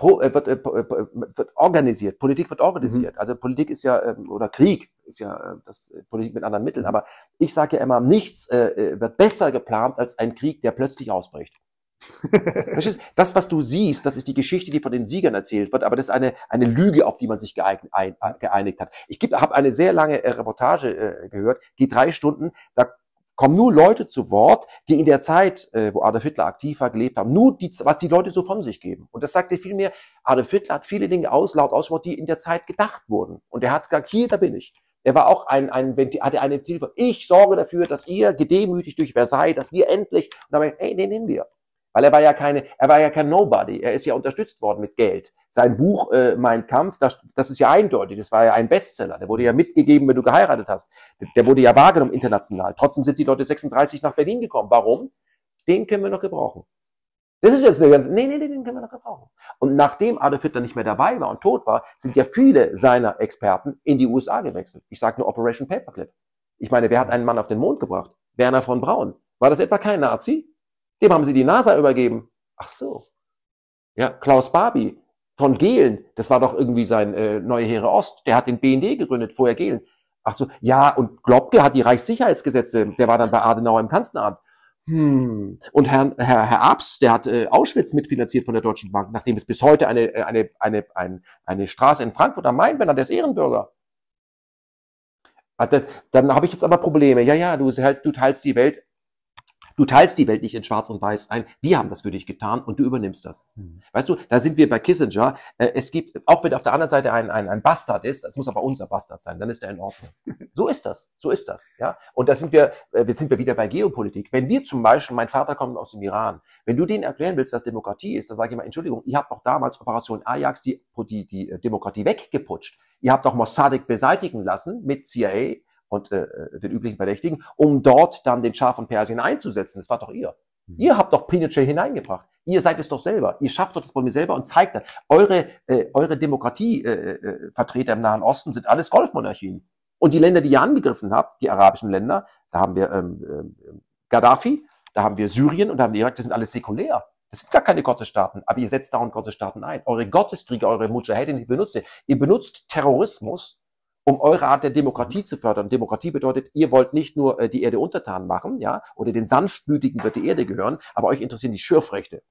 Wird organisiert. Politik wird organisiert. Also Politik ist ja, oder Krieg ist ja das Politik mit anderen Mitteln. Aber ich sage ja immer, nichts wird besser geplant als ein Krieg, der plötzlich ausbricht. Verstehst du? Das, was du siehst, das ist die Geschichte, die von den Siegern erzählt wird, aber das ist eine Lüge, auf die man sich geeinigt hat. Ich habe eine sehr lange Reportage gehört, geht 3 Stunden, da kommen nur Leute zu Wort, die in der Zeit, wo Adolf Hitler aktiv war, gelebt haben. Nur was die Leute so von sich geben. Und das sagt dir viel mehr, Adolf Hitler hat viele Dinge laut ausgesprochen, die in der Zeit gedacht wurden. Und er hat gesagt, hier, da bin ich. Er war auch hatte ein Ventil von, ich sorge dafür, dass ihr gedemütigt durch Versailles, dass wir endlich, und dann, hey, den nehmen wir. Weil er war ja kein Nobody. Er ist ja unterstützt worden mit Geld. Sein Buch, Mein Kampf, das ist ja eindeutig. Das war ja ein Bestseller. Der wurde ja mitgegeben, wenn du geheiratet hast. Der wurde ja wahrgenommen international. Trotzdem sind die Leute 36 nach Berlin gekommen. Warum? Den können wir noch gebrauchen. Das ist jetzt eine ganze, nee, den können wir noch gebrauchen. Und nachdem Adolf Hitler nicht mehr dabei war und tot war, sind ja viele seiner Experten in die USA gewechselt. Ich sage nur Operation Paperclip. Ich meine, wer hat einen Mann auf den Mond gebracht? Wernher von Braun. War das etwa kein Nazi? Dem haben sie die NASA übergeben. Ach so. Ja, Klaus Barbie von Gehlen, das war doch irgendwie sein Neue Heere Ost. Der hat den BND gegründet, vorher Gehlen. Ach so, ja, und Globke hat die Reichssicherheitsgesetze, der war dann bei Adenauer im Kanzleramt. Und Herr Abs, der hat Auschwitz mitfinanziert von der Deutschen Bank, nachdem es bis heute eine Straße in Frankfurt am Main benannt, der ist Ehrenbürger. Dann habe ich jetzt aber Probleme. Ja, du teilst die Welt. Du teilst die Welt nicht in Schwarz und Weiß ein. Wir haben das für dich getan und du übernimmst das. Weißt du, da sind wir bei Kissinger. Es gibt, auch wenn auf der anderen Seite ein Bastard ist, das muss aber unser Bastard sein, dann ist er in Ordnung. So ist das, ja. Und da sind wir wieder bei Geopolitik. Wenn wir zum Beispiel, mein Vater kommt aus dem Iran, wenn du denen erklären willst, was Demokratie ist, dann sage ich mal, Entschuldigung, ihr habt doch damals Operation Ajax die Demokratie weggeputscht. Ihr habt doch Mossadegh beseitigen lassen mit CIA und den üblichen Verdächtigen, um dort dann den Schah von Persien einzusetzen. Das war doch ihr. Ihr habt doch Pinochet hineingebracht. Ihr seid es doch selber. Ihr schafft doch das Problem selber und zeigt dann, eure Demokratievertreter im Nahen Osten sind alles Golfmonarchien. Und die Länder, die ihr angegriffen habt, die arabischen Länder, da haben wir Gaddafi, da haben wir Syrien und da haben wir Irak, das sind alles säkulär. Das sind gar keine Gottesstaaten, aber ihr setzt dauernd Gottesstaaten ein. Eure Gotteskriege, eure Mujahedin, die benutzt ihr. Ihr benutzt Terrorismus, um eure Art der Demokratie zu fördern. Demokratie bedeutet, ihr wollt nicht nur die Erde untertan machen, ja, oder den Sanftmütigen wird die Erde gehören, aber euch interessieren die Schürfrechte.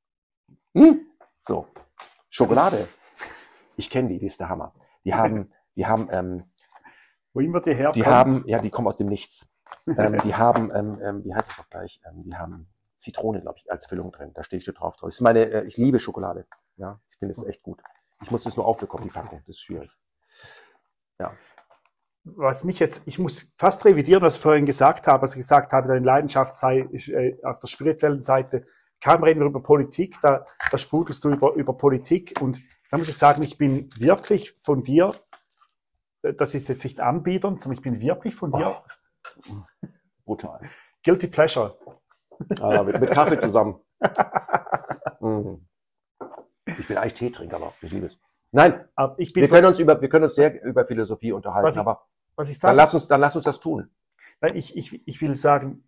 So, Schokolade. Ich kenne die ist der Hammer. Die haben, wo immer die herkommt. Die haben, ja, die kommen aus dem Nichts. Die haben, wie heißt das auch gleich? Die haben Zitrone, glaube ich, als Füllung drin. Da stehe ich so drauf. Das ist meine, ich liebe Schokolade. Ja, ich finde es echt gut. Ich muss das nur aufbekommen, die Packung. Das ist schwierig. Ja. Was mich jetzt, ich muss fast revidieren, was ich vorhin gesagt habe, als ich gesagt habe, deine Leidenschaft sei auf der spirituellen Seite. Kaum reden wir über Politik, da sprudelst du über Politik und da muss ich sagen, ich bin wirklich von dir, das ist jetzt nicht anbiedernd, sondern ich bin wirklich von dir. Brutal. Guilty Pleasure. Mit Kaffee zusammen. Ich bin eigentlich Teetrinker, aber ich liebe es. Nein, wir können uns sehr über Philosophie unterhalten, aber was ich sage, dann lass uns das tun. Nein, ich will sagen,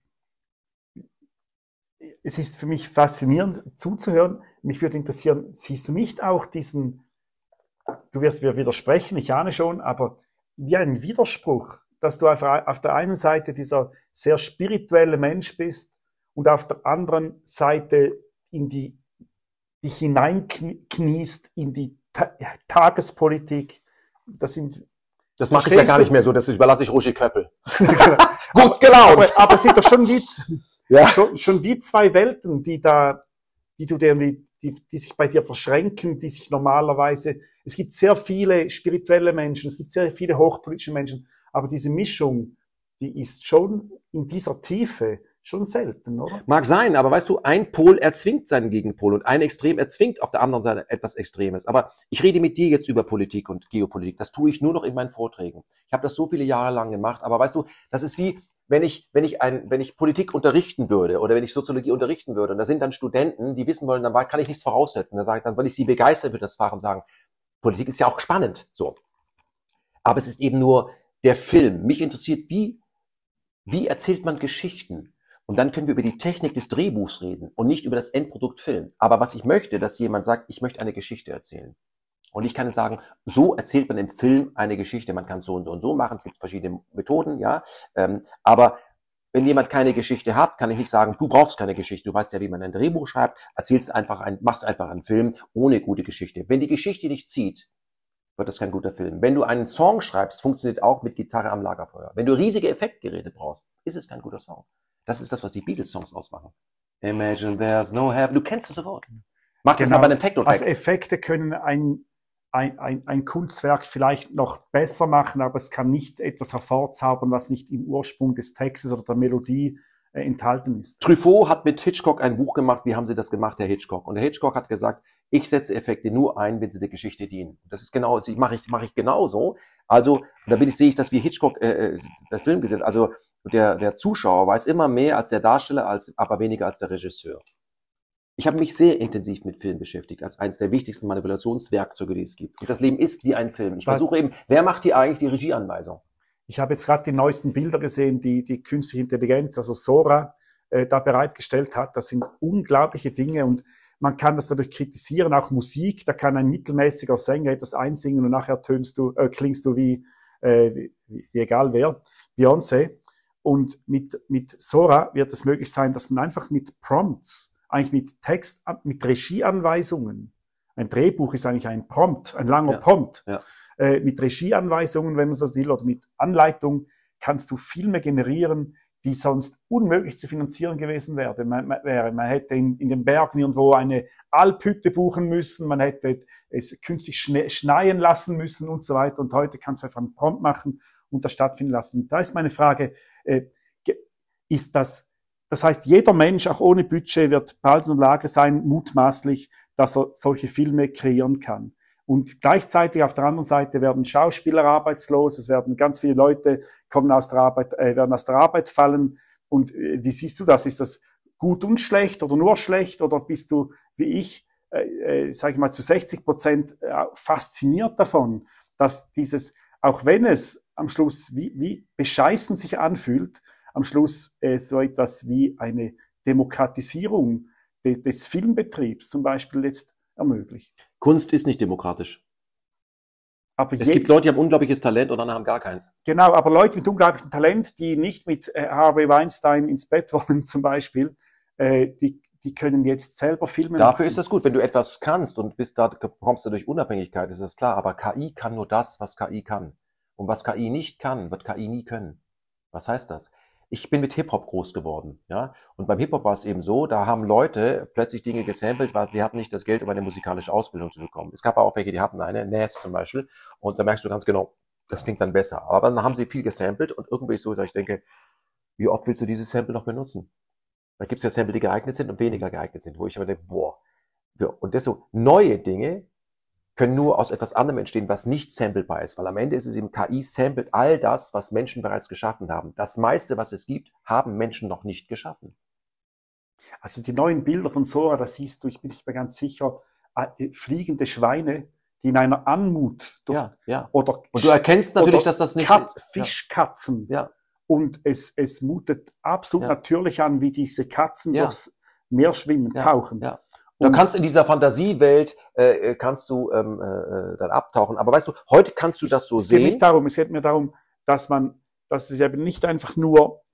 es ist für mich faszinierend zuzuhören. Mich würde interessieren, siehst du nicht auch diesen, du wirst mir widersprechen, ich ahne schon, aber wie ein Widerspruch, dass du auf der einen Seite dieser sehr spirituelle Mensch bist und auf der anderen Seite dich hineinkniest in die Tagespolitik. Das mache ich ja gar nicht mehr so, das überlasse ich Roger Köppel. Gut gelaunt. Aber es sind doch schon schon die zwei Welten, die sich bei dir verschränken, die sich normalerweise, es gibt sehr viele spirituelle Menschen, es gibt sehr viele hochpolitische Menschen, aber diese Mischung, die ist schon in dieser Tiefe schon selten, oder? Mag sein, aber weißt du, ein Pol erzwingt seinen Gegenpol und ein Extrem erzwingt auf der anderen Seite etwas Extremes. Aber ich rede mit dir jetzt über Politik und Geopolitik. Das tue ich nur noch in meinen Vorträgen. Ich habe das so viele Jahre lang gemacht, aber weißt du, das ist wie, wenn ich Politik unterrichten würde oder wenn ich Soziologie unterrichten würde und da sind dann Studenten, die wissen wollen, dann kann ich nichts voraussetzen. Dann will ich sie begeistern für das Fach und sagen, Politik ist ja auch spannend, so. Aber es ist eben nur der Film. Mich interessiert, wie erzählt man Geschichten? Und dann können wir über die Technik des Drehbuchs reden und nicht über das Endprodukt Film. Aber was ich möchte, dass jemand sagt, ich möchte eine Geschichte erzählen. Und ich kann es sagen, so erzählt man im Film eine Geschichte. Man kann es so und so und so machen. Es gibt verschiedene Methoden, ja. Aber wenn jemand keine Geschichte hat, kann ich nicht sagen, du brauchst keine Geschichte. Du weißt ja, wie man ein Drehbuch schreibt. Machst einfach einen Film ohne gute Geschichte. Wenn die Geschichte nicht zieht, wird das kein guter Film. Wenn du einen Song schreibst, funktioniert auch mit Gitarre am Lagerfeuer. Wenn du riesige Effektgeräte brauchst, ist es kein guter Song. Das ist das, was die Beatles-Songs ausmachen. Imagine there's no heaven. Du kennst das sofort. Mach das mal bei einem Techno-Track. Also Effekte können ein Kunstwerk vielleicht noch besser machen, aber es kann nicht etwas hervorzaubern, was nicht im Ursprung des Textes oder der Melodie enthalten ist. Truffaut hat mit Hitchcock ein Buch gemacht. Wie haben sie das gemacht, Herr Hitchcock? Und der Hitchcock hat gesagt, ich setze Effekte nur ein, wenn sie der Geschichte dienen. Das ist genau, mache ich genauso. Also, sehe ich, dass wir Hitchcock das Film gesehen. Also der Zuschauer weiß immer mehr als der Darsteller, aber weniger als der Regisseur. Ich habe mich sehr intensiv mit Film beschäftigt, als eines der wichtigsten Manipulationswerkzeuge, die es gibt. Und das Leben ist wie ein Film. Ich versuche eben, wer macht hier eigentlich die Regieanweisung? Ich habe jetzt gerade die neuesten Bilder gesehen, die künstliche Intelligenz, also Sora, da bereitgestellt hat. Das sind unglaubliche Dinge und man kann das dadurch kritisieren, auch Musik. Da kann ein mittelmäßiger Sänger etwas einsingen und nachher klingst du wie egal wer, Beyoncé. Und mit Sora wird es möglich sein, dass man einfach mit Prompts, eigentlich mit Text, mit Regieanweisungen, ein Drehbuch ist eigentlich ein Prompt, ein langer Prompt. Ja. Mit Regieanweisungen, wenn man so will, oder mit Anleitung kannst du Filme generieren, die sonst unmöglich zu finanzieren gewesen wären. Man hätte in den Bergen irgendwo eine Alphütte buchen müssen, man hätte es künstlich schneien lassen müssen und so weiter. Und heute kannst du einfach einen Prompt machen und das stattfinden lassen. Und da ist meine Frage, das heißt, jeder Mensch, auch ohne Budget, wird bald in der Lage sein, mutmaßlich, dass er solche Filme kreieren kann. Und gleichzeitig auf der anderen Seite werden Schauspieler arbeitslos, es werden ganz viele Leute werden aus der Arbeit fallen. Und wie siehst du das? Ist das gut und schlecht oder nur schlecht? Oder bist du, wie ich, sage ich mal, zu 60% fasziniert davon, dass dieses auch wenn es am Schluss wie bescheißen sich anfühlt, am Schluss so etwas wie eine Demokratisierung des Filmbetriebs zum Beispiel jetzt ermöglicht. Kunst ist nicht demokratisch. Aber es gibt Leute, die haben unglaubliches Talent und andere haben gar keins. Genau, aber Leute mit unglaublichem Talent, die nicht mit Harvey Weinstein ins Bett wollen zum Beispiel, die können jetzt selber Filme Dafür machen. ist das gut, wenn du etwas kannst und bekommst du durch Unabhängigkeit, ist das klar. Aber KI kann nur das, was KI kann. Und was KI nicht kann, wird KI nie können. Was heißt das? Ich bin mit Hip-Hop groß geworden, ja. Und beim Hip-Hop war es eben so, da haben Leute plötzlich Dinge gesampelt, weil sie hatten nicht das Geld, um eine musikalische Ausbildung zu bekommen. Es gab auch welche, die hatten eine, Nas zum Beispiel, und da merkst du ganz genau, das klingt dann besser. Aber dann haben sie viel gesampelt und irgendwie so, dass ich denke, wie oft willst du dieses Sample noch benutzen? Da gibt es ja Sample, die geeignet sind und weniger geeignet sind, wo ich aber denke, boah. Und das so, neue Dinge können nur aus etwas anderem entstehen, was nicht samplebar ist, weil am Ende ist es eben, KI samplet all das, was Menschen bereits geschaffen haben. Das meiste, was es gibt, haben Menschen noch nicht geschaffen. Also die neuen Bilder von Sora, da siehst du, ich bin nicht mehr ganz sicher, fliegende Schweine, die in einer Anmut oder und du erkennst natürlich, dass das nicht Fischkatzen. Ja. Und es mutet absolut natürlich an, wie diese Katzen durchs Meer schwimmen, tauchen. Ja. Du kannst in dieser Fantasiewelt, kannst du dann abtauchen. Aber weißt du, heute kannst du das so sehen. Es geht mir darum, dass es eben nicht einfach nur,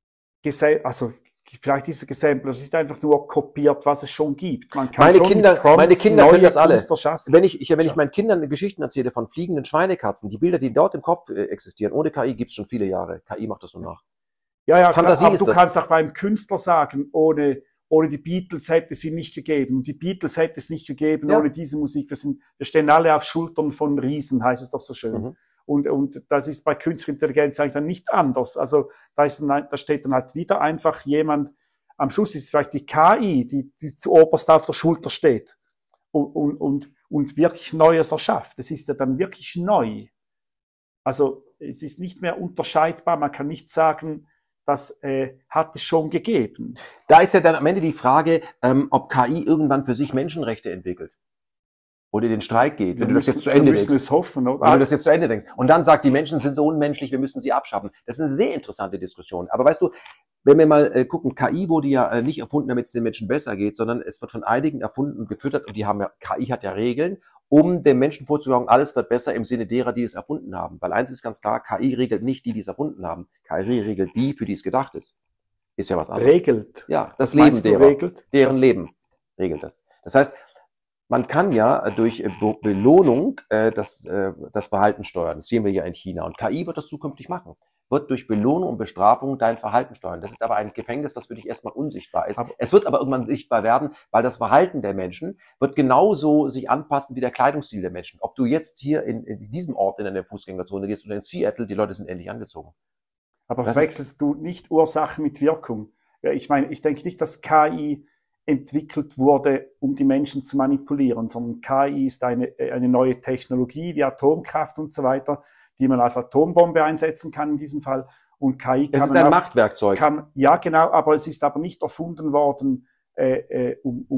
vielleicht ist es gesampelt, es ist einfach nur kopiert, was es schon gibt. Man kann meine Kinder können das alle. Wenn ich meinen Kindern Geschichten erzähle von fliegenden Schweinekatzen, die Bilder, die dort im Kopf existieren, ohne KI gibt's schon viele Jahre. KI macht das so nach. Ja, Fantasie aber du kannst auch beim Künstler sagen, ohne die Beatles hätte sie nicht gegeben. Die Beatles hätte es nicht gegeben ohne diese Musik. Wir stehen alle auf Schultern von Riesen, heißt es doch so schön. Mhm. Und das ist bei künstlicher Intelligenz eigentlich dann nicht anders. Also da steht dann halt wieder einfach jemand, am Schluss ist es vielleicht die KI, die zuoberst auf der Schulter steht und wirklich Neues erschafft. Das ist ja dann wirklich neu. Also es ist nicht mehr unterscheidbar. Man kann nicht sagen, das hat es schon gegeben. Da ist ja dann am Ende die Frage, ob KI irgendwann für sich Menschenrechte entwickelt. Oder den Streik geht, wenn du das jetzt zu Ende denkst. Wir müssen es hoffen, oder? Wenn du das jetzt zu Ende denkst. Und dann sagt, die Menschen sind so unmenschlich, wir müssen sie abschaffen. Das ist eine sehr interessante Diskussion. Aber weißt du, wenn wir mal gucken, KI wurde ja nicht erfunden, damit es den Menschen besser geht, sondern es wird von einigen erfunden und gefüttert. Und KI hat ja Regeln, um dem Menschen vorzusagen, alles wird besser im Sinne derer, die es erfunden haben. Weil eins ist ganz klar, KI regelt nicht die es erfunden haben. KI regelt die, für die es gedacht ist. Ist ja was anderes. Regelt? Ja, das Leben derer. Deren Leben regelt das. Das heißt, man kann ja durch Belohnung das Verhalten steuern. Das sehen wir ja in China. Und KI wird das zukünftig machen. Wird durch Belohnung und Bestrafung dein Verhalten steuern. Das ist aber ein Gefängnis, was für dich erstmal unsichtbar ist. Es wird aber irgendwann sichtbar werden, weil das Verhalten der Menschen wird genauso sich anpassen wie der Kleidungsstil der Menschen. Ob du jetzt hier in diesem Ort in eine Fußgängerzone gehst oder in Seattle, die Leute sind ähnlich angezogen. Aber verwechselst du nicht Ursache mit Wirkung? Ja, ich meine, ich denke nicht, dass KI entwickelt wurde, um die Menschen zu manipulieren, sondern KI ist eine neue Technologie wie Atomkraft und so weiter, die man als Atombombe einsetzen kann in diesem Fall. Und KI kann es ist ein Machtwerkzeug. Ja, genau, aber es ist aber nicht erfunden worden, der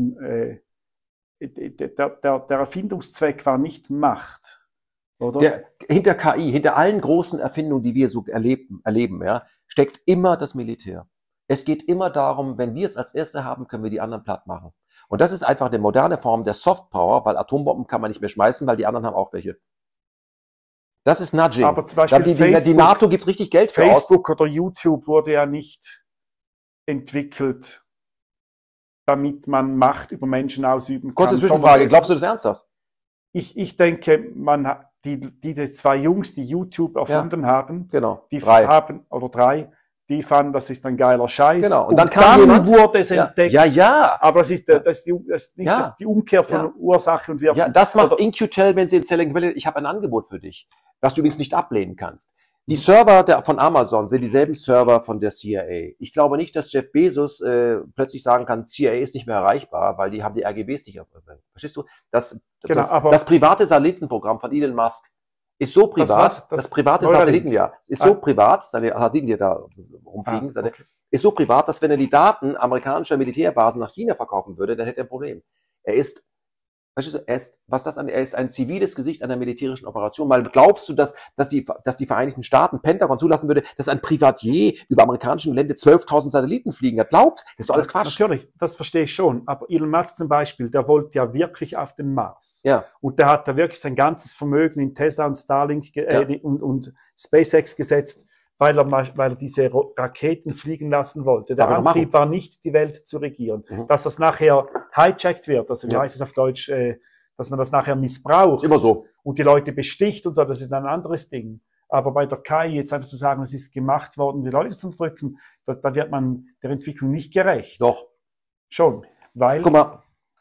Erfindungszweck war nicht Macht, oder? Hinter KI, hinter allen großen Erfindungen, die wir so erleben, ja, steckt immer das Militär. Es geht immer darum, wenn wir es als Erste haben, können wir die anderen platt machen. Und das ist einfach eine moderne Form der Softpower, weil Atombomben kann man nicht mehr schmeißen, weil die anderen haben auch welche. Das ist Nudging. Aber zum Beispiel die NATO gibt richtig Geld für Facebook oder YouTube wurde ja nicht entwickelt, damit man Macht über Menschen ausüben kann. Kurze Zwischenfrage, glaubst du das ernsthaft? Ich denke, die zwei Jungs, die YouTube erfunden haben, genau. drei, die fanden, das ist ein geiler Scheiß. Genau. Und dann wurde es entdeckt. Ja. Aber das ist die Umkehr von Ursache und Wirkung. Ja, das macht In-Q-Tel, wenn sie in Silicon Valley, ich habe ein Angebot für dich, das du übrigens nicht ablehnen kannst. Die Server von Amazon sind dieselben Server von der CIA. Ich glaube nicht, dass Jeff Bezos plötzlich sagen kann, CIA ist nicht mehr erreichbar, weil die haben die RGBs nicht erreicht. Verstehst du? Das private Satellitenprogramm von Elon Musk ist so privat, das private Satelliten, ist so privat, seine Satelliten, die da rumfliegen, ist so privat, dass wenn er die Daten amerikanischer Militärbasen nach China verkaufen würde, dann hätte er ein Problem. Er ist Weißt du, er ist ein ziviles Gesicht einer militärischen Operation. Mal glaubst du, dass die Vereinigten Staaten Pentagon zulassen würde, dass ein Privatier über amerikanischen Gelände 12.000 Satelliten fliegen hat? Glaubt? Das ist doch alles Quatsch. Natürlich, das verstehe ich schon. Aber Elon Musk zum Beispiel, der wollte ja wirklich auf den Mars. Ja. Und der hat da wirklich sein ganzes Vermögen in Tesla und Starlink und SpaceX gesetzt, weil er diese Raketen fliegen lassen wollte. Der Antrieb war nicht, die Welt zu regieren. Dass das nachher hijackt wird, also wie heißt es auf Deutsch, dass man das nachher missbraucht. Immer so. Und die Leute besticht und so, das ist ein anderes Ding. Aber bei der KI jetzt einfach zu sagen, es ist gemacht worden, die Leute zu drücken, da wird man der Entwicklung nicht gerecht. Doch. Schon. Weil. Guck mal.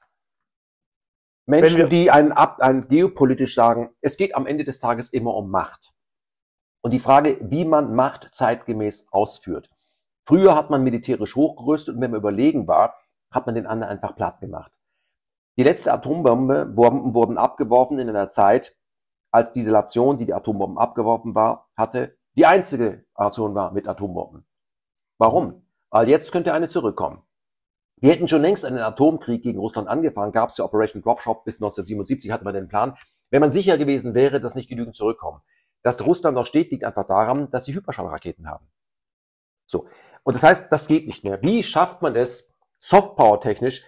Menschen, die einen geopolitisch sagen, es geht am Ende des Tages immer um Macht. Und die Frage, wie man Macht zeitgemäß ausführt. Früher hat man militärisch hochgerüstet und wenn man überlegen war, hat man den anderen einfach platt gemacht. Die letzte Atombomben wurden abgeworfen in einer Zeit, als diese Nation, die Atombomben abgeworfen hatte, die einzige Nation war mit Atombomben. Warum? Weil jetzt könnte eine zurückkommen. Wir hätten schon längst einen Atomkrieg gegen Russland angefangen, gab es ja Operation Dropshot bis 1977, hatte man den Plan. Wenn man sicher gewesen wäre, dass nicht genügend zurückkommen. Dass Russland noch steht, liegt einfach daran, dass sie Hyperschallraketen haben. So. Und das heißt, das geht nicht mehr. Wie schafft man es, Softpower-technisch,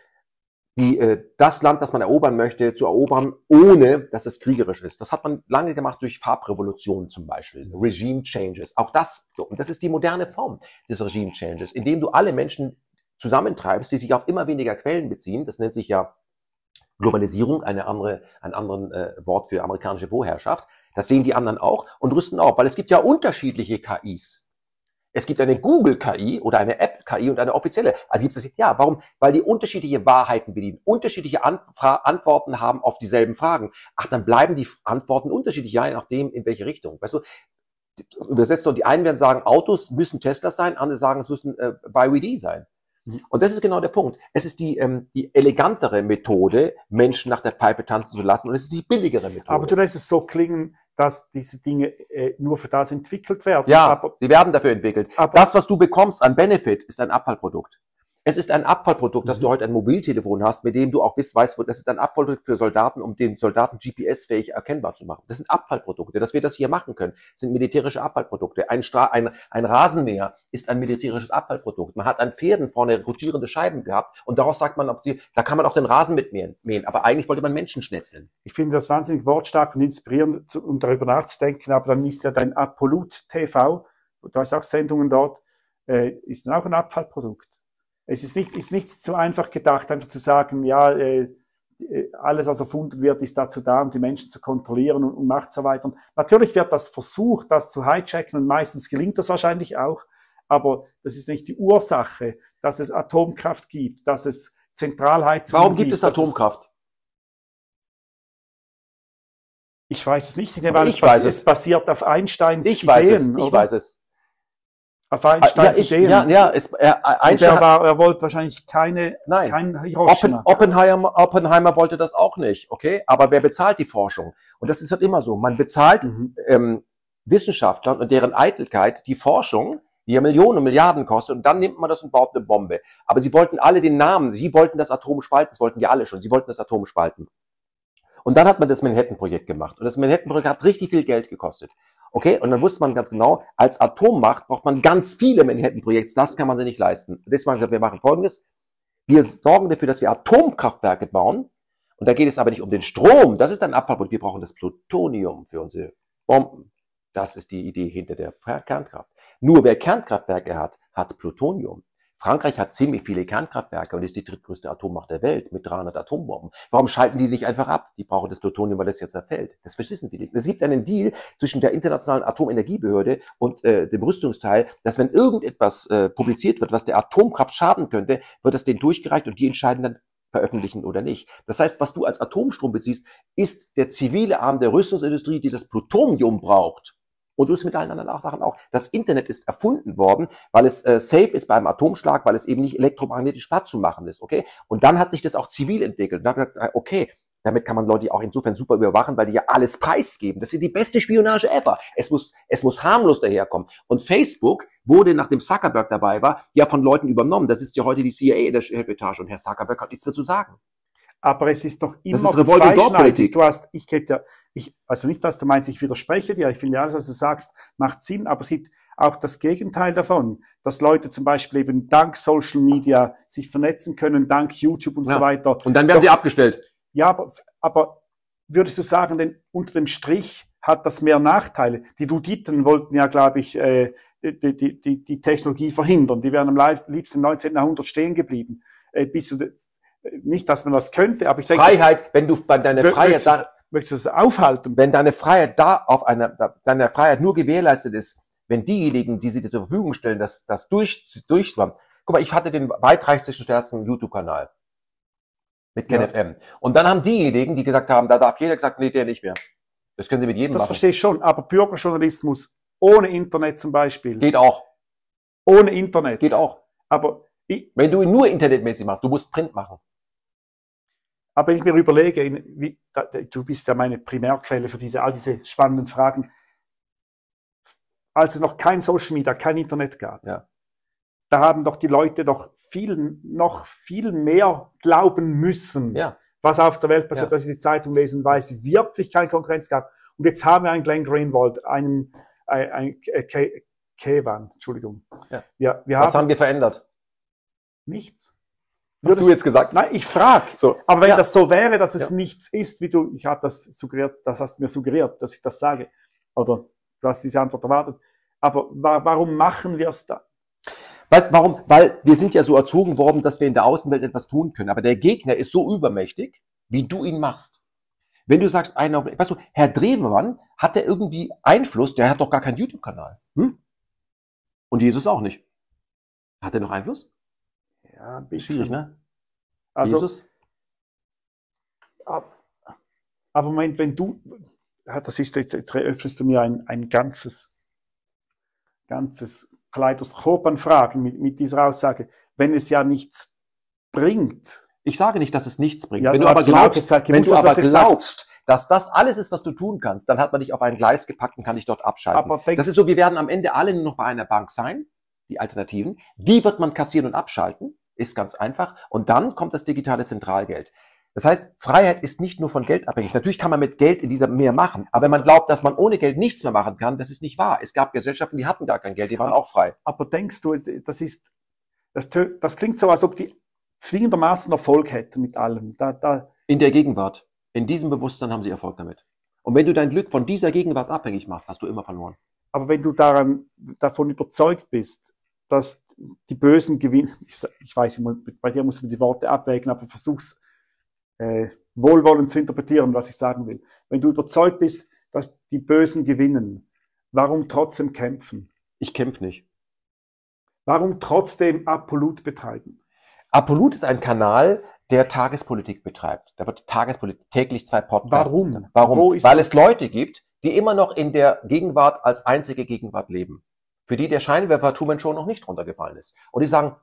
das Land, das man erobern möchte, zu erobern, ohne dass es kriegerisch ist? Das hat man lange gemacht durch Farbrevolutionen zum Beispiel, Regime Changes. Auch das so. Und das ist die moderne Form des Regime Changes, indem du alle Menschen zusammentreibst, die sich auf immer weniger Quellen beziehen. Das nennt sich ja Globalisierung, ein anderes Wort für amerikanische Vorherrschaft. Das sehen die anderen auch und rüsten auf, weil es gibt ja unterschiedliche KIs. Es gibt eine Google-KI oder eine App-KI und eine offizielle. Also gibt es ja, warum? Weil die unterschiedliche Wahrheiten bedienen, unterschiedliche Antworten haben auf dieselben Fragen. Ach, dann bleiben die Antworten unterschiedlich, ja, je nachdem, in welche Richtung. Weißt du, übersetzt und die einen werden sagen, Autos müssen Teslas sein, andere sagen, es müssen BYD sein. Und das ist genau der Punkt. Es ist die elegantere Methode, Menschen nach der Pfeife tanzen zu lassen, und es ist die billigere Methode. Aber du lässt es so klingen, dass diese Dinge nur für das entwickelt werden. Ja, aber sie werden dafür entwickelt. Das, was du bekommst an Benefit, ist ein Abfallprodukt. Es ist ein Abfallprodukt, dass du heute ein Mobiltelefon hast, mit dem du auch weißt, das ist ein Abfallprodukt für Soldaten, um den Soldaten GPS-fähig erkennbar zu machen. Das sind Abfallprodukte. Dass wir das hier machen können, sind militärische Abfallprodukte. Ein Rasenmäher ist ein militärisches Abfallprodukt. Man hat an Pferden vorne rotierende Scheiben gehabt und daraus sagt man, da kann man auch den Rasen mitmähen. Aber eigentlich wollte man Menschen schnetzeln. Ich finde das wahnsinnig wortstark und inspirierend, um darüber nachzudenken, aber dann ist ja dein Apollut TV, du hast auch Sendungen dort, ist dann auch ein Abfallprodukt. Es ist nicht so einfach gedacht, einfach zu sagen, ja, alles, was erfunden wird, ist dazu da, um die Menschen zu kontrollieren und Macht zu erweitern. Natürlich wird das versucht, das zu hijacken, und meistens gelingt das wahrscheinlich auch, aber das ist nicht die Ursache, dass es Atomkraft gibt, dass es Zentralheizung gibt. Warum gibt es Atomkraft? Ich weiß es nicht. Ich nehme an, es basiert auf Einsteins Ideen. Ich weiß es. Auf Einsteins Ideen. Einstein er wollte wahrscheinlich kein Hiroshima. Oppenheimer wollte das auch nicht, okay? Aber wer bezahlt die Forschung? Und das ist halt immer so. Man bezahlt Wissenschaftlern und deren Eitelkeit die Forschung, die ja Millionen und Milliarden kostet, und dann nimmt man das und baut eine Bombe. Aber sie wollten alle den Namen, sie wollten das Atom spalten, das wollten ja alle schon, sie wollten das Atom spalten. Und dann hat man das Manhattan-Projekt gemacht. Und das Manhattan-Projekt hat richtig viel Geld gekostet. Okay, und dann wusste man ganz genau, als Atommacht braucht man ganz viele Manhattan-Projekte, das kann man sich nicht leisten. Und deswegen haben wir gesagt, wir machen Folgendes: Wir sorgen dafür, dass wir Atomkraftwerke bauen, und da geht es aber nicht um den Strom, das ist ein Abfallprodukt, wir brauchen das Plutonium für unsere Bomben. Das ist die Idee hinter der Kernkraft. Nur wer Kernkraftwerke hat, hat Plutonium. Frankreich hat ziemlich viele Kernkraftwerke und ist die drittgrößte Atommacht der Welt mit 300 Atombomben. Warum schalten die nicht einfach ab? Die brauchen das Plutonium, weil das jetzt zerfällt. Das wissen die nicht. Es gibt einen Deal zwischen der Internationalen Atomenergiebehörde und dem Rüstungsteil, dass wenn irgendetwas publiziert wird, was der Atomkraft schaden könnte, wird das denen durchgereicht und die entscheiden dann, veröffentlichen oder nicht. Das heißt, was du als Atomstrom beziehst, ist der zivile Arm der Rüstungsindustrie, die das Plutonium braucht. Und so ist es mit allen anderen Sachen auch. Das Internet ist erfunden worden, weil es safe ist beim Atomschlag, weil es eben nicht elektromagnetisch platt zu machen ist, okay? Und dann hat sich das auch zivil entwickelt. Und dann hat man gesagt, okay, damit kann man Leute auch insofern super überwachen, weil die ja alles preisgeben. Das ist die beste Spionage ever. Es muss harmlos daherkommen. Und Facebook wurde, nachdem Zuckerberg dabei war, ja von Leuten übernommen. Das ist ja heute die CIA in der Chefetage und Herr Zuckerberg hat nichts mehr zu sagen. Aber es ist doch immer Das ist Revolving-Door-Politik. Also nicht, dass du meinst, ich widerspreche dir. Ich finde ja alles, was du sagst, macht Sinn. Aber es gibt auch das Gegenteil davon, dass Leute zum Beispiel eben dank Social Media sich vernetzen können, dank YouTube und so weiter. Und dann werden sie abgestellt. Ja, aber würdest du sagen, denn unter dem Strich hat das mehr Nachteile? Die Luditen wollten ja, glaube ich, die Technologie verhindern. Die wären am liebsten im 19. Jahrhundert stehen geblieben. Nicht, dass man das könnte, aber ich denke... Freiheit, wenn du bei deiner Freiheit möchtest du es aufhalten? Wenn deine Freiheit deine Freiheit nur gewährleistet ist, wenn diejenigen, die sie dir zur Verfügung stellen, das durchschwammen. Guck mal, ich hatte den stärksten YouTube-Kanal mit KenFM. Und dann haben diejenigen, die gesagt haben, da darf jeder, gesagt, nee, der nicht mehr. Das können sie mit jedem machen. Das verstehe ich schon, aber Bürgerjournalismus ohne Internet zum Beispiel. Geht auch. Ohne Internet. Geht auch. Aber wenn du ihn nur internetmäßig machst, du musst Print machen. Aber wenn ich mir überlege, du bist ja meine Primärquelle für all diese spannenden Fragen. Als es noch kein Social Media, kein Internet gab, da haben doch die Leute noch viel mehr glauben müssen, was auf der Welt passiert, dass sie die Zeitung lesen, weil es wirklich keine Konkurrenz gab. Und jetzt haben wir einen Glenn Greenwald, einen Kevan, Entschuldigung. Ja. Was haben wir verändert? Nichts. Hast du jetzt gesagt? Nein, ich frage. So. Aber wenn das so wäre, dass es nichts ist, ich habe das suggeriert, das hast du mir suggeriert, dass ich das sage. Oder du hast diese Antwort erwartet. Aber warum machen wir es da? Weißt warum? Weil wir sind ja so erzogen worden, dass wir in der Außenwelt etwas tun können. Aber der Gegner ist so übermächtig, wie du ihn machst. Wenn du sagst, weißt du, Herr Drewemann, hat der irgendwie Einfluss? Der hat doch gar keinen YouTube-Kanal. Und Jesus auch nicht. Hat er noch Einfluss? Ja, ein bisschen. Schwierig, ne? Also, Jesus? Aber Moment, wenn du, das ist jetzt eröffnest du mir ein ganzes Kaleidoskop an Fragen mit dieser Aussage. Wenn es ja nichts bringt. Ich sage nicht, dass es nichts bringt. Ja, wenn du aber glaubst, dass das alles ist, was du tun kannst, dann hat man dich auf ein Gleis gepackt und kann dich dort abschalten. Aber das ist so, wir werden am Ende alle nur noch bei einer Bank sein, die Alternativen. Die wird man kassieren und abschalten. Ist ganz einfach. Und dann kommt das digitale Zentralgeld. Das heißt, Freiheit ist nicht nur von Geld abhängig. Natürlich kann man mit Geld in dieser mehr machen. Aber wenn man glaubt, dass man ohne Geld nichts mehr machen kann, das ist nicht wahr. Es gab Gesellschaften, die hatten gar kein Geld, die waren auch frei. Aber denkst du, das klingt so, als ob die zwingendermaßen Erfolg hätten mit allem. In der Gegenwart. In diesem Bewusstsein haben sie Erfolg damit. Und wenn du dein Glück von dieser Gegenwart abhängig machst, hast du immer verloren. Aber wenn du davon überzeugt bist, dass die Bösen gewinnen, ich weiß, bei dir muss man die Worte abwägen, aber versuch's wohlwollend zu interpretieren, was ich sagen will. Wenn du überzeugt bist, dass die Bösen gewinnen, warum trotzdem kämpfen? Ich kämpfe nicht. Warum trotzdem Apollut betreiben? Apollut ist ein Kanal, der Tagespolitik betreibt. Da wird Tagespolitik täglich 2 Podcasts. Warum? Weil es Leute gibt, die immer noch in der Gegenwart als einzige Gegenwart leben. Für die der Scheinwerfer Truman Show noch nicht runtergefallen ist. Und die sagen,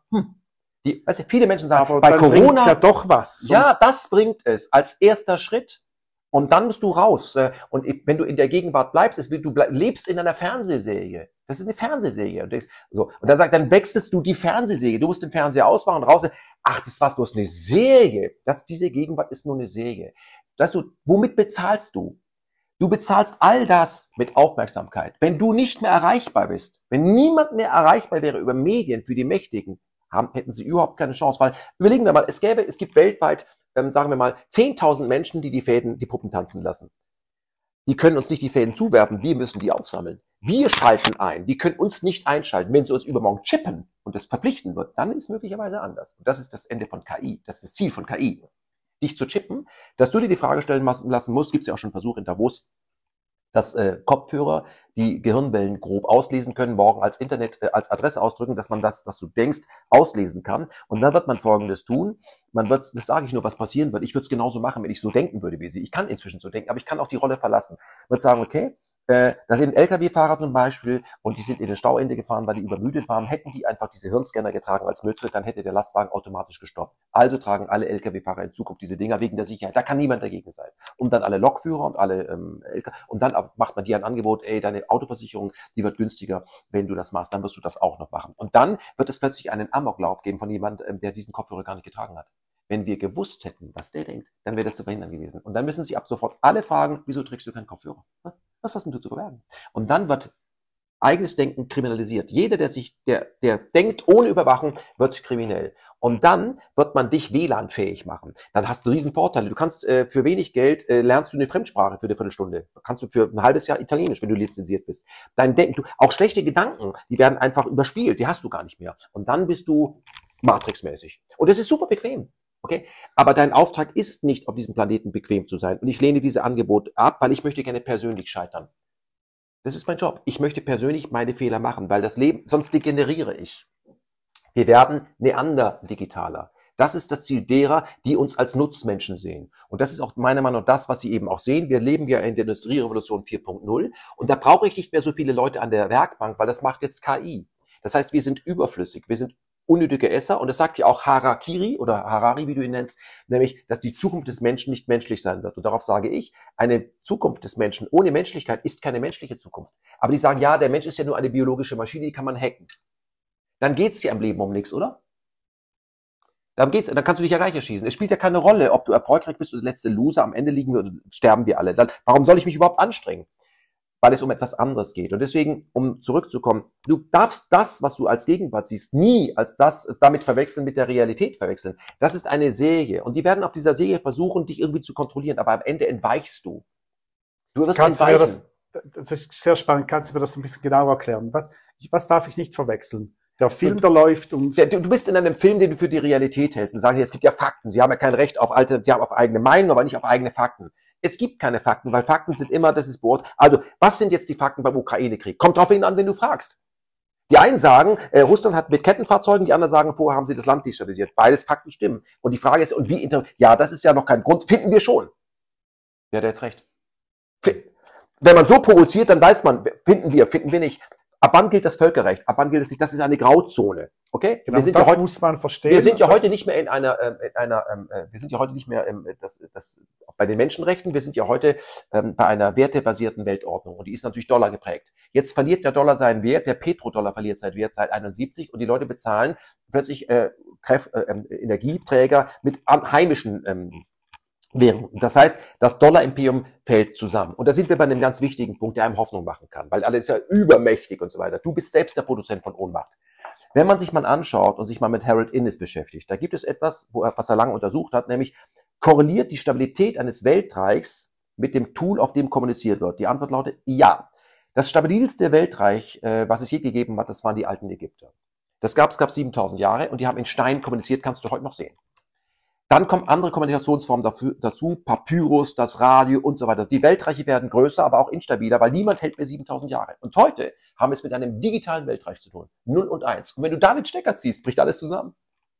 viele Menschen sagen, aber bei Corona ja doch was. Ja, das bringt es als erster Schritt. Und dann bist du raus. Und wenn du in der Gegenwart bleibst, du lebst in einer Fernsehserie. Das ist eine Fernsehserie. Und dann wechselst du die Fernsehserie. Du musst den Fernseher ausmachen und raus. Ach, das war bloß eine Serie. Diese Gegenwart ist nur eine Serie. Weißt du, womit bezahlst du? Du bezahlst all das mit Aufmerksamkeit. Wenn du nicht mehr erreichbar bist, wenn niemand mehr erreichbar wäre über Medien für die Mächtigen, hätten sie überhaupt keine Chance. Weil, überlegen wir mal, es gibt weltweit, sagen wir mal, 10.000 Menschen, die die Puppen tanzen lassen. Die können uns nicht die Fäden zuwerfen, wir müssen die aufsammeln. Wir schalten ein, die können uns nicht einschalten. Wenn sie uns übermorgen chippen und es verpflichten wird, dann ist es möglicherweise anders. Und das ist das Ende von KI, das ist das Ziel von KI. Dich zu chippen, dass du dir die Frage stellen lassen musst, gibt es ja auch schon Versuche in Davos, dass Kopfhörer die Gehirnwellen grob auslesen können, morgen als als Adresse ausdrücken, dass man das, was du denkst, auslesen kann. Und dann wird man Folgendes tun. Das sage ich nur, was passieren wird. Ich würde es genauso machen, wenn ich so denken würde wie sie. Ich kann inzwischen so denken, aber ich kann auch die Rolle verlassen. Ich würde sagen, okay, da sind Lkw-Fahrer zum Beispiel und die sind in den Stauende gefahren, weil die übermüdet waren. Hätten die einfach diese Hirnscanner getragen als Mütze, dann hätte der Lastwagen automatisch gestoppt. Also tragen alle Lkw-Fahrer in Zukunft diese Dinger wegen der Sicherheit. Da kann niemand dagegen sein. Und dann alle Lokführer und alle und dann macht man dir ein Angebot, deine Autoversicherung, die wird günstiger, wenn du das machst, dann wirst du das auch noch machen. Und dann wird es plötzlich einen Amoklauf geben von jemandem, der diesen Kopfhörer gar nicht getragen hat. wenn wir gewusst hätten, was der denkt, dann wäre das zu verhindern gewesen. Und dann müssen Sie ab sofort alle fragen, wieso trägst du keinen Kopfhörer? Was hast denn du zu verbergen? Und dann wird eigenes Denken kriminalisiert. Jeder, der denkt ohne Überwachung, wird kriminell. Und dann wird man dich WLAN-fähig machen. Dann hast du riesen Vorteile. Du kannst für wenig Geld lernst du eine Fremdsprache für eine Viertelstunde. Kannst du für ein halbes Jahr Italienisch, wenn du lizenziert bist. Dein Denken, auch schlechte Gedanken, die werden einfach überspielt. Die hast du gar nicht mehr. Und dann bist du Matrix-mäßig. Und das ist super bequem. Okay? Aber dein Auftrag ist nicht, auf diesem Planeten bequem zu sein. Und ich lehne diese Angebote ab, weil ich möchte gerne persönlich scheitern. Das ist mein Job. Ich möchte persönlich meine Fehler machen, weil das Leben, sonst degeneriere ich. Wir werden Neander-Digitaler. Das ist das Ziel derer, die uns als Nutzmenschen sehen. Und das ist auch meiner Meinung nach das, was Sie eben auch sehen. Wir leben ja in der Industrierevolution 4.0 und da brauche ich nicht mehr so viele Leute an der Werkbank, weil das macht jetzt KI. Das heißt, wir sind überflüssig. Wir sind unnötige Esser und das sagt ja auch Harakiri oder Harari, wie du ihn nennst, nämlich, dass die Zukunft des Menschen nicht menschlich sein wird. Und darauf sage ich, eine Zukunft des Menschen ohne Menschlichkeit ist keine menschliche Zukunft. Aber die sagen, ja, der Mensch ist ja nur eine biologische Maschine, die kann man hacken. Dann geht's ja im Leben um nichts, oder? Dann kannst du dich ja gleich erschießen. Es spielt ja keine Rolle, ob du erfolgreich bist oder der letzte Loser, am Ende liegen wir und sterben wir alle. Dann, warum soll ich mich überhaupt anstrengen? Weil es um etwas anderes geht. Und deswegen, um zurückzukommen, du darfst das, was du als Gegenwart siehst, nie als das damit verwechseln, mit der Realität verwechseln. Das ist eine Serie. Und die werden auf dieser Serie versuchen, dich irgendwie zu kontrollieren. Aber am Ende entweichst du. Du wirst entweichen. Das ist sehr spannend. Kannst du mir das ein bisschen genauer erklären? Was darf ich nicht verwechseln? Der Film, der läuft und... Du bist in einem Film, den du für die Realität hältst und sagst, es gibt ja Fakten. Sie haben ja kein Recht auf sie haben auf eigene Meinung, aber nicht auf eigene Fakten. Es gibt keine Fakten, weil Fakten sind immer, das ist beurteilt. Also, was sind jetzt die Fakten beim Ukraine-Krieg? Kommt drauf hin an, wenn du fragst. Die einen sagen, Russland hat mit Kettenfahrzeugen, die anderen sagen, vorher haben sie das Land destabilisiert. Beides Fakten stimmen. Und die Frage ist, und wie, ja, das ist ja noch kein Grund, finden wir schon. Wer hat jetzt recht? Wenn man so provoziert, dann weiß man, finden wir nicht. Ab wann gilt das Völkerrecht? Ab wann gilt es nicht? Das ist eine Grauzone. Okay? Genau, das ja muss man verstehen. Wir sind ja heute nicht mehr wir sind ja heute nicht mehr bei den Menschenrechten. Wir sind ja heute bei einer wertebasierten Weltordnung und die ist natürlich Dollar geprägt. Jetzt verliert der Dollar seinen Wert, der Petrodollar verliert seinen Wert seit 71 und die Leute bezahlen plötzlich Energieträger mit heimischen Währung. Das heißt, das Dollar-Imperium fällt zusammen. Und da sind wir bei einem ganz wichtigen Punkt, der einem Hoffnung machen kann, weil alles ist ja übermächtig und so weiter. Du bist selbst der Produzent von Ohnmacht. Wenn man sich mal anschaut und sich mal mit Harold Innis beschäftigt, da gibt es etwas, was er lange untersucht hat, nämlich korreliert die Stabilität eines Weltreichs mit dem Tool, auf dem kommuniziert wird. Die Antwort lautet ja. Das stabilste Weltreich, was es je gegeben hat, das waren die alten Ägypter. Das gab 7000 Jahre und die haben in Stein kommuniziert, kannst du heute noch sehen. Dann kommen andere Kommunikationsformen dazu, Papyrus, das Radio und so weiter. Die Weltreiche werden größer, aber auch instabiler, weil niemand hält mehr 7000 Jahre. Und heute haben wir es mit einem digitalen Weltreich zu tun. 0 und 1. Und wenn du da den Stecker ziehst, bricht alles zusammen.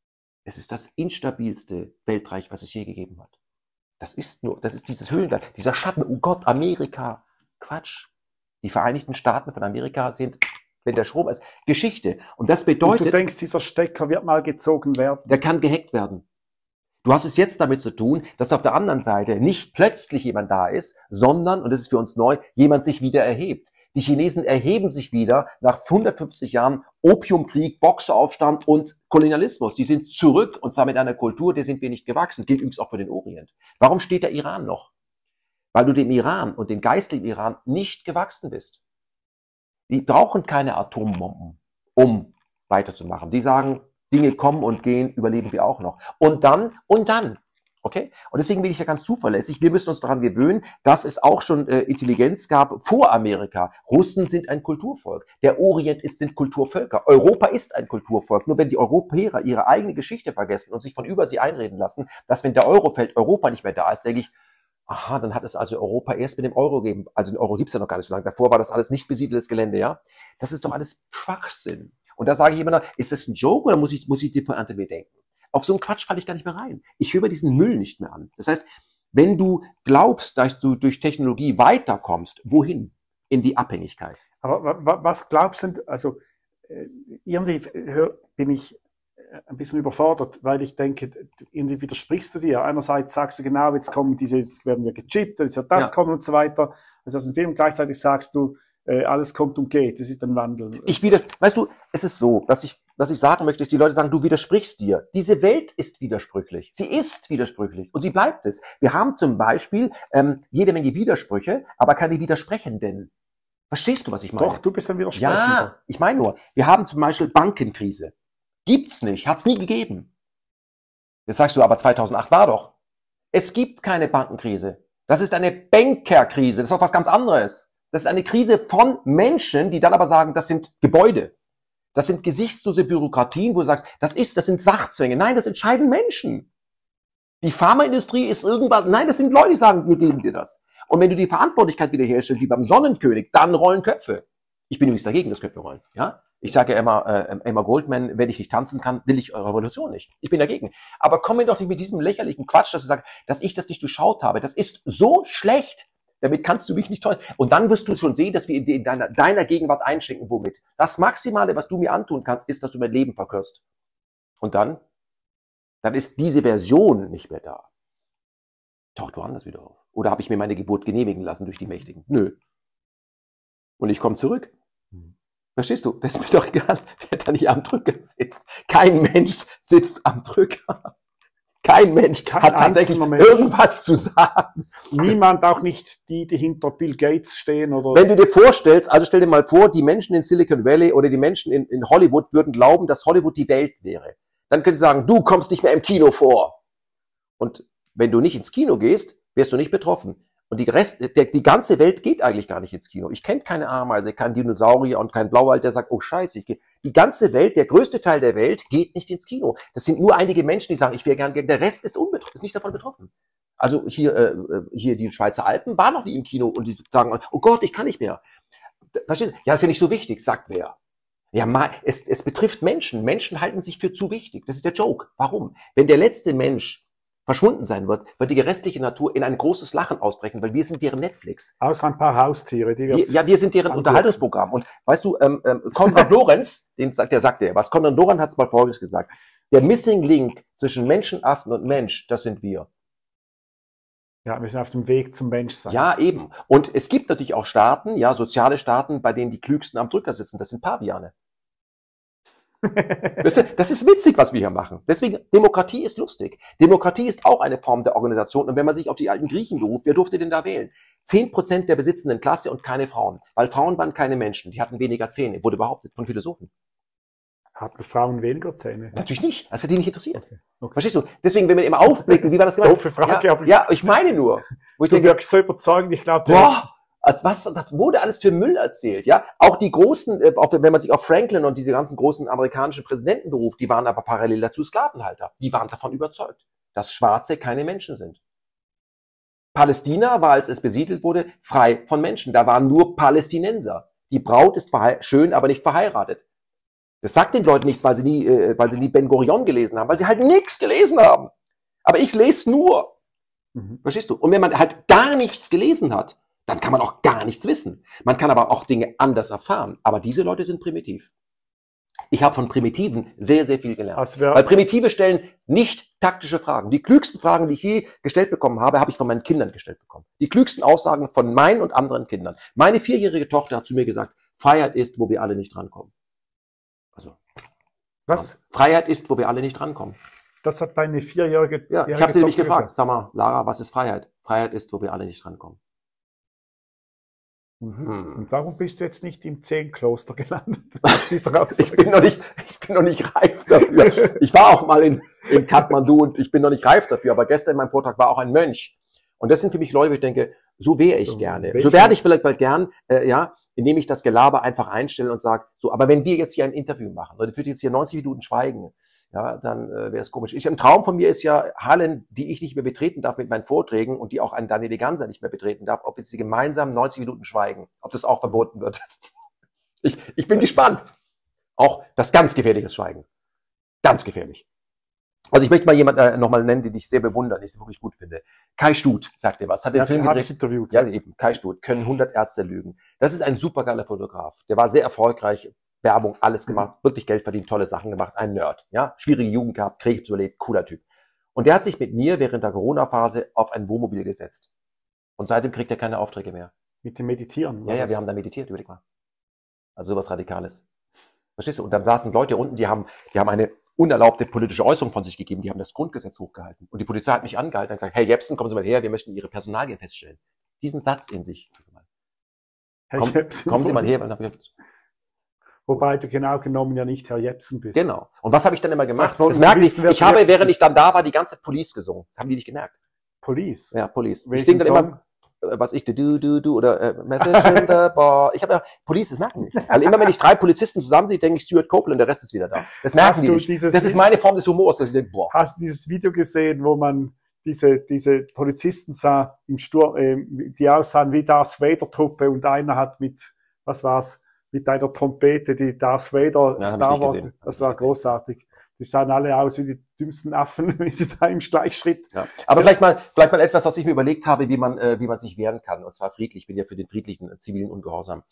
Es ist das instabilste Weltreich, was es je gegeben hat. Das ist dieses Höhlenreich, dieser Schatten, oh Gott, Amerika. Quatsch. Die Vereinigten Staaten von Amerika sind, wenn der Strom ist, Geschichte. Und das bedeutet... Und du denkst, dieser Stecker wird mal gezogen werden? Der kann gehackt werden. Du hast es jetzt damit zu tun, dass auf der anderen Seite nicht plötzlich jemand da ist, sondern, und das ist für uns neu, jemand sich wieder erhebt. Die Chinesen erheben sich wieder nach 150 Jahren Opiumkrieg, Boxeraufstand und Kolonialismus. Die sind zurück und zwar mit einer Kultur, der sind wir nicht gewachsen. Gilt übrigens auch für den Orient. Warum steht der Iran noch? Weil du dem Iran und den geistlichen Iran nicht gewachsen bist. Die brauchen keine Atombomben, um weiterzumachen. Die sagen, Dinge kommen und gehen, überleben wir auch noch. Und dann. Okay? Und deswegen bin ich ja ganz zuverlässig. Wir müssen uns daran gewöhnen, dass es auch schon Intelligenz gab vor Amerika. Russen sind ein Kulturvolk. Der Orient sind Kulturvölker. Europa ist ein Kulturvolk. Nur wenn die Europäer ihre eigene Geschichte vergessen und sich von über sie einreden lassen, dass wenn der Euro fällt, Europa nicht mehr da ist, denke ich, aha, dann hat es also Europa erst mit dem Euro gegeben. Also den Euro gibt's ja noch gar nicht so lange. Davor war das alles nicht besiedeltes Gelände, ja? Das ist doch alles Schwachsinn. Und da sage ich immer noch, ist das ein Joke oder muss ich die Pointe bedenken? Auf so einen Quatsch falle ich gar nicht mehr rein. Ich höre mir diesen Müll nicht mehr an. Das heißt, wenn du glaubst, dass du durch Technologie weiterkommst, wohin? In die Abhängigkeit. Aber was glaubst du, also irgendwie bin ich ein bisschen überfordert, weil ich denke, irgendwie widersprichst du dir. Einerseits sagst du genau, jetzt werden wir gechippt, jetzt wird das kommen und so weiter. Also aus dem Film gleichzeitig sagst du, alles kommt und geht, das ist ein Wandel. Weißt du, es ist so, dass ich was ich sagen möchte, ist, die Leute sagen, du widersprichst dir. Diese Welt ist widersprüchlich. Sie ist widersprüchlich und sie bleibt es. Wir haben zum Beispiel jede Menge Widersprüche, aber keine Widersprechenden. Verstehst du, was ich meine? Doch, du bist ein Widersprechender. Ja, ich meine nur, wir haben zum Beispiel Bankenkrise. Gibt's nicht, hat's nie gegeben. Jetzt sagst du, aber 2008 war doch. Es gibt keine Bankenkrise. Das ist eine Bankerkrise. Das ist doch was ganz anderes. Das ist eine Krise von Menschen, die dann aber sagen, das sind Gebäude. Das sind gesichtslose Bürokratien, wo du sagst, das sind Sachzwänge. Nein, das entscheiden Menschen. Die Pharmaindustrie ist irgendwas, nein, das sind Leute, die sagen, wir geben dir das. Und wenn du die Verantwortlichkeit wiederherstellst, wie beim Sonnenkönig, dann rollen Köpfe. Ich bin übrigens dagegen, dass Köpfe rollen. Ja? Ich sage ja immer, Emma Goldman, wenn ich nicht tanzen kann, will ich eure Revolution nicht. Ich bin dagegen. Aber komm mir doch nicht mit diesem lächerlichen Quatsch, dass du sagst, dass ich das nicht durchschaut habe. Das ist so schlecht. Damit kannst du mich nicht täuschen. Und dann wirst du schon sehen, dass wir in deiner Gegenwart einschränken. Womit? Das Maximale, was du mir antun kannst, ist, dass du mein Leben verkürzt. Und dann ist diese Version nicht mehr da. Taucht woanders wieder auf. Oder habe ich mir meine Geburt genehmigen lassen durch die Mächtigen? Nö. Und ich komme zurück. Verstehst du? Das ist mir doch egal, wer da nicht am Drücker sitzt. Kein Mensch sitzt am Drücker. Kein Mensch hat tatsächlich irgendwas zu sagen. Niemand, auch nicht die hinter Bill Gates stehen oder. Wenn du dir vorstellst, also stell dir mal vor, die Menschen in Silicon Valley oder die Menschen in Hollywood würden glauben, dass Hollywood die Welt wäre. Dann können sie sagen, du kommst nicht mehr im Kino vor. Und wenn du nicht ins Kino gehst, wirst du nicht betroffen. Und die ganze Welt geht eigentlich gar nicht ins Kino. Ich kenne keine Ameise, keinen Dinosaurier und keinen Blauwald, der sagt, oh Scheiße, ich gehe. Die ganze Welt, der größte Teil der Welt geht nicht ins Kino. Das sind nur einige Menschen, die sagen, ich wäre gern, der Rest ist nicht davon betroffen. Also hier die Schweizer Alpen waren noch nie im Kino und die sagen, oh Gott, ich kann nicht mehr. Verstehst du? Ja, ist ja nicht so wichtig, sagt wer. Ja, es betrifft Menschen. Menschen halten sich für zu wichtig. Das ist der Joke. Warum? Wenn der letzte Mensch verschwunden sein wird die restliche Natur in ein großes Lachen ausbrechen, weil wir sind deren Netflix. Außer ein paar Haustiere, die wir sind deren Unterhaltungsprogramm. Und weißt du, Konrad Lorenz, der sagte ja was. Konrad Lorenz hat es mal Folgendes gesagt. Der Missing Link zwischen Menschenaffen und Mensch, das sind wir. Ja, wir sind auf dem Weg zum Menschsein. Ja, eben. Und es gibt natürlich auch Staaten, ja, soziale Staaten, bei denen die Klügsten am Drücker sitzen. Das sind Paviane. Das ist witzig, was wir hier machen. Deswegen, Demokratie ist lustig. Demokratie ist auch eine Form der Organisation. Und wenn man sich auf die alten Griechen beruft, wer durfte denn da wählen? 10% der besitzenden Klasse und keine Frauen. Weil Frauen waren keine Menschen. Die hatten weniger Zähne. Wurde behauptet von Philosophen. Hatten Frauen weniger Zähne? Natürlich nicht. Das hat die nicht interessiert. Okay. Verstehst du? Deswegen, wenn wir immer aufblicken, wie war das gemacht? Doofe Frage. Ja, ich meine nur. Wo ich denke, wirkst so überzeugend. Ich glaube, was, das wurde alles für Müll erzählt, ja. Auch die großen, wenn man sich auf Franklin und diese ganzen großen amerikanischen Präsidenten beruft, die waren aber parallel dazu Sklavenhalter. Die waren davon überzeugt, dass Schwarze keine Menschen sind. Palästina war, als es besiedelt wurde, frei von Menschen. Da waren nur Palästinenser. Die Braut ist schön, aber nicht verheiratet. Das sagt den Leuten nichts, weil sie nie Ben Gurion gelesen haben, weil sie halt nichts gelesen haben. Aber ich lese nur. Verstehst du? Und wenn man halt gar nichts gelesen hat, dann kann man auch gar nichts wissen. Man kann aber auch Dinge anders erfahren. Aber diese Leute sind primitiv. Ich habe von Primitiven sehr, sehr viel gelernt. Weil Primitive stellen nicht taktische Fragen. Die klügsten Fragen, die ich je gestellt bekommen habe, habe ich von meinen Kindern gestellt bekommen. Die klügsten Aussagen von meinen und anderen Kindern. Meine 4-jährige Tochter hat zu mir gesagt, Freiheit ist, wo wir alle nicht rankommen. Also, was? Freiheit ist, wo wir alle nicht rankommen. Das hat deine 4-jährige Ja, ich habe sie nämlich gefragt. Sag mal, Lara, was ist Freiheit? Freiheit ist, wo wir alle nicht rankommen. Und warum bist du jetzt nicht im Zen-Kloster gelandet? Ich bin noch nicht reif dafür. Ich war auch mal in Kathmandu und ich bin noch nicht reif dafür. Aber gestern in meinem Vortrag war auch ein Mönch. Und das sind für mich Leute, wo ich denke, so wäre ich gerne. So werde ich vielleicht bald gern, indem ich das Gelaber einfach einstelle und sage, so, aber wenn wir jetzt hier ein Interview machen, oder ich würde jetzt hier 90 Minuten schweigen, ja, dann wäre es komisch. Ein Traum von mir ist ja Hallen, die ich nicht mehr betreten darf mit meinen Vorträgen und die auch ein Daniel de Ganser nicht mehr betreten darf, ob jetzt die gemeinsam 90 Minuten schweigen, ob das auch verboten wird. Ich bin gespannt. Auch das ganz gefährliches Schweigen. Ganz gefährlich. Also ich möchte mal jemanden nochmal nennen, den ich sehr bewundere, den ich wirklich gut finde. Kai Stut, sagt dir was. Hat den Film gedreht. Interviewt. Ja, eben. Kai Stut. Können 100 Ärzte lügen. Das ist ein supergeiler Fotograf. Der war sehr erfolgreich. Werbung, alles gemacht. Wirklich Geld verdient, tolle Sachen gemacht. Ein Nerd. Ja, schwierige Jugend gehabt, Krebs überlebt, cooler Typ. Und der hat sich mit mir während der Corona-Phase auf ein Wohnmobil gesetzt. Und seitdem kriegt er keine Aufträge mehr. Mit dem Meditieren? Ja, wir haben da meditiert, überleg mal. Also sowas Radikales. Verstehst du? Und dann saßen Leute unten, die haben eine unerlaubte politische Äußerung von sich gegeben, die haben das Grundgesetz hochgehalten. Und die Polizei hat mich angehalten und gesagt, Herr Jepsen, kommen Sie mal her, wir möchten Ihre Personalien feststellen. Diesen Satz in sich. Kommen Sie mal her. Wobei du genau genommen ja nicht Herr Jepsen bist. Genau. Und was habe ich dann immer gemacht? Das merke ich habe, während ich dann da war, die ganze Zeit Police gesungen. Das haben die nicht gemerkt. Police? Ja, Police. Welchen ich singe dann Song? immer, was ich, du, oder Message in the bar. Ich habe ja, Police, das merken die nicht. Weil immer wenn ich 3 Polizisten zusammen sehe, denke ich Stuart Copeland, der Rest ist wieder da. Das merken die nicht. Das ist meine Form des Humors, dass ich denke, boah. Hast du dieses Video gesehen, wo man diese Polizisten sah im Sturm, die aussahen wie Darth Vader Truppe und einer hat mit, was war's, mit einer Trompete, die Darth Vader Ja, Star Wars, das war großartig. Die sahen alle aus wie die dümmsten Affen, wie sie da im Gleichschritt. Ja. Aber vielleicht mal etwas, was ich mir überlegt habe, wie man sich wehren kann. Und zwar friedlich. Ich bin ja für den friedlichen zivilen Ungehorsam.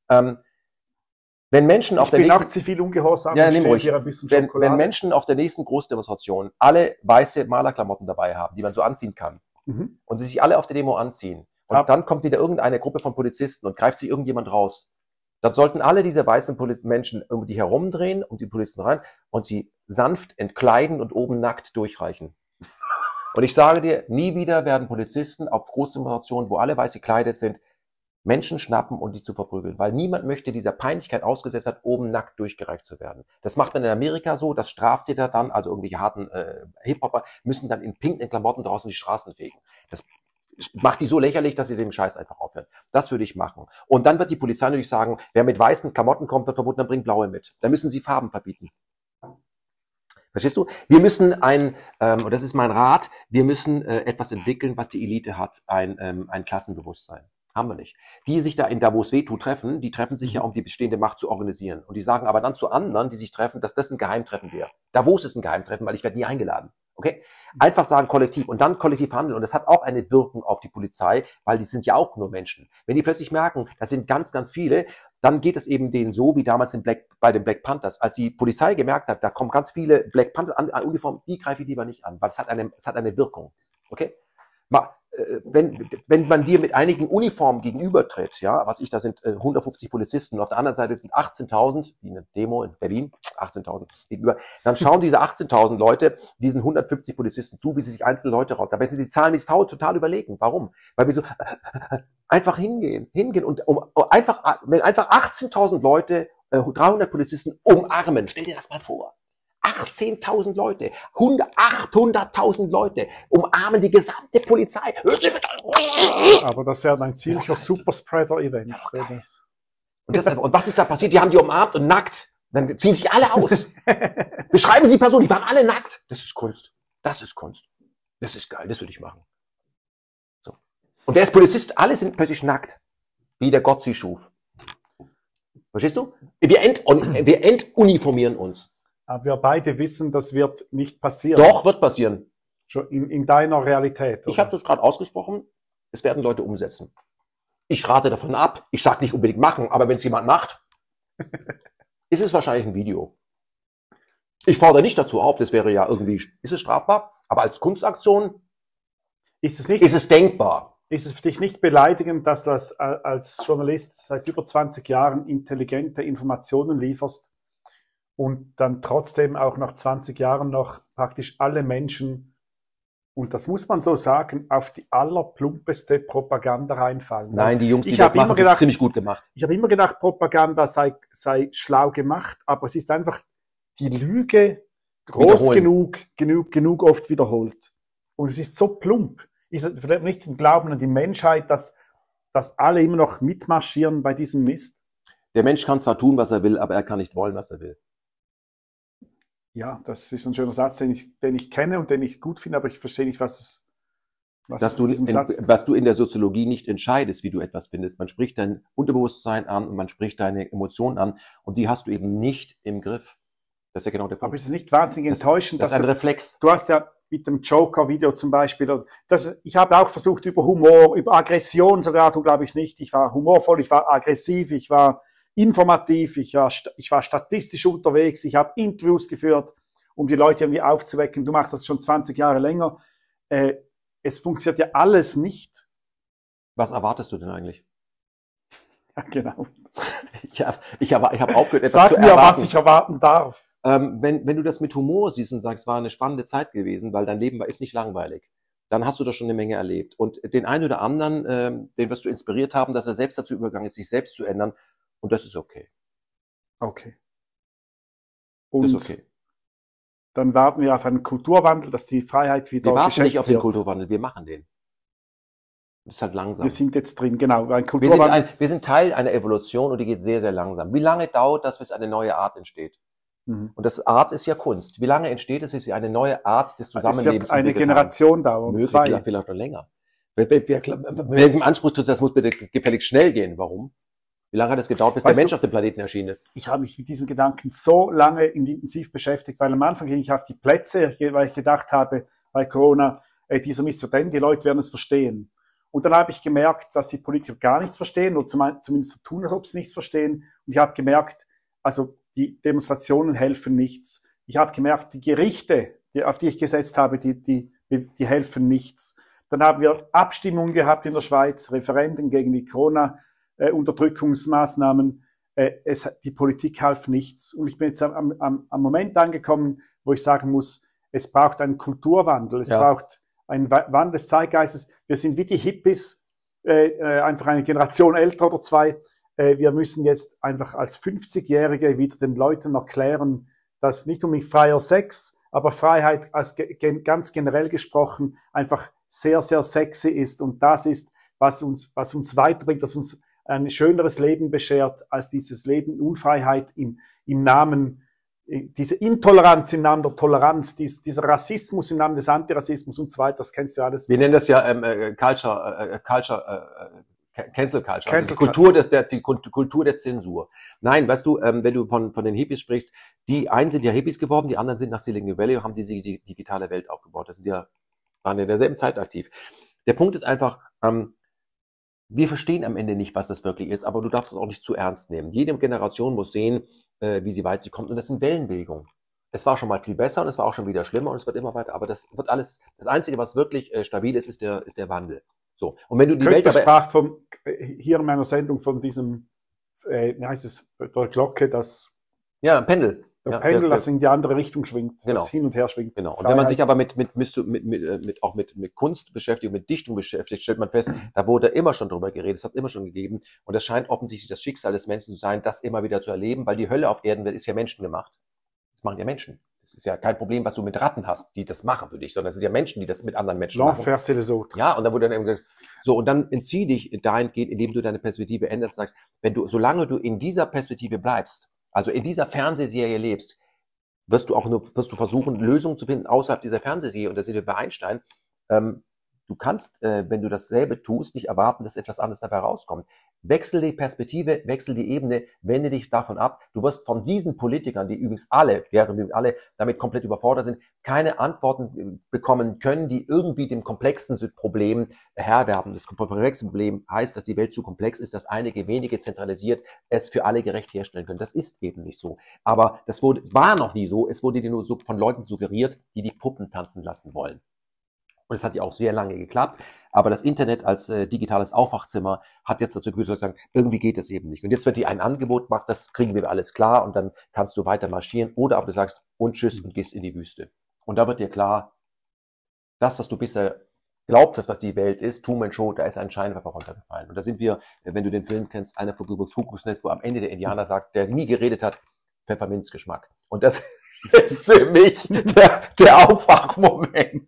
Wenn Menschen auf der nächsten, auch zivil ungehorsam. Ja, nimm ruhig. Wenn Menschen auf der nächsten Großdemonstration alle weiße Malerklamotten dabei haben, die man so anziehen kann, und sie sich alle auf der Demo anziehen, und dann kommt wieder irgendeine Gruppe von Polizisten und greift sich irgendjemand raus, dann sollten alle diese weißen Menschen um die herumdrehen, um die Polizisten rein, und sie sanft entkleiden und oben nackt durchreichen. Und ich sage dir, nie wieder werden Polizisten auf Großdemonstrationen, wo alle weiß gekleidet sind, Menschen schnappen und die zu verprügeln, weil niemand möchte dieser Peinlichkeit ausgesetzt werden, oben nackt durchgereicht zu werden. Das macht man in Amerika so, dass Straftäter dann, also irgendwelche harten Hip-Hopper, müssen dann in pinken Klamotten draußen die Straßen fegen. Das macht die so lächerlich, dass sie dem Scheiß einfach aufhören. Das würde ich machen. Und dann wird die Polizei natürlich sagen, wer mit weißen Klamotten kommt, wird verboten, dann bringt blaue mit. Dann müssen sie Farben verbieten. Verstehst du? Wir müssen und das ist mein Rat, wir müssen etwas entwickeln, was die Elite hat, ein Klassenbewusstsein. Haben wir nicht. Die sich da in Davos Veto treffen, die treffen sich ja, um die bestehende Macht zu organisieren. Und die sagen aber dann zu anderen, die sich treffen, dass das ein Geheimtreffen wäre. Davos ist ein Geheimtreffen, weil ich werde nie eingeladen. Okay? Einfach sagen kollektiv und dann kollektiv handeln. Und das hat auch eine Wirkung auf die Polizei, weil die sind ja auch nur Menschen. Wenn die plötzlich merken, das sind ganz, ganz viele, dann geht es eben denen so, wie damals bei den Black Panthers. Als die Polizei gemerkt hat, da kommen ganz viele Black Panthers an Uniform, die greife ich lieber nicht an, weil es hat eine Wirkung. Okay? Wenn man dir mit einigen Uniformen gegenübertritt, ja, da sind 150 Polizisten, und auf der anderen Seite sind 18.000, wie eine Demo in Berlin, 18.000 gegenüber, dann schauen diese 18.000 Leute diesen 150 Polizisten zu, wie sie sich einzelne Leute raus. Dabei sind die Zahlen nicht total überlegen. Warum? Weil wir so einfach hingehen und wenn einfach 18.000 Leute 300 Polizisten umarmen, stell dir das mal vor. 18.000 Leute, 800.000 Leute umarmen die gesamte Polizei. Aber das wäre ein ziemlicher Superspreader-Event. Und was ist da passiert? Die haben die umarmt und nackt. Dann ziehen sich alle aus. Beschreiben Sie die Person, die waren alle nackt. Das ist Kunst. Das ist Kunst. Das ist geil, das würde ich machen. So. Und wer ist Polizist? Alle sind plötzlich nackt. Wie der Gott sie schuf. Verstehst du? Wir entuniformieren uns. Aber wir beide wissen, das wird nicht passieren. Doch, wird passieren. Schon in deiner Realität. Oder? Ich habe das gerade ausgesprochen. Es werden Leute umsetzen. Ich rate davon ab. Ich sage nicht unbedingt machen, aber wenn es jemand macht, ist es wahrscheinlich ein Video. Ich fordere nicht dazu auf, das wäre ja irgendwie, ist es strafbar, aber als Kunstaktion ist es denkbar. Ist es für dich nicht beleidigend, dass du als Journalist seit über 20 Jahren intelligente Informationen lieferst, und dann trotzdem auch nach 20 Jahren noch praktisch alle Menschen, und das muss man so sagen, auf die allerplumpeste Propaganda reinfallen? Nein, die Jungs, die das machen, das ist ziemlich gut gemacht. Ich habe immer gedacht, Propaganda sei schlau gemacht, aber es ist einfach die Lüge groß genug oft wiederholt. Und es ist so plump. Ist vielleicht nicht im Glauben an die Menschheit, dass alle immer noch mitmarschieren bei diesem Mist? Der Mensch kann zwar tun, was er will, aber er kann nicht wollen, was er will. Ja, das ist ein schöner Satz, den ich kenne und den ich gut finde, aber ich verstehe nicht, was du in der Soziologie nicht entscheidest, wie du etwas findest. Man spricht dein Unterbewusstsein an und man spricht deine Emotionen an, und die hast du eben nicht im Griff. Das ist ja genau der Punkt. Aber ist es nicht wahnsinnig enttäuschend? Das ist ein Reflex. Du hast ja mit dem Joker-Video zum Beispiel, ich habe auch versucht, über Humor, über Aggression sogar, du glaube ich nicht. Ich war humorvoll, ich war aggressiv, ich war informativ, ich war statistisch unterwegs, ich habe Interviews geführt, um die Leute irgendwie aufzuwecken. Du machst das schon 20 Jahre länger. Es funktioniert ja alles nicht. Was erwartest du denn eigentlich? Ja, genau. Ich hab aufgehört, etwas Sag zu mir, erwarten. was ich erwarten darf. Wenn du das mit Humor siehst und sagst, es war eine spannende Zeit gewesen, weil dein Leben ist nicht langweilig, dann hast du doch schon eine Menge erlebt. Und den einen oder anderen, den wirst du inspiriert haben, dass er selbst dazu übergegangen ist, sich selbst zu ändern. Und das ist okay. Okay. Das ist Und okay. dann warten wir auf einen Kulturwandel, dass die Freiheit wieder Wir warten geschätzt nicht auf den wird. Kulturwandel, wir machen den. Das ist halt langsam. Wir sind jetzt drin, genau. Ein Kulturwandel. Wir sind Teil einer Evolution und die geht sehr, sehr langsam. Wie lange dauert das, bis eine neue Art entsteht? Und das Art ist ja Kunst. Wie lange entsteht es, bis eine neue Art des Zusammenlebens Es wird eine entwickelt Generation dauern, Möglich, 2. vielleicht noch länger. Welchem Anspruch tut, das muss bitte gefälligst schnell gehen. Warum? Wie lange hat es gedauert, bis der Mensch auf dem Planeten erschienen ist? Ich habe mich mit diesem Gedanken so lange intensiv beschäftigt, weil am Anfang ging ich auf die Plätze, weil ich gedacht habe, bei Corona, dieser Mr. Den, die Leute werden es verstehen. Und dann habe ich gemerkt, dass die Politiker gar nichts verstehen, oder zumindest so tun, als ob sie nichts verstehen. Und ich habe gemerkt, also die Demonstrationen helfen nichts. Ich habe gemerkt, die Gerichte, auf die ich gesetzt habe, die helfen nichts. Dann haben wir Abstimmungen gehabt in der Schweiz, Referenden gegen die Corona-Unterdrückungsmaßnahmen. Die Politik half nichts. Und ich bin jetzt am Moment angekommen, wo ich sagen muss, es braucht einen Kulturwandel. Es braucht einen Wandel des Zeitgeistes. Wir sind wie die Hippies, einfach eine Generation älter oder 2. Wir müssen jetzt einfach als 50-Jährige wieder den Leuten erklären, dass nicht unbedingt freier Sex, aber Freiheit als ganz generell gesprochen einfach sehr, sehr sexy ist. Und das ist, was uns weiterbringt, was uns ein schöneres Leben beschert, als dieses Leben Unfreiheit im Namen, diese Intoleranz im Namen der Toleranz, dieser Rassismus im Namen des Antirassismus und so weiter, das kennst du alles. Wir nennen das ja Cancel Culture, also die Kultur der Zensur. Nein, weißt du, wenn du von den Hippies sprichst, die einen sind ja Hippies geworden, die anderen sind nach Silicon Valley und haben diese digitale Welt aufgebaut. Das sind ja, waren in derselben Zeit aktiv. Der Punkt ist einfach, wir verstehen am Ende nicht, was das wirklich ist, aber du darfst es auch nicht zu ernst nehmen. Jede Generation muss sehen, wie sie weit sie kommt, und das sind Wellenbewegungen. Es war schon mal viel besser und es war auch schon wieder schlimmer und es wird immer weiter, aber das wird alles, das Einzige, was wirklich stabil ist der Wandel. So. Und wenn du die Welt sprach hier in meiner Sendung von diesem, wie heißt es, der Glocke, das Pendel. Pendel, das in die andere Richtung schwingt, genau. Das hin und her schwingt. Genau. Und wenn man sich aber mit Kunst beschäftigt, mit Dichtung beschäftigt, stellt man fest, da wurde immer schon drüber geredet, es hat es immer schon gegeben. Und das scheint offensichtlich das Schicksal des Menschen zu sein, das immer wieder zu erleben, weil die Hölle auf Erden ist ja menschengemacht. Das machen ja Menschen. Das ist ja kein Problem, was du mit Ratten hast, die das machen für dich, sondern es sind ja Menschen, die das mit anderen Menschen machen. L'enfer, les autres. Ja, und dann wurde dann eben gesagt, so, und dann entzieh dich dahingehend, indem du deine Perspektive änderst, sagst, solange du in dieser Perspektive bleibst, also in dieser Fernsehserie lebst, wirst du versuchen, Lösungen zu finden außerhalb dieser Fernsehserie. Und da sind wir bei Einstein. Du kannst, wenn du dasselbe tust, nicht erwarten, dass etwas anderes dabei rauskommt. Wechsel die Perspektive, wechsel die Ebene, wende dich davon ab. Du wirst von diesen Politikern, die übrigens alle damit komplett überfordert sind, keine Antworten bekommen können, die irgendwie dem komplexen Problem Herr werden. Das komplexe Problem heißt, dass die Welt zu komplex ist, dass einige wenige zentralisiert es für alle gerecht herstellen können. Das ist eben nicht so. Aber das war noch nie so. Es wurde dir nur so von Leuten suggeriert, die Puppen tanzen lassen wollen. Und es hat ja auch sehr lange geklappt. Aber das Internet als digitales Aufwachzimmer hat jetzt dazu geführt, dass wir sagen, irgendwie geht das eben nicht. Und jetzt wird dir ein Angebot gemacht, das kriegen wir alles klar und dann kannst du weiter marschieren. Oder aber du sagst, und tschüss und gehst in die Wüste. Und da wird dir klar, das, was du bisher glaubtest, was die Welt ist, Truman Show, da ist ein Scheinwerfer runtergefallen. Und da sind wir, wenn du den Film kennst, einer von Kuckucks Kuckucksnest, wo am Ende der Indianer sagt, der nie geredet hat, Pfefferminzgeschmack. Und das ist für mich der Aufwachmoment.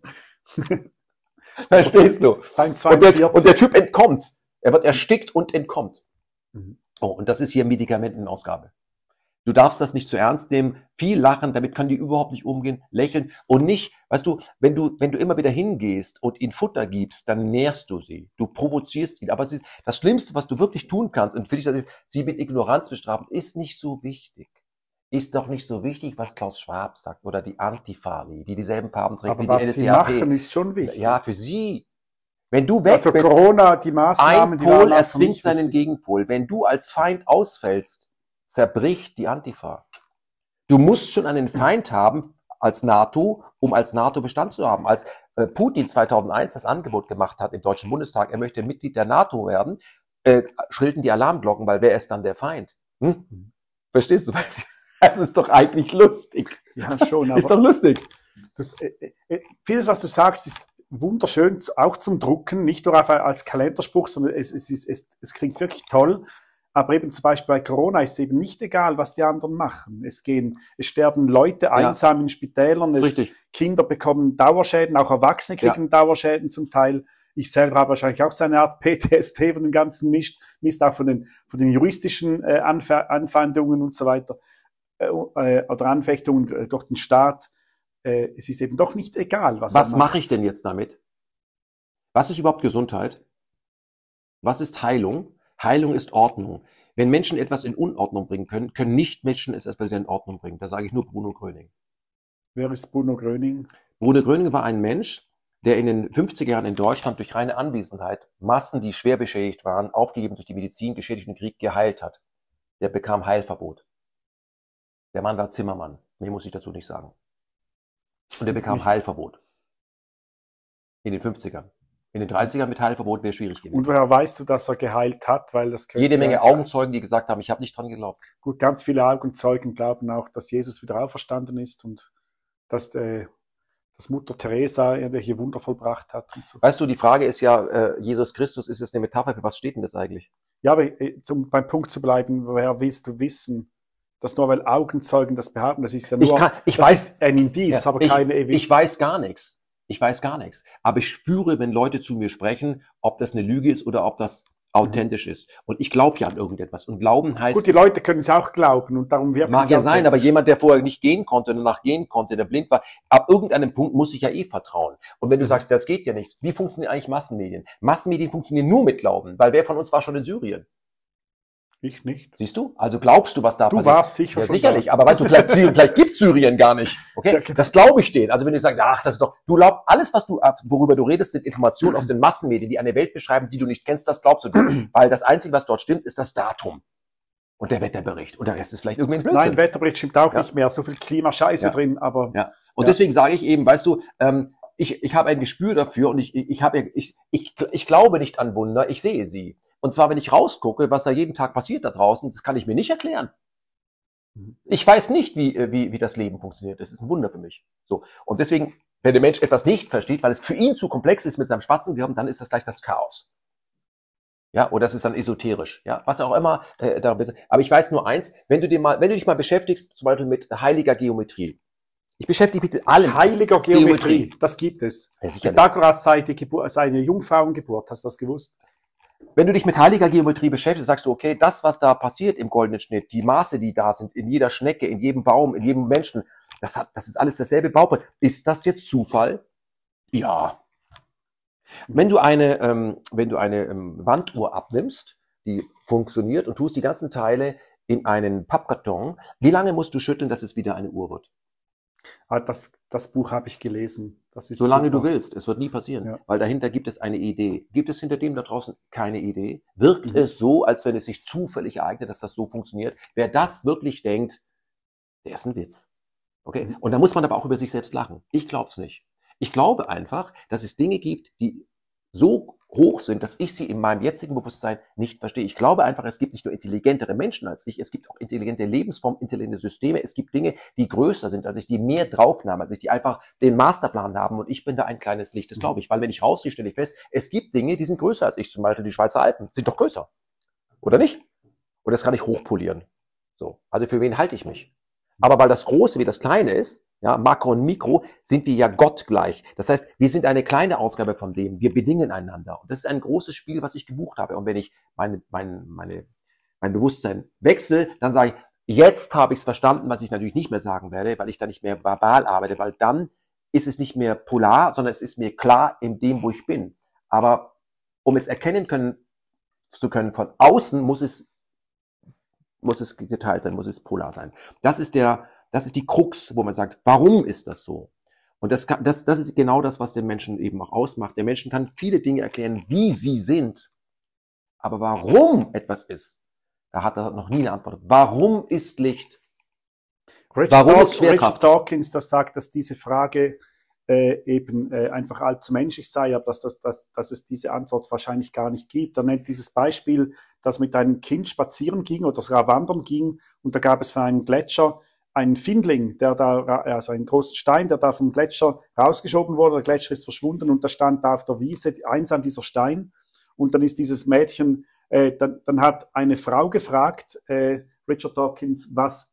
Verstehst du? Und der Typ entkommt. Er wird erstickt und entkommt. Oh, und das ist hier Medikamentenausgabe. Du darfst das nicht zu ernst nehmen, viel lachen, damit können die überhaupt nicht umgehen, lächeln und nicht, weißt du, wenn du immer wieder hingehst und ihnen Futter gibst, dann nährst du sie, du provozierst ihn. Aber es ist das Schlimmste, was du wirklich tun kannst, und für dich das ist, sie mit Ignoranz bestrafen, ist nicht so wichtig. Ist doch nicht so wichtig, was Klaus Schwab sagt oder die Antifa, die dieselben Farben trägt wie die NSDAP. Aber was sie machen, ist schon wichtig. Ja, für sie. Wenn du weg bist, Corona, die Maßnahmen, ein Pol erzwingt seinen Gegenpol. Wenn du als Feind ausfällst, zerbricht die Antifa. Du musst schon einen Feind haben als NATO, um als NATO Bestand zu haben. Als Putin 2001 das Angebot gemacht hat im Deutschen Bundestag, er möchte Mitglied der NATO werden, schrillten die Alarmglocken, weil wer ist dann der Feind? Hm? Verstehst du? Das ist doch eigentlich lustig. Ja, schon. Aber ist doch lustig. Vieles, was du sagst, ist wunderschön, auch zum Drucken, nicht nur als Kalenderspruch, sondern es klingt wirklich toll. Aber eben zum Beispiel bei Corona ist es eben nicht egal, was die anderen machen. Es sterben Leute einsam in Spitälern, Kinder bekommen Dauerschäden, auch Erwachsene kriegen Dauerschäden zum Teil. Ich selber habe wahrscheinlich auch so eine Art PTSD von dem ganzen Mist, auch von den juristischen Anfeindungen und so weiter, oder Anfechtungen durch den Staat. Es ist eben doch nicht egal, was mache ich denn jetzt damit? Was ist überhaupt Gesundheit? Was ist Heilung? Heilung ist Ordnung. Wenn Menschen etwas in Unordnung bringen können, können nicht Menschen es etwas in Ordnung bringen. Da sage ich nur Bruno Gröning. Wer ist Bruno Gröning? Bruno Gröning war ein Mensch, der in den 50er Jahren in Deutschland durch reine Anwesenheit Massen, die schwer beschädigt waren, aufgegeben durch die Medizin, geschädigt durch den Krieg, geheilt hat. Der bekam Heilverbot. Der Mann war Zimmermann. Mehr muss ich dazu nicht sagen. Und der bekam Heilverbot. In den 50ern. In den 30ern mit Heilverbot wäre schwierig gewesen. Und woher weißt du, dass er geheilt hat? Weil das jede Menge Augenzeugen, die gesagt haben, ich habe nicht dran geglaubt. Gut, ganz viele Augenzeugen glauben auch, dass Jesus wieder auferstanden ist und dass Mutter Teresa irgendwelche Wunder vollbracht hat. Und so. Weißt du, die Frage ist ja, Jesus Christus, ist es eine Metapher? Für was steht denn das eigentlich? Ja, aber beim Punkt zu bleiben, woher willst du wissen, dass nur weil Augenzeugen das behaupten, das ist ja nur ich weiß, ein Indiz, aber keine Evidenz. Ich weiß gar nichts. Ich weiß gar nichts. Aber ich spüre, wenn Leute zu mir sprechen, ob das eine Lüge ist oder ob das authentisch ist. Und ich glaube ja an irgendetwas. Und Glauben heißt... Gut, die Leute können es auch glauben und darum wirken mag ja sein, aber jemand, der vorher nicht gehen konnte und danach gehen konnte, der blind war, ab irgendeinem Punkt muss ich ja vertrauen. Und wenn du sagst, das geht ja nicht, wie funktionieren eigentlich Massenmedien? Massenmedien funktionieren nur mit Glauben, weil wer von uns war schon in Syrien? Ich nicht. Siehst du? Also glaubst du, was da passiert? Du warst sicher schon sicherlich, da. Aber weißt du, vielleicht gibt's Syrien gar nicht. Okay? Das glaube ich denen. Also wenn du sagst, ach, das ist doch, du glaubst, alles, worüber du redest, sind Informationen aus den Massenmedien, die eine Welt beschreiben, die du nicht kennst, das glaubst du. Weil das Einzige, was dort stimmt, ist das Datum. Und der Wetterbericht. Und der Rest ist vielleicht irgendwie ein Blödsinn. Nein, Wetterbericht stimmt auch nicht mehr. So viel Klimascheiße drin, aber. Ja. Und deswegen sage ich eben, weißt du, ich habe ein Gespür dafür und ich glaube nicht an Wunder, ich sehe sie. Und zwar, wenn ich rausgucke, was da jeden Tag passiert da draußen, das kann ich mir nicht erklären. Ich weiß nicht, wie das Leben funktioniert. Das ist ein Wunder für mich. So. Und deswegen, wenn der Mensch etwas nicht versteht, weil es für ihn zu komplex ist mit seinem Spatzengehirn, dann ist das gleich das Chaos. Ja, oder das ist dann esoterisch. Ja, was auch immer. Aber ich weiß nur eins, wenn du dich mal beschäftigst, zum Beispiel mit heiliger Geometrie. Ich beschäftige mich mit allem. Heiliger Geometrie, das gibt es. Ja, Pythagoras sei eine Jungfrauengeburt, hast du das gewusst? Wenn du dich mit heiliger Geometrie beschäftigst, sagst du, okay, das, was da passiert im goldenen Schnitt, die Maße, die da sind, in jeder Schnecke, in jedem Baum, in jedem Menschen, das ist alles dasselbe Bauprinzip. Ist das jetzt Zufall? Ja. Wenn du eine Wanduhr abnimmst, die funktioniert und tust die ganzen Teile in einen Pappkarton, wie lange musst du schütteln, dass es wieder eine Uhr wird? Das Buch habe ich gelesen. Das ist Solange du willst, es wird nie passieren, weil dahinter gibt es eine Idee. Gibt es hinter dem da draußen keine Idee? Wirkt es so, als wenn es sich zufällig ereignet, dass das so funktioniert? Wer das wirklich denkt, der ist ein Witz. Okay? Und da muss man aber auch über sich selbst lachen. Ich glaube es nicht. Ich glaube einfach, dass es Dinge gibt, die so hoch sind, dass ich sie in meinem jetzigen Bewusstsein nicht verstehe. Ich glaube einfach, es gibt nicht nur intelligentere Menschen als ich, es gibt auch intelligente Lebensformen, intelligente Systeme, es gibt Dinge, die größer sind als ich, die mehr draufnahmen als ich, die einfach den Masterplan haben und ich bin da ein kleines Licht, das glaube ich. Weil wenn ich rausgehe, stelle ich fest, es gibt Dinge, die sind größer als ich, zum Beispiel die Schweizer Alpen, sind doch größer. Oder nicht? Und das kann ich hochpolieren. So. Also für wen halte ich mich? Aber weil das Große wie das Kleine ist, ja, Makro und Mikro, sind wir ja gottgleich. Das heißt, wir sind eine kleine Ausgabe von dem. Wir bedingen einander. Und das ist ein großes Spiel, was ich gebucht habe. Und wenn ich mein Bewusstsein wechsle, dann sage ich, jetzt habe ich es verstanden, was ich natürlich nicht mehr sagen werde, weil ich da nicht mehr verbal arbeite, weil dann ist es nicht mehr polar, sondern es ist mir klar in dem, wo ich bin. Aber um es erkennen zu können von außen, muss es geteilt sein, muss es polar sein. Das ist die Krux, wo man sagt, warum ist das so? Und das ist genau das, was den Menschen eben auch ausmacht. Der Menschen kann viele Dinge erklären, wie sie sind. Aber warum etwas ist, da hat er noch nie eine Antwort. Warum ist Licht? Warum ist Schwerkraft? Richard Dawkins, das sagt, dass diese Frage eben einfach allzu menschlich sei, aber dass es diese Antwort wahrscheinlich gar nicht gibt. Er nennt dieses Beispiel, dass mit einem Kind spazieren ging oder sogar wandern ging und da gab es von einem Gletscher einen Findling, also einen großen Stein, der da vom Gletscher rausgeschoben wurde. Der Gletscher ist verschwunden und da stand da auf der Wiese einsam dieser Stein. Und dann ist dieses Mädchen, dann hat eine Frau gefragt, Richard Dawkins,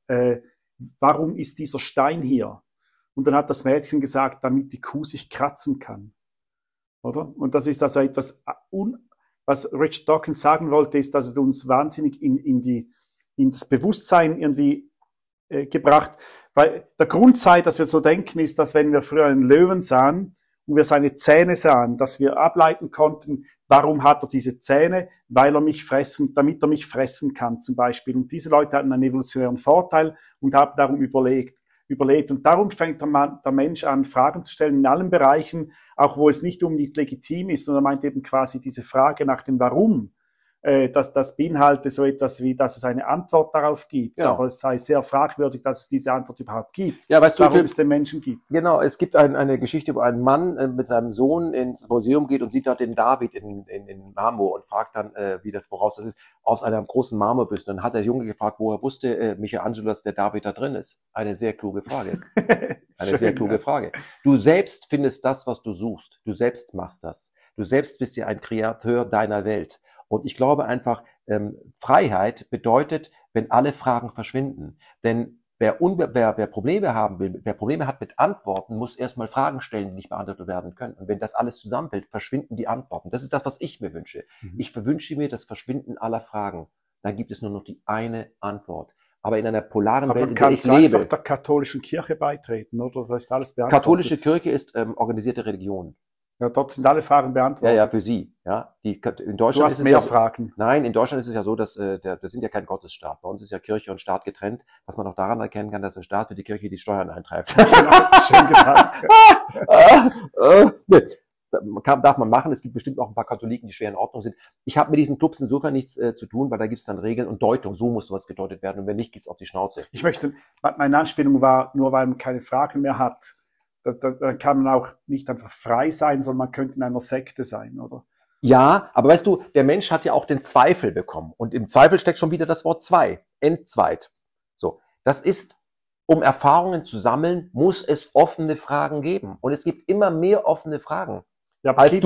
warum ist dieser Stein hier? Und dann hat das Mädchen gesagt, damit die Kuh sich kratzen kann. Oder? Und das ist also etwas, was Richard Dawkins sagen wollte, ist, dass es uns wahnsinnig in das Bewusstsein irgendwie gebracht, weil der Grund sei, dass wir so denken, ist, dass wenn wir früher einen Löwen sahen und wir seine Zähne sahen, dass wir ableiten konnten, warum hat er diese Zähne? Damit er mich fressen kann zum Beispiel. Und diese Leute hatten einen evolutionären Vorteil und haben darum überlebt. Und darum fängt der Mensch an, Fragen zu stellen in allen Bereichen, auch wo es nicht unbedingt legitim ist, sondern er meint eben quasi diese Frage nach dem Warum. Das beinhaltet so etwas wie, dass es eine Antwort darauf gibt. Ja. Aber es sei sehr fragwürdig, dass es diese Antwort überhaupt gibt. Ja, weißt du, warum es den Menschen gibt. Genau, es gibt eine Geschichte, wo ein Mann mit seinem Sohn ins Museum geht und sieht dort den David in Marmor und fragt dann, woraus das ist, aus einer großen Marmorbüste. Dann hat der Junge gefragt, woher wusste Michelangelo, dass der David da drin ist? Eine sehr kluge Frage. Eine sehr kluge Frage. Du selbst findest das, was du suchst. Du selbst machst das. Du selbst bist ja ein Kreateur deiner Welt. Und ich glaube einfach, Freiheit bedeutet, wenn alle Fragen verschwinden. Denn wer Probleme haben will, wer Probleme hat mit Antworten, muss erstmal Fragen stellen, die nicht beantwortet werden können. Und wenn das alles zusammenfällt, verschwinden die Antworten. Das ist das, was ich mir wünsche. Ich wünsche mir das Verschwinden aller Fragen. Dann gibt es nur noch die eine Antwort. Aber in einer polaren Welt, in der ich lebe. Aber du kannst einfach der katholischen Kirche beitreten, oder? Das ist alles beantwortet. Katholische Kirche ist organisierte Religion. Ja, dort sind alle Fragen beantwortet. Ja, für Sie. Ja, in Deutschland du hast ist es mehr ja, Fragen. Nein, in Deutschland ist es ja so, dass wir sind ja kein Gottesstaat. Bei uns ist ja Kirche und Staat getrennt, was man auch daran erkennen kann, dass der Staat für die Kirche die Steuern eintreibt. Genau, schön gesagt. Darf man machen. Es gibt bestimmt auch ein paar Katholiken, die schwer in Ordnung sind. Ich habe mit diesen Clubs insofern nichts zu tun, weil da gibt es dann Regeln und Deutung. So muss was gedeutet werden und wenn nicht, geht's auf die Schnauze. Meine Anspielung war, nur weil man keine Fragen mehr hat, dann kann man auch nicht einfach frei sein, sondern man könnte in einer Sekte sein, oder? Ja, aber weißt du, der Mensch hat ja auch den Zweifel bekommen. Und im Zweifel steckt schon wieder das Wort zwei. Entzweit. So. Das ist, um Erfahrungen zu sammeln, muss es offene Fragen geben. Und es gibt immer mehr offene Fragen. Ja, als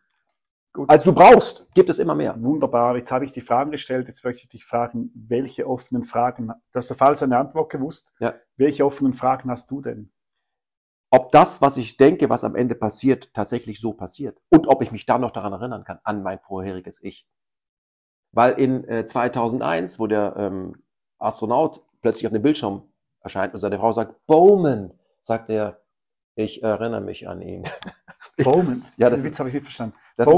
du brauchst, gibt es immer mehr. Wunderbar. Jetzt habe ich die Fragen gestellt. Jetzt möchte ich dich fragen, welche offenen Fragen, du hast auf alles eine Antwort gewusst. Ja. Welche offenen Fragen hast du denn? Ob das, was ich denke, was am Ende passiert, tatsächlich so passiert. Und ob ich mich dann noch daran erinnern kann, an mein vorheriges Ich. Weil in 2001, wo der Astronaut plötzlich auf dem Bildschirm erscheint und seine Frau sagt, Bowman, sagt er, ich erinnere mich an ihn. Bowman? Ja, das Witz habe ich nicht verstanden.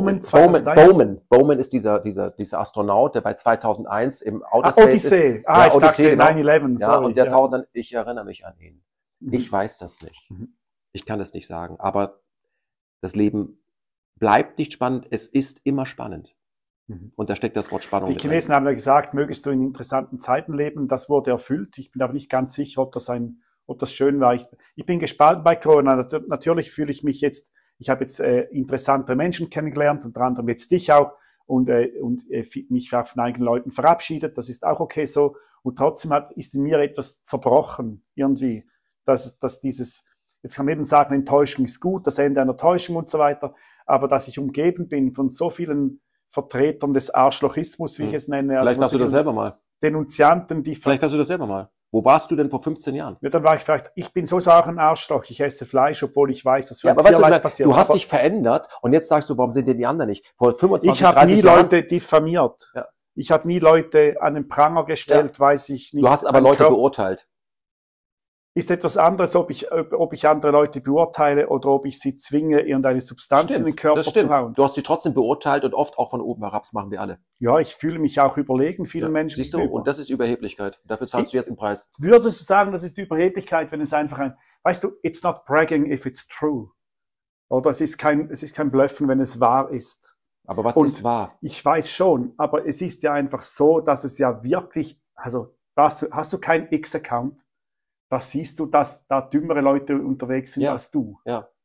Bowman ist dieser Astronaut, der bei 2001 im Outer Space Odyssey. ist. Ja, ich Odyssey, dachte genau. 9/11. Ja, und der taucht dann, ich erinnere mich an ihn. Ich weiß das nicht. Ich kann das nicht sagen. Aber das Leben bleibt nicht spannend. Es ist immer spannend. Und da steckt das Wort Spannung Die mit Chinesen rein. haben ja gesagt, mögest du in interessanten Zeiten leben. Das wurde erfüllt. Ich bin aber nicht ganz sicher, ob das schön war. Ich bin gespalten bei Corona. Natürlich fühle ich mich jetzt, ich habe jetzt interessante Menschen kennengelernt, unter anderem jetzt dich auch, und mich von einigen Leuten verabschiedet. Das ist auch okay so. Und trotzdem ist in mir etwas zerbrochen, irgendwie. Dass dieses, jetzt kann man eben sagen, Enttäuschung ist gut, das Ende einer Täuschung und so weiter, aber dass ich umgeben bin von so vielen Vertretern des Arschlochismus, wie ich es nenne. Vielleicht warst du das selber mal. Denunzianten, Vielleicht warst du das selber mal. Wo warst du denn vor 15 Jahren? Ja, dann war ich bin sowieso auch ein Arschloch, ich esse Fleisch, obwohl ich weiß, dass aber passiert. Du hast dich verändert und jetzt sagst du, warum sind denn die anderen nicht? Vor 25, ich habe nie Leute diffamiert. Ja. Ich habe nie Leute an den Pranger gestellt, weiß ich nicht. Du hast aber Leute beurteilt. Ist etwas anderes, ob ich andere Leute beurteile oder ob ich sie zwinge, irgendeine Substanz in den Körper zu hauen. Du hast sie trotzdem beurteilt und oft auch von oben herab, das machen wir alle. Ja, ich fühle mich auch überlegen, vielen Menschen. Siehst du, und das ist Überheblichkeit. Dafür zahlst du jetzt einen Preis. Würdest du sagen, das ist Überheblichkeit, wenn es einfach weißt du, it's not bragging if it's true. Oder es ist kein Bluffen, wenn es wahr ist. Aber was ist wahr? Ich weiß schon, aber es ist ja einfach so, dass es ja wirklich, also, hast du keinen X-Account? Da siehst du, dass da dümmere Leute unterwegs sind als du. Ja.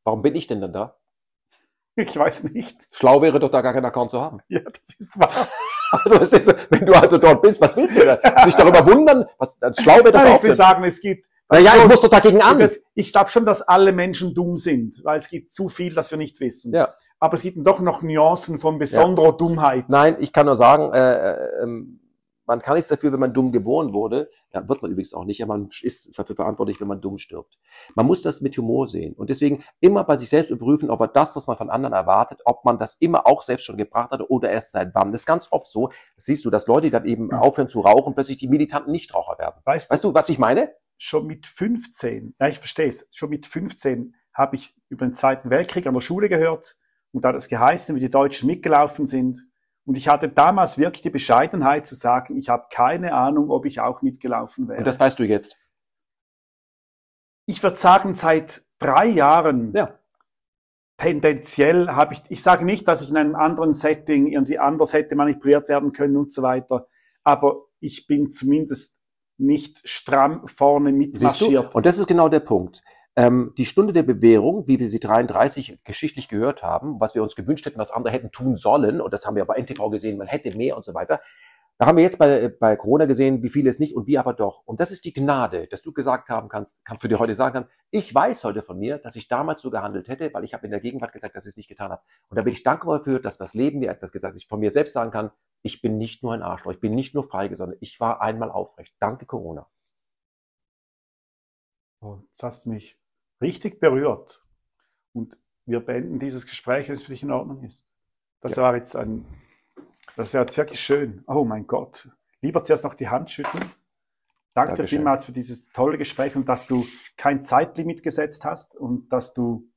Warum bin ich denn dann da? Ich weiß nicht. Schlau wäre doch da gar keinen Account zu haben. Ja, das ist wahr. Also, verstehst du, wenn du also dort bist, was willst du da? Sich darüber wundern? Das schlau wäre doch Nein, auch. ich will sagen, es gibt... Naja, ich muss doch dagegen an. Ich glaube schon, dass alle Menschen dumm sind, weil es gibt zu viel, das wir nicht wissen. Ja. Aber es gibt doch noch Nuancen von besonderer Dummheit. Nein, ich kann nur sagen, man kann nichts dafür, wenn man dumm geboren wurde. Ja, wird man übrigens auch nicht. Ja, man ist dafür verantwortlich, wenn man dumm stirbt. Man muss das mit Humor sehen. Und deswegen immer bei sich selbst überprüfen, ob er das, was man von anderen erwartet, ob man das immer auch selbst schon gebracht hat oder erst seit wann. Das ist ganz oft so. Das siehst du, dass Leute dann eben aufhören zu rauchen, plötzlich die militanten Nichtraucher werden. Weißt du, was ich meine? Schon mit 15, ja, ich verstehe es, schon mit 15 habe ich über den Zweiten Weltkrieg an der Schule gehört und da hat es geheißen, wie die Deutschen mitgelaufen sind. Und ich hatte damals wirklich die Bescheidenheit zu sagen, ich habe keine Ahnung, ob ich auch mitgelaufen wäre. Und das weißt du jetzt? Ich würde sagen, seit 3 Jahren tendenziell habe ich sage nicht, dass ich in einem anderen Setting irgendwie anders hätte manipuliert werden können und so weiter, aber ich bin zumindest nicht stramm vorne mitmarschiert. Und das ist genau der Punkt. Die Stunde der Bewährung, wie wir sie 33 geschichtlich gehört haben, was wir uns gewünscht hätten, was andere hätten tun sollen, und das haben wir bei NTV gesehen, man hätte mehr und so weiter. Da haben wir jetzt bei Corona gesehen, wie viele es nicht und wie aber doch. Und das ist die Gnade, dass du gesagt haben kannst du dir heute sagen kannst, ich weiß heute von mir, dass ich damals so gehandelt hätte, weil ich habe in der Gegenwart gesagt, dass ich es nicht getan habe. Und da bin ich dankbar dafür, dass das Leben mir etwas gesagt hat, dass ich von mir selbst sagen kann, ich bin nicht nur ein Arschloch, ich bin nicht nur feige, sondern ich war einmal aufrecht. Danke Corona. Oh, jetzt hast du mich richtig berührt. Und wir beenden dieses Gespräch, wenn es für dich in Ordnung ist. Das wäre jetzt wirklich schön. Oh mein Gott. Lieber zuerst noch die Hand schütteln. Danke dir vielmals für dieses tolle Gespräch und dass du kein Zeitlimit gesetzt hast und dass du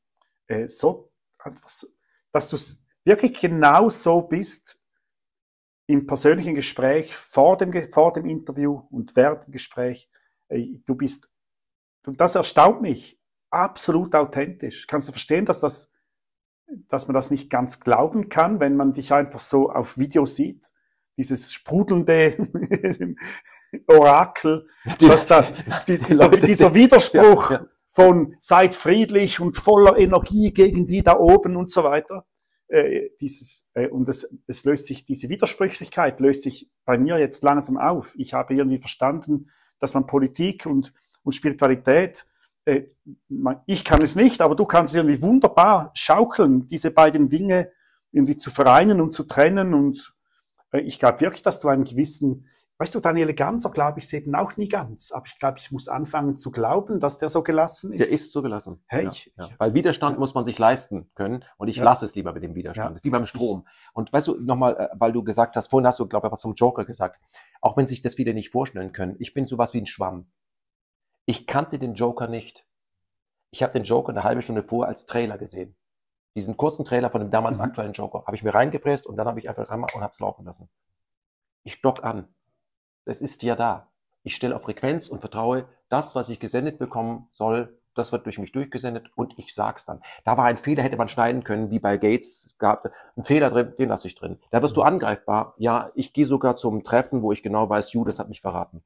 dass du wirklich genau so bist im persönlichen Gespräch, vor dem Interview und während dem Gespräch. Du bist, und das erstaunt mich, absolut authentisch. Kannst du verstehen, dass man das nicht ganz glauben kann, wenn man dich einfach so auf Video sieht? Dieses sprudelnde Orakel, dass da dieser Widerspruch von seid friedlich und voller Energie gegen die da oben und so weiter. Und es löst sich, diese Widersprüchlichkeit löst sich bei mir jetzt langsam auf. Ich habe irgendwie verstanden, dass man Politik und Spiritualität, ich kann es nicht, aber du kannst es irgendwie wunderbar schaukeln, diese beiden Dinge irgendwie zu vereinen und zu trennen. Und ich glaube wirklich, dass du einen gewissen, weißt du, Daniele Ganser, glaube ich, eben auch nie ganz. Aber ich glaube, ich muss anfangen zu glauben, dass der so gelassen ist. Der ist so gelassen. Hey, Weil Widerstand muss man sich leisten können. Und ich lasse es lieber mit dem Widerstand. Das ist wie beim Strom. Und weißt du, nochmal, weil du gesagt hast, vorhin hast du, glaube ich, was zum Joker gesagt. Auch wenn sich das viele nicht vorstellen können. Ich bin sowas wie ein Schwamm. Ich kannte den Joker nicht. Ich habe den Joker eine halbe Stunde vorher als Trailer gesehen. Diesen kurzen Trailer von dem damals aktuellen Joker. Habe ich mir reingefräst und dann habe ich einfach reingemacht und habe es laufen lassen. Ich dock an. Es ist ja da. Ich stelle auf Frequenz und vertraue, das, was ich gesendet bekommen soll, das wird durch mich durchgesendet und ich sag's dann. Da war ein Fehler, hätte man schneiden können, wie bei Gates gehabt. Ein Fehler drin, den lasse ich drin. Da wirst du angreifbar. Ja, ich gehe sogar zum Treffen, wo ich genau weiß, Judas hat mich verraten.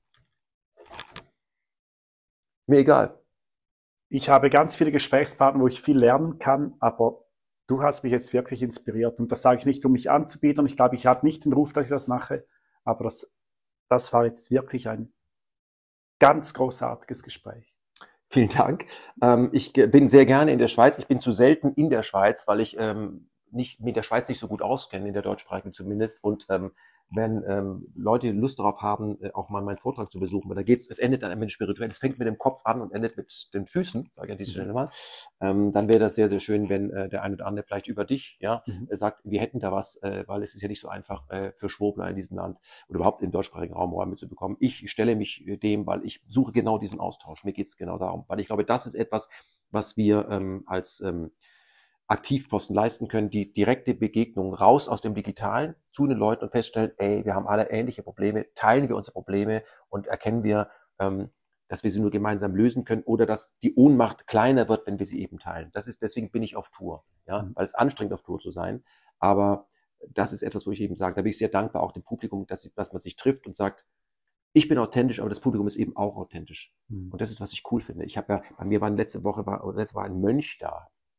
Mir egal. Ich habe ganz viele Gesprächspartner, wo ich viel lernen kann, aber du hast mich jetzt wirklich inspiriert. Und das sage ich nicht, um mich anzubieten. Ich glaube, ich habe nicht den Ruf, dass ich das mache, aber das war jetzt wirklich ein ganz großartiges Gespräch. Vielen Dank. Ich bin sehr gerne in der Schweiz. Ich bin zu selten in der Schweiz, weil ich mich mit der Schweiz nicht so gut auskenne, in der deutschsprachigen zumindest. Und wenn Leute Lust darauf haben, auch mal meinen Vortrag zu besuchen, weil es endet dann mit spirituell, es fängt mit dem Kopf an und endet mit den Füßen, sage ich an dieser Stelle mal, dann wäre das sehr, sehr schön, wenn der eine oder andere vielleicht über dich sagt, wir hätten da was, weil es ist ja nicht so einfach für Schwurbler in diesem Land oder überhaupt im deutschsprachigen Raum Räume zu bekommen. Ich stelle mich dem, weil ich suche genau diesen Austausch. Mir geht es genau darum, weil ich glaube, das ist etwas, was wir als Aktivposten leisten können, die direkte Begegnung raus aus dem Digitalen zu den Leuten und feststellen, ey, wir haben alle ähnliche Probleme, teilen wir unsere Probleme und erkennen wir, dass wir sie nur gemeinsam lösen können oder dass die Ohnmacht kleiner wird, wenn wir sie eben teilen. Deswegen bin ich auf Tour, ja, weil es anstrengend auf Tour zu sein, aber das ist etwas, wo ich eben sage, da bin ich sehr dankbar auch dem Publikum, dass man sich trifft und sagt, ich bin authentisch, aber das Publikum ist eben auch authentisch. Und das ist, was ich cool finde. Bei mir war letzte Woche war ein Mönch da.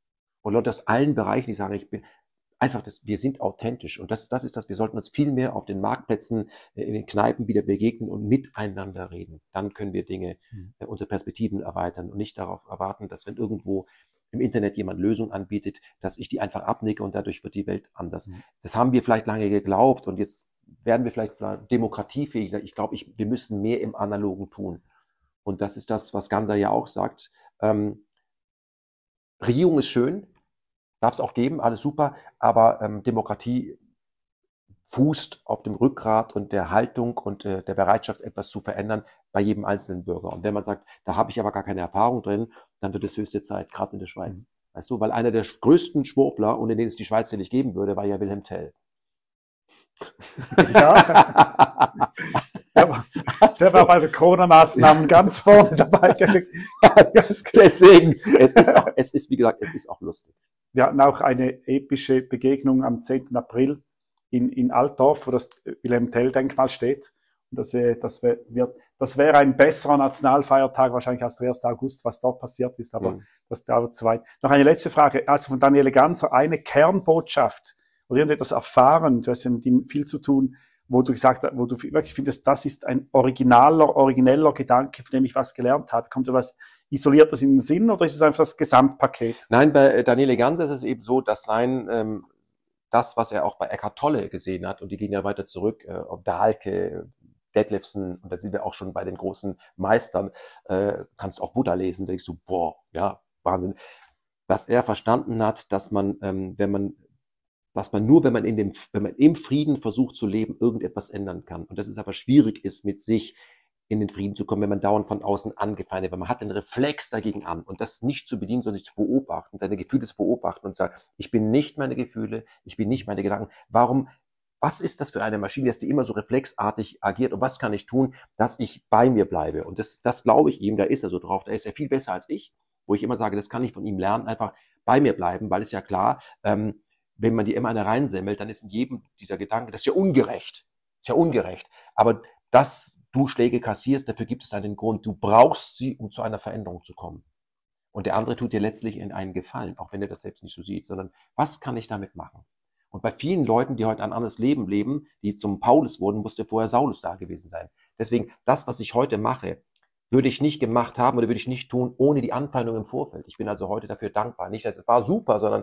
und Leute aus allen Bereichen, die sagen, wir sind authentisch. Und das ist das, wir sollten uns viel mehr auf den Marktplätzen, in den Kneipen wieder begegnen und miteinander reden. Dann können wir unsere Perspektiven erweitern und nicht darauf erwarten, dass wenn irgendwo im Internet jemand Lösungen anbietet, dass ich die einfach abnicke und dadurch wird die Welt anders. Das haben wir vielleicht lange geglaubt und jetzt werden wir vielleicht demokratiefähig sein. Ich glaube, wir müssen mehr im Analogen tun. Und das ist das, was Gandhi ja auch sagt. Regierung ist schön, darf es auch geben, alles super, aber Demokratie fußt auf dem Rückgrat und der Haltung und der Bereitschaft, etwas zu verändern bei jedem einzelnen Bürger. Und wenn man sagt, da habe ich aber gar keine Erfahrung drin, dann wird es höchste Zeit, gerade in der Schweiz. Weißt du, weil einer der größten Schwurbler, ohne den es die Schweiz ja nicht geben würde, war ja Wilhelm Tell. Ja. Der war bei den Corona-Maßnahmen ganz vorne dabei. Deswegen, es ist, wie gesagt, es ist auch lustig. Wir hatten auch eine epische Begegnung am 10. April in Altdorf, wo das Wilhelm Tell-Denkmal steht. Und das wäre ein besserer Nationalfeiertag wahrscheinlich als der 1. August, was dort passiert ist, aber das dauert zu weit. Noch eine letzte Frage, also von Daniele Ganser, eine Kernbotschaft, oder irgendetwas erfahren, du hast ja mit ihm viel zu tun, wo du wirklich findest, das ist ein origineller Gedanke, von dem ich was gelernt habe. Kommt dir was Isoliertes in den Sinn oder ist es einfach das Gesamtpaket? Nein, bei Daniele Ganser ist es eben so, dass das, was er auch bei Eckhart Tolle gesehen hat, und die gehen ja weiter zurück, Dahlke, Detlefsen, und da sind wir auch schon bei den großen Meistern, kannst auch Buddha lesen, denkst du, boah, ja, Wahnsinn. Dass er verstanden hat, dass man, wenn man im Frieden versucht zu leben, irgendetwas ändern kann. Und dass es aber schwierig ist, mit sich in den Frieden zu kommen, wenn man dauernd von außen angefeindet wird. Weil man hat den Reflex dagegen an und das nicht zu bedienen, sondern sich zu beobachten, seine Gefühle zu beobachten und zu sagen, ich bin nicht meine Gefühle, ich bin nicht meine Gedanken. Was ist das für eine Maschine, dass die immer so reflexartig agiert und was kann ich tun, dass ich bei mir bleibe? Und das glaube ich ihm, da ist er so drauf, da ist er viel besser als ich, wo ich immer sage, das kann ich von ihm lernen, einfach bei mir bleiben, weil es ja klar, wenn man die immer eine reinsemmelt, dann ist in jedem dieser Gedanken, das ist ja ungerecht. Ist ja ungerecht. Aber dass du Schläge kassierst, dafür gibt es einen Grund. Du brauchst sie, um zu einer Veränderung zu kommen. Und der andere tut dir letztlich in einen Gefallen, auch wenn er das selbst nicht so sieht, sondern was kann ich damit machen? Und bei vielen Leuten, die heute ein anderes Leben leben, die zum Paulus wurden, musste vorher Saulus da gewesen sein. Deswegen, das, was ich heute mache, würde ich nicht gemacht haben oder würde ich nicht tun, ohne die Anfeindung im Vorfeld. Ich bin also heute dafür dankbar. Nicht, dass es war super, sondern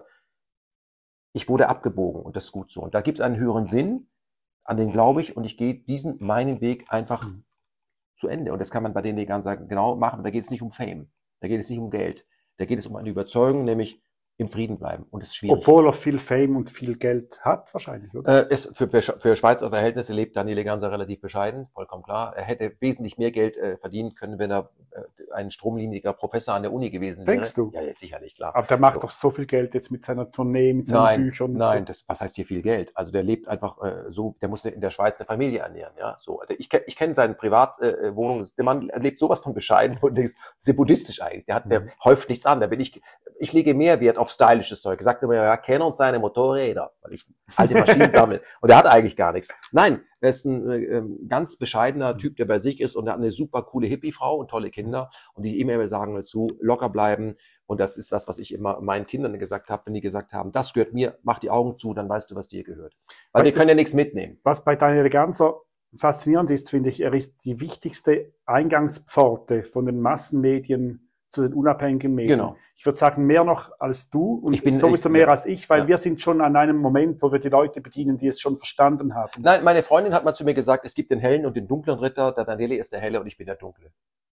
ich wurde abgebogen und das ist gut so. Und da gibt es einen höheren Sinn, an den glaube ich, und ich gehe meinen Weg einfach zu Ende. Und das kann man bei denen ganz genau machen. Da geht es nicht um Fame, da geht es nicht um Geld, da geht es um eine Überzeugung, nämlich im Frieden bleiben. Und das ist schwierig. Obwohl er viel Fame und viel Geld hat, wahrscheinlich, oder? Für Schweizer Verhältnisse lebt Daniele Ganser relativ bescheiden, vollkommen klar. Er hätte wesentlich mehr Geld verdienen können, wenn er ein stromliniger Professor an der Uni gewesen wäre. Denkst du? Ja, sicherlich, klar. Aber der macht doch so viel Geld jetzt mit seiner Tournee, mit seinen Büchern. Nein, was heißt hier viel Geld? Also der lebt einfach der muss in der Schweiz eine Familie ernähren, ja. So, ich kenne seine Privatwohnung, der Mann lebt sowas von bescheiden und denkst, sehr buddhistisch eigentlich. Der häuft nichts an. Ich lege mehr Wert auf stylisches Zeug. Er sagt immer, ja, kenn uns seine Motorräder, weil ich alte Maschinen sammle. Und er hat eigentlich gar nichts. Nein, er ist ein ganz bescheidener Typ, der bei sich ist und er hat eine super coole Hippie-Frau und tolle Kinder und die immer sagen dazu, locker bleiben. Und das ist das, was ich immer meinen Kindern gesagt habe, wenn die gesagt haben, das gehört mir, mach die Augen zu, dann weißt du, was dir gehört. Weil wir können ja nichts mitnehmen. Was bei Daniel Ganser faszinierend ist, finde ich, er ist die wichtigste Eingangspforte von den Massenmedien zu den unabhängigen Medien. Genau. Ich würde sagen, mehr noch als du und sowieso mehr als ich, weil wir sind schon an einem Moment, wo wir die Leute bedienen, die es schon verstanden haben. Nein, meine Freundin hat mal zu mir gesagt, es gibt den hellen und den dunklen Ritter, der Daniele ist der helle und ich bin der dunkle.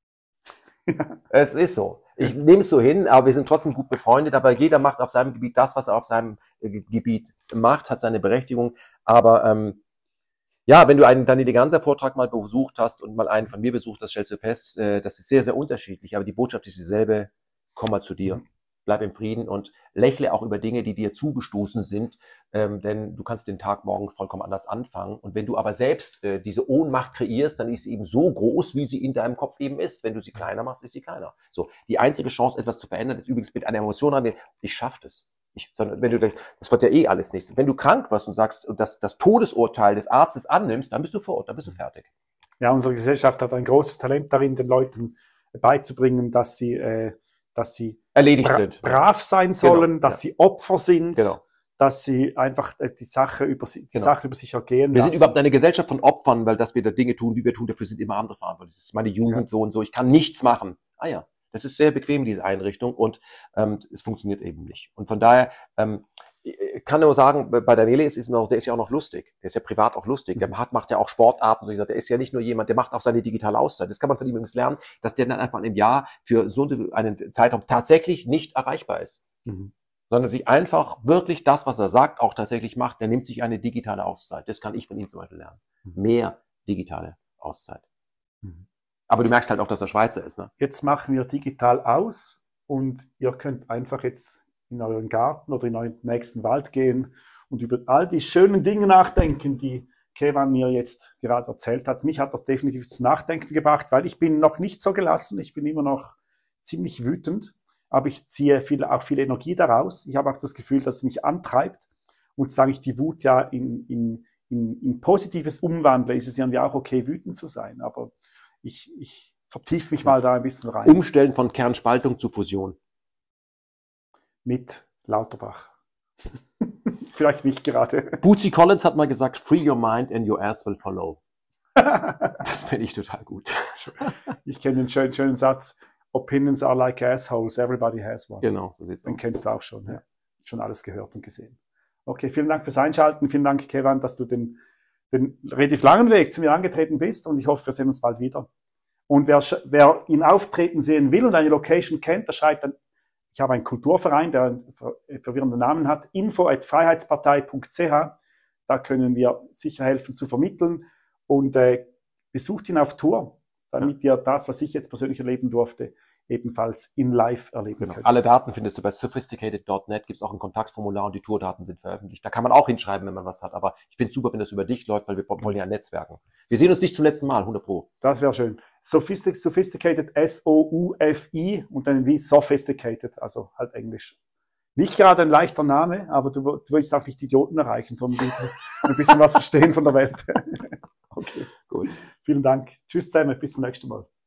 Es ist so. Ich nehme es so hin, aber wir sind trotzdem gut befreundet, aber jeder macht auf seinem Gebiet das, was er auf seinem Gebiet macht, hat seine Berechtigung, aber ja, wenn du einen Daniele Ganser Vortrag mal besucht hast und mal einen von mir besucht hast, stellst du fest, das ist sehr, sehr unterschiedlich, aber die Botschaft ist dieselbe, komm mal zu dir, bleib im Frieden und lächle auch über Dinge, die dir zugestoßen sind, denn du kannst den Tag morgen vollkommen anders anfangen und wenn du aber selbst diese Ohnmacht kreierst, dann ist sie eben so groß, wie sie in deinem Kopf eben ist. Wenn du sie kleiner machst, ist sie kleiner. So, die einzige Chance, etwas zu verändern, ist übrigens mit einer Emotion rangehen, ich schaff das. Sondern wenn du denkst, das wird ja eh alles nichts. Wenn du krank wirst und sagst und das Todesurteil des Arztes annimmst, dann bist du dann bist du fertig. Ja, unsere Gesellschaft hat ein großes Talent darin, den Leuten beizubringen, dass sie erledigt sind. Brav sein sollen, Genau, dass sie Opfer sind, genau. dass sie einfach die Sache über sich ergehen Wir lassen. sind überhaupt eine Gesellschaft von Opfern, weil dass wir da Dinge tun, wie wir tun, dafür sind immer andere verantwortlich. Das ist meine Jugend so und so, ich kann nichts machen. Ah ja, das ist sehr bequem, diese Einrichtung, und es funktioniert eben nicht. Und von daher ich kann nur sagen, bei Daniele der ist ja auch noch lustig. Der ist ja privat auch lustig. Der macht ja auch Sportarten. So, der ist ja nicht nur jemand, der macht auch seine digitale Auszeit. Das kann man von ihm übrigens lernen, dass der dann einfach im Jahr für so einen Zeitraum tatsächlich nicht erreichbar ist. Sondern sich einfach wirklich das, was er sagt, auch tatsächlich macht. Der nimmt sich eine digitale Auszeit. Das kann ich von ihm zum Beispiel lernen. Mehr digitale Auszeit. Aber du merkst halt auch, dass er Schweizer ist, ne? Jetzt machen wir digital aus und ihr könnt einfach jetzt in euren Garten oder in euren nächsten Wald gehen und über all die schönen Dinge nachdenken, die Kevan mir jetzt gerade erzählt hat. Mich hat das definitiv zum Nachdenken gebracht, weil ich bin noch nicht so gelassen. Ich bin immer noch ziemlich wütend, aber ich ziehe auch viel Energie daraus. Ich habe auch das Gefühl, dass es mich antreibt, und solange ich die Wut ja in Positives umwandle, ist es ja auch okay, wütend zu sein. Aber ich vertiefe mich mal da ein bisschen rein. Umstellen von Kernspaltung zu Fusion. Mit Lauterbach. Vielleicht nicht gerade. Bootsy Collins hat mal gesagt, free your mind and your ass will follow. Das finde ich total gut. Ich kenne den schönen Satz, Opinions are like assholes, everybody has one. Genau, so sieht's aus. Den kennst du auch schon. Ja. Schon alles gehört und gesehen. Okay, vielen Dank fürs Einschalten. Vielen Dank, Kevan, dass du den relativ langen Weg zu mir angetreten bist, und ich hoffe, wir sehen uns bald wieder. Und wer ihn auftreten sehen will und eine Location kennt, der schreibt dann, ich habe einen Kulturverein, der einen verwirrenden Namen hat, info@freiheitspartei.ch. Da können wir sicher helfen zu vermitteln, und besucht ihn auf Tour, damit ihr das, was ich jetzt persönlich erleben durfte, ebenfalls in live erleben könnt. Alle Daten findest du bei sophisticated.net, gibt es auch ein Kontaktformular, und die Tourdaten sind veröffentlicht. Da kann man auch hinschreiben, wenn man was hat, aber ich finde es super, wenn das über dich läuft, weil wir wollen ja netzwerken. Wir sehen uns nicht zum letzten Mal, 100%. Das wäre schön. Sophisticated, S-O-U-F-I, und dann wie sophisticated, also halt Englisch. Nicht gerade ein leichter Name, aber du willst auch nicht Idioten erreichen, sondern ein bisschen was verstehen von der Welt. Okay, gut. Vielen Dank. Tschüss zusammen, bis zum nächsten Mal.